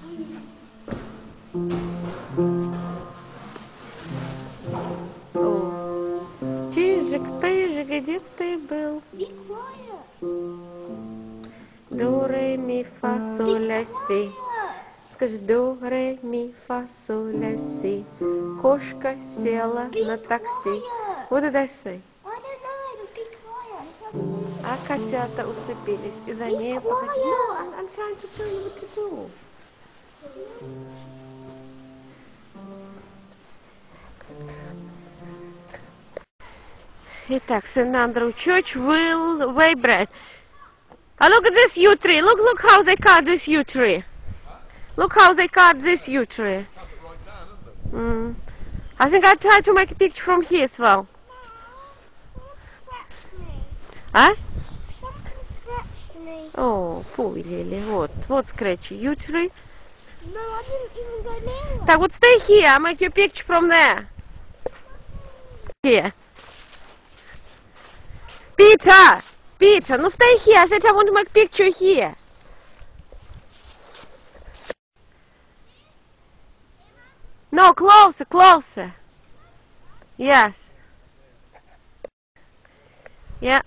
О, чижик, пыжик, где ты был? Be quiet. До, ре, ми, фа, соль, ля, си. Скажи, до, ре, ми, фа, соль, ля, си. Кошка села на такси. What did I say? I don't know, but be quiet. А котята уцепились и за ней покатили. No, I'm trying to tell you what to do. Итак, St. Andrew Church will weigh bread. Look at this yew tree. Look how they cut this yew tree. Look how they cut this yew tree. I think I'll try to make a picture from here as well. А? Something scratched me. О, фу, Лили, вот scratchy yew tree. No, I didn't even go near it. Так, вот stay here, I'll make you a picture from there. Here. Peter, no stay here. I said I want to make a picture here. No, closer. Yes. Yeah.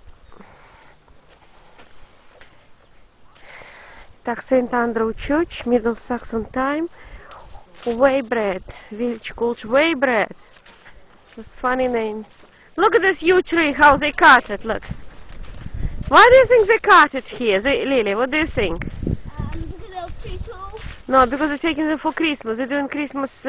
Так, St. Andrew Church, Middle Saxon time. Weybread, village called Weybread. That's funny names. Look at this yew tree, how they cut it, look. Why do you think they cut it here? Lily, what do you think? Because it was too tall. No, because they're taking them for Christmas. They're doing Christmas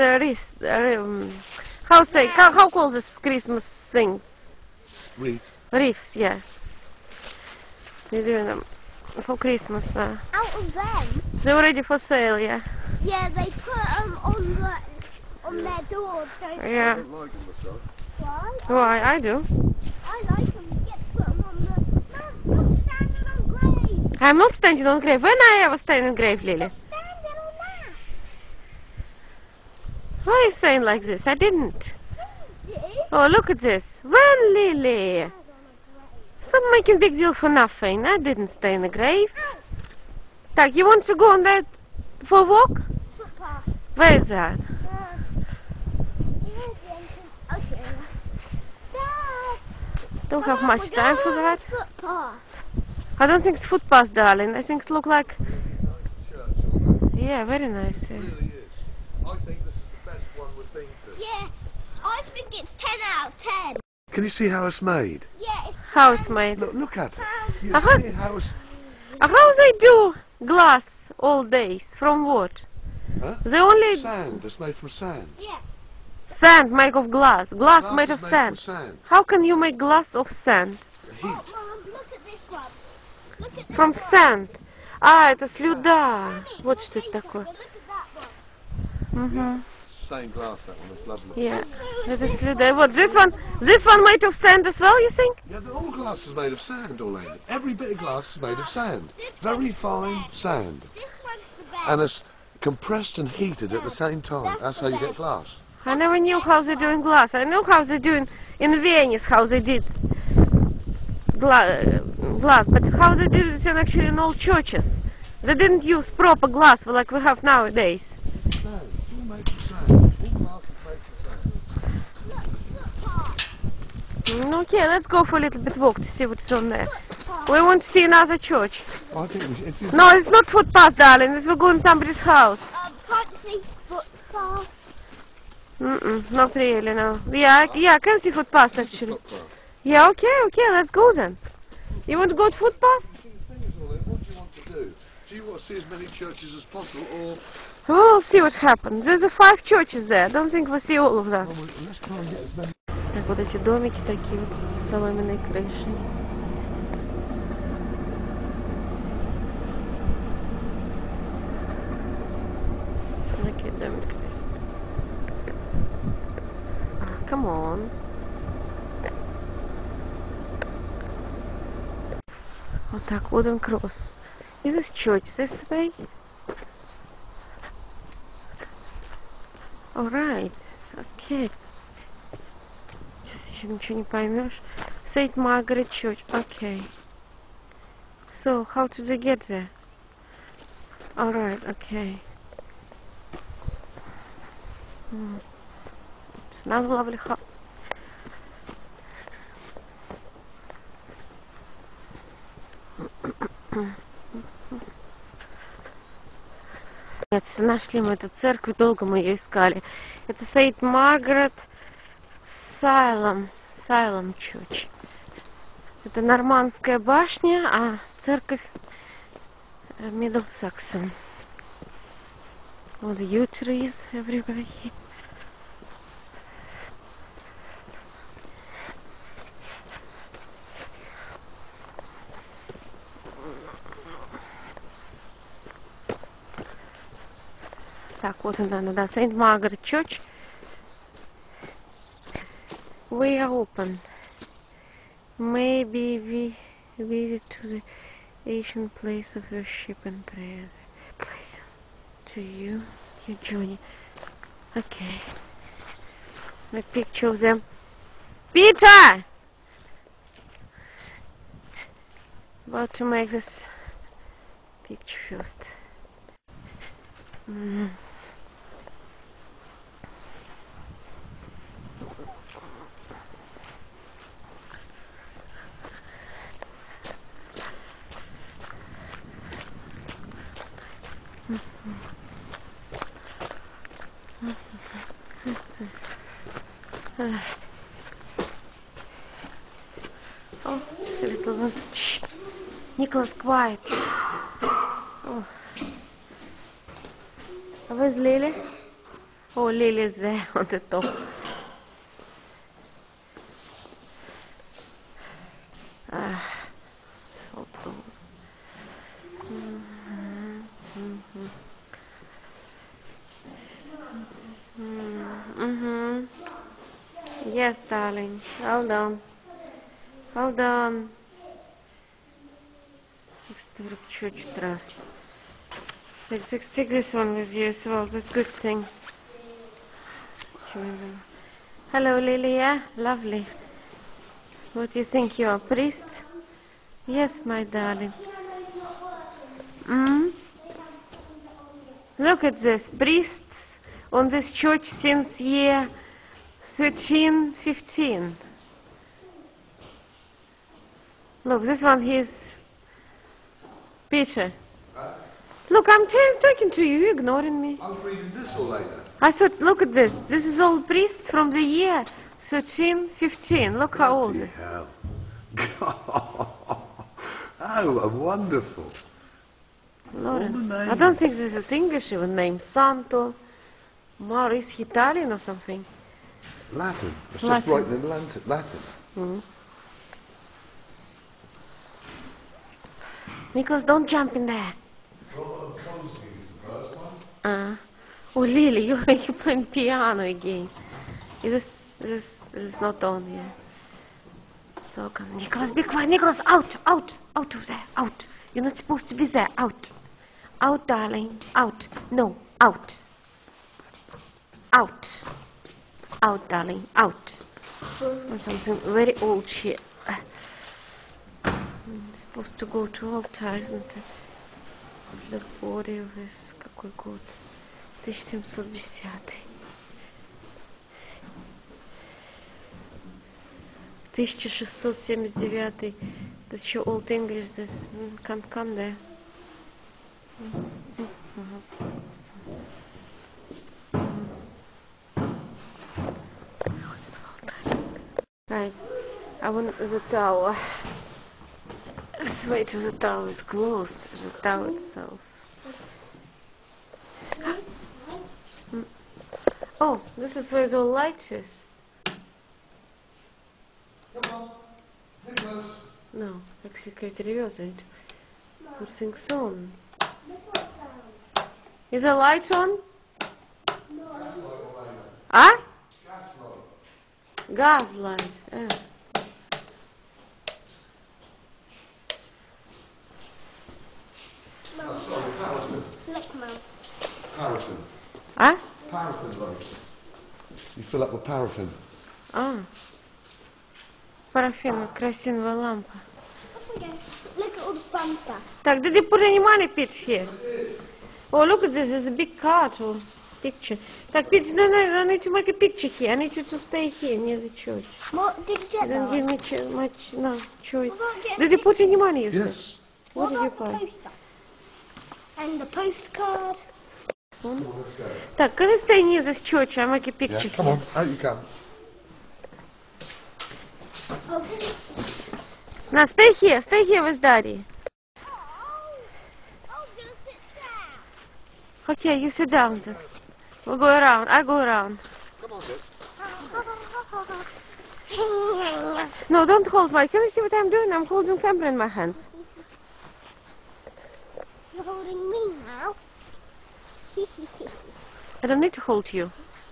how call this Christmas things? Wreath. Reefs, yeah. They're doing them for Christmas now. Out of them? They're ready for sale, yeah. Yeah, they put them on their doors, don't they? Yeah. I don't like them myself. Why? Why? I do. I like them. You get to put them on the... No, stop standing on grave. I'm not standing on grave. When I ever stand on grave, Lily? Standing on that. Why are you saying like this? I didn't. See? Oh, look at this. When, Lily? Stop making big deal for nothing. I didn't stay in the grave. Tak, you want to go on that for a walk? Footpath. Where is that? Here's the entrance. Okay. Dad. Don't have Come on, much we're time going for on that. Footpath. I don't think it's footpath, darling. I think it look like... Church, all that. Yeah, very nice. It really is. I think this is the best one we've been to. Yeah, I think it's 10 out of 10. Can you see how it's made? Yeah, it's How it's made. Look at it. You Uh-huh. see how it's... How they do glass all days? From what? Huh? They only Sand. It's made from sand. Yeah. sand made of glass. Glass Glass made is of sand. From sand. How can you make glass of sand? Heat. Mom, look at this one. Look at this From one. sand. А, это слюда. Mommy, Вот look что это at такое. Look at that one. Мгм. Stained glass, that one. It's lovely. Yeah. Это слюда. Вот this one made of sand as well, you think? Yeah, but all glass is made of sand, Orlando. Every bit of glass is made of sand. Very fine sand. This one's the best. And it's compressed and heated at the same time. That's how you get glass. I never knew how they're doing glass. I know how they're doing in Venice, how they did glass, but how they did it actually in all churches. They didn't use proper glass like we have nowadays. No, it's all made from sand. All glass is made from sand. Okay, let's go for a little bit walk to see what's on there. We want to see another church. I think we should, if you... No, it's not footpath, darling. This will go in somebody's house. Can't see footpath. Not really, no. Yeah, I can see footpath actually. Footpath. Yeah, okay, let's go then. You want to go to footpath? The thing is, Orlando, what do you want to do? Do you want to see as many churches as possible, or... We'll see what happens. There's 5 churches there. I don't think we'll see all of them. Well, let's try and get as many... Так, вот эти домики такие вот с соломенной крышей. Такие домики. Come on. Вот так, wooden cross. Is this church this way? Alright, okay. Сейчас еще ничего не поймешь. St. Margaret Church, okay. So, how did they get there? Alright, okay. It's not a lovely house. Нет, нашли мы эту церковь, долго мы ее искали. Это St. Margaret Salem Church. Это нормандская башня, а церковь Middlesex. All the yew trees everywhere. Так, вот она, да, St. Margaret Church. We are open. Maybe we visit to the ancient place of worship and prayer. Place to you, Johnny. Okay. A picture of them. Peter! About to make this picture first. Oh, just a little one. Shh. Nicholas, quiet. Oh. Where's Lily? Oh, Lily is there on the top. So close. Yes, darling. Hold on. Hold on. Historic Church Trust. Let's take this one with you as well. That's a good thing. Hello, Lily. Yeah? Lovely. What do you think? You are a priest? Yes, my darling. Look at this. Priests on this church since year 1315. Look, this one is Peter. Look, I'm talking to you. You're ignoring me. I was reading this all later. I thought, look at this. This is all priests from the year 1315. Look how old it is. Hell. Oh, wonderful. Lawrence. I don't think this is English even name. Santo Maurice Italian or something. Latin. It's just Latin. written in Latin. Nicholas, don't jump in there. Oh, Lily, you're playing piano again. Is this not on here? So come, Nicholas, be quiet. Nicholas, out of there, out. You're not supposed to be there. Out, darling, out. No, out, darling, out. Something very old shit. I'm supposed to go to altar, isn't it? The body of this, какой год? 1710. 1679. That's your old English. This can't come there. Right. I want the tower. This way to the tower is closed. The tower itself. Oh, this is where the light is. No, execute reverse it. Put things on. Is the light on? Ah? Gas light. Yeah. Look, Mum. Paraffin. Ah? Paraffin light. You fill up with paraffin. А. Парафин, керосиновая лампа. Look at all the fun stuff. Так, did you put any money, Pete, here? Oh, look at this. There's a big card or picture. Так, Pete, no, I need to make a picture here. I need you to stay here near the church. What did you get? Don't give me much choice. What about getting Did you put any money, you said? Yes. What did you about the buy? poster? And the postcard. Так, can you stay near this church? I make a picture Come here. on, out you come. Now, stay here with Daddy. I'm gonna sit down. Okay, you sit down then. We'll go around. I go around. Come on, Dick. No, don't hold my. Can you see what I'm doing? I'm holding camera in my hands. You're holding me now. I don't need to hold you.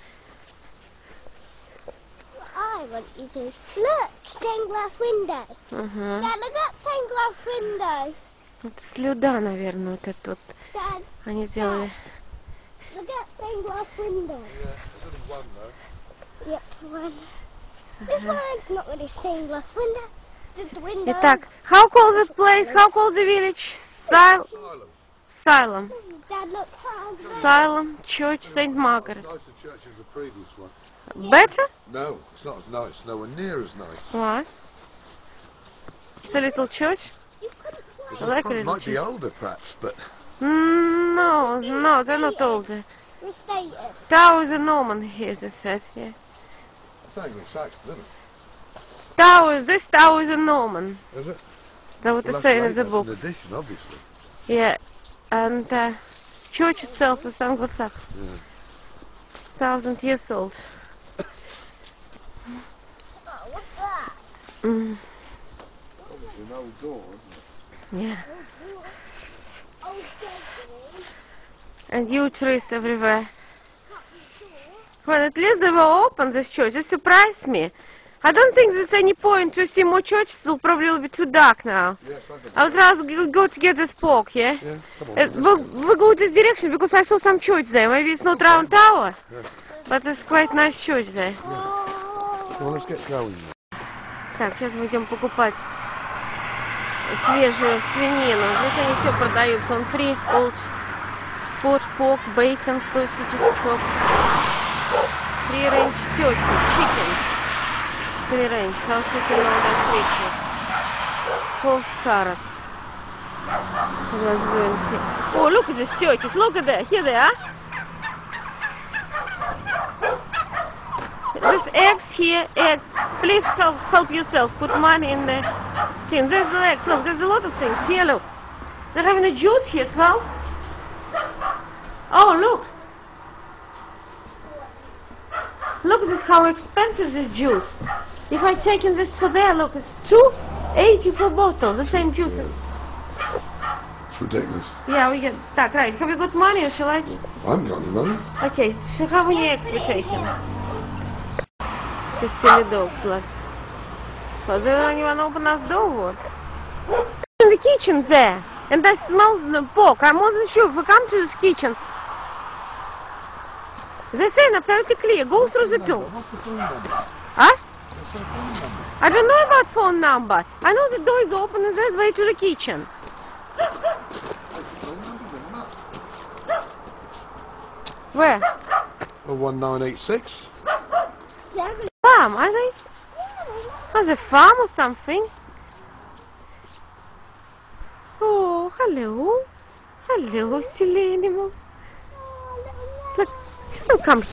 I want you to. Look, stained glass window. Dad, look at that stained glass window. Это слюда, наверное, вот это вот. Dad, Они сделали. look at that stained glass window. Yeah, there's only one though. Yep, one. This one's not really stained glass window. Just a window. Итак, how called the place? How called the village? Asylum. Asylum. Dad, look how Asylum Church St. Margaret. Nicer church as the previous one. Better? No, it's not as nice. Nowhere near as nice. Why? It's a little church? you couldn't play. I like a little Might be church. older, perhaps, but No, they're not older. Restated. Towers are Norman here, they said. Yeah. it's Anglo-Saxon, isn't it? This tower is a Norman. Is it? That's what Well, they say in the that's book. an addition, obviously. Yeah, and church itself is Anglo-Saxon. Yeah. 1,000 years old. Oh, what's that? Mm, Obviously an old door, isn't it? yeah. Oh, definitely. And yew trees everywhere. Well, at least they were open, this church. It surprised me. I don't think there's any point to see more churches. It'll probably be too dark now. Yeah, it's like I would rather go to get this pork, yeah? Yeah, come on. We go this direction because I saw some church there. Maybe it's not round tower, Yeah. but it's quite nice church there. Well, let's get going. Так, сейчас мы идем покупать свежую свинину. Здесь они все продаются. Он free, old, sport pork, bacon, sausages, pork, free range turkey, chicken, free range, how chicken all that richness, horse carrots. Oh, look at these turkeys. Look at that. Here they are. There's eggs here, eggs. Please help yourself. Put money in the tin. There's the eggs. Look, there's a lot of things. Here, look. They're having a juice here as well. Oh, look. Look at this, how expensive this juice. If I take in this for there, look, it's $2.80 for bottle. The same juice as... It's ridiculous. Yeah, we get... Так, right. Have you got money or shall I... I haven't got any money. Okay, so how many eggs we taking? Just silly dogs, like. So they don't even open us door. In the kitchen there, and I smell the pork. I wasn't sure if we come to this kitchen. They saying absolutely clear. Go through the door. Huh? I don't know about phone number. I know the door is open and there's way to the kitchen. Where? 01986. 7. Farm, are they? Are they farm or something? Oh, hello. Hello, silly animals. Look, she doesn't come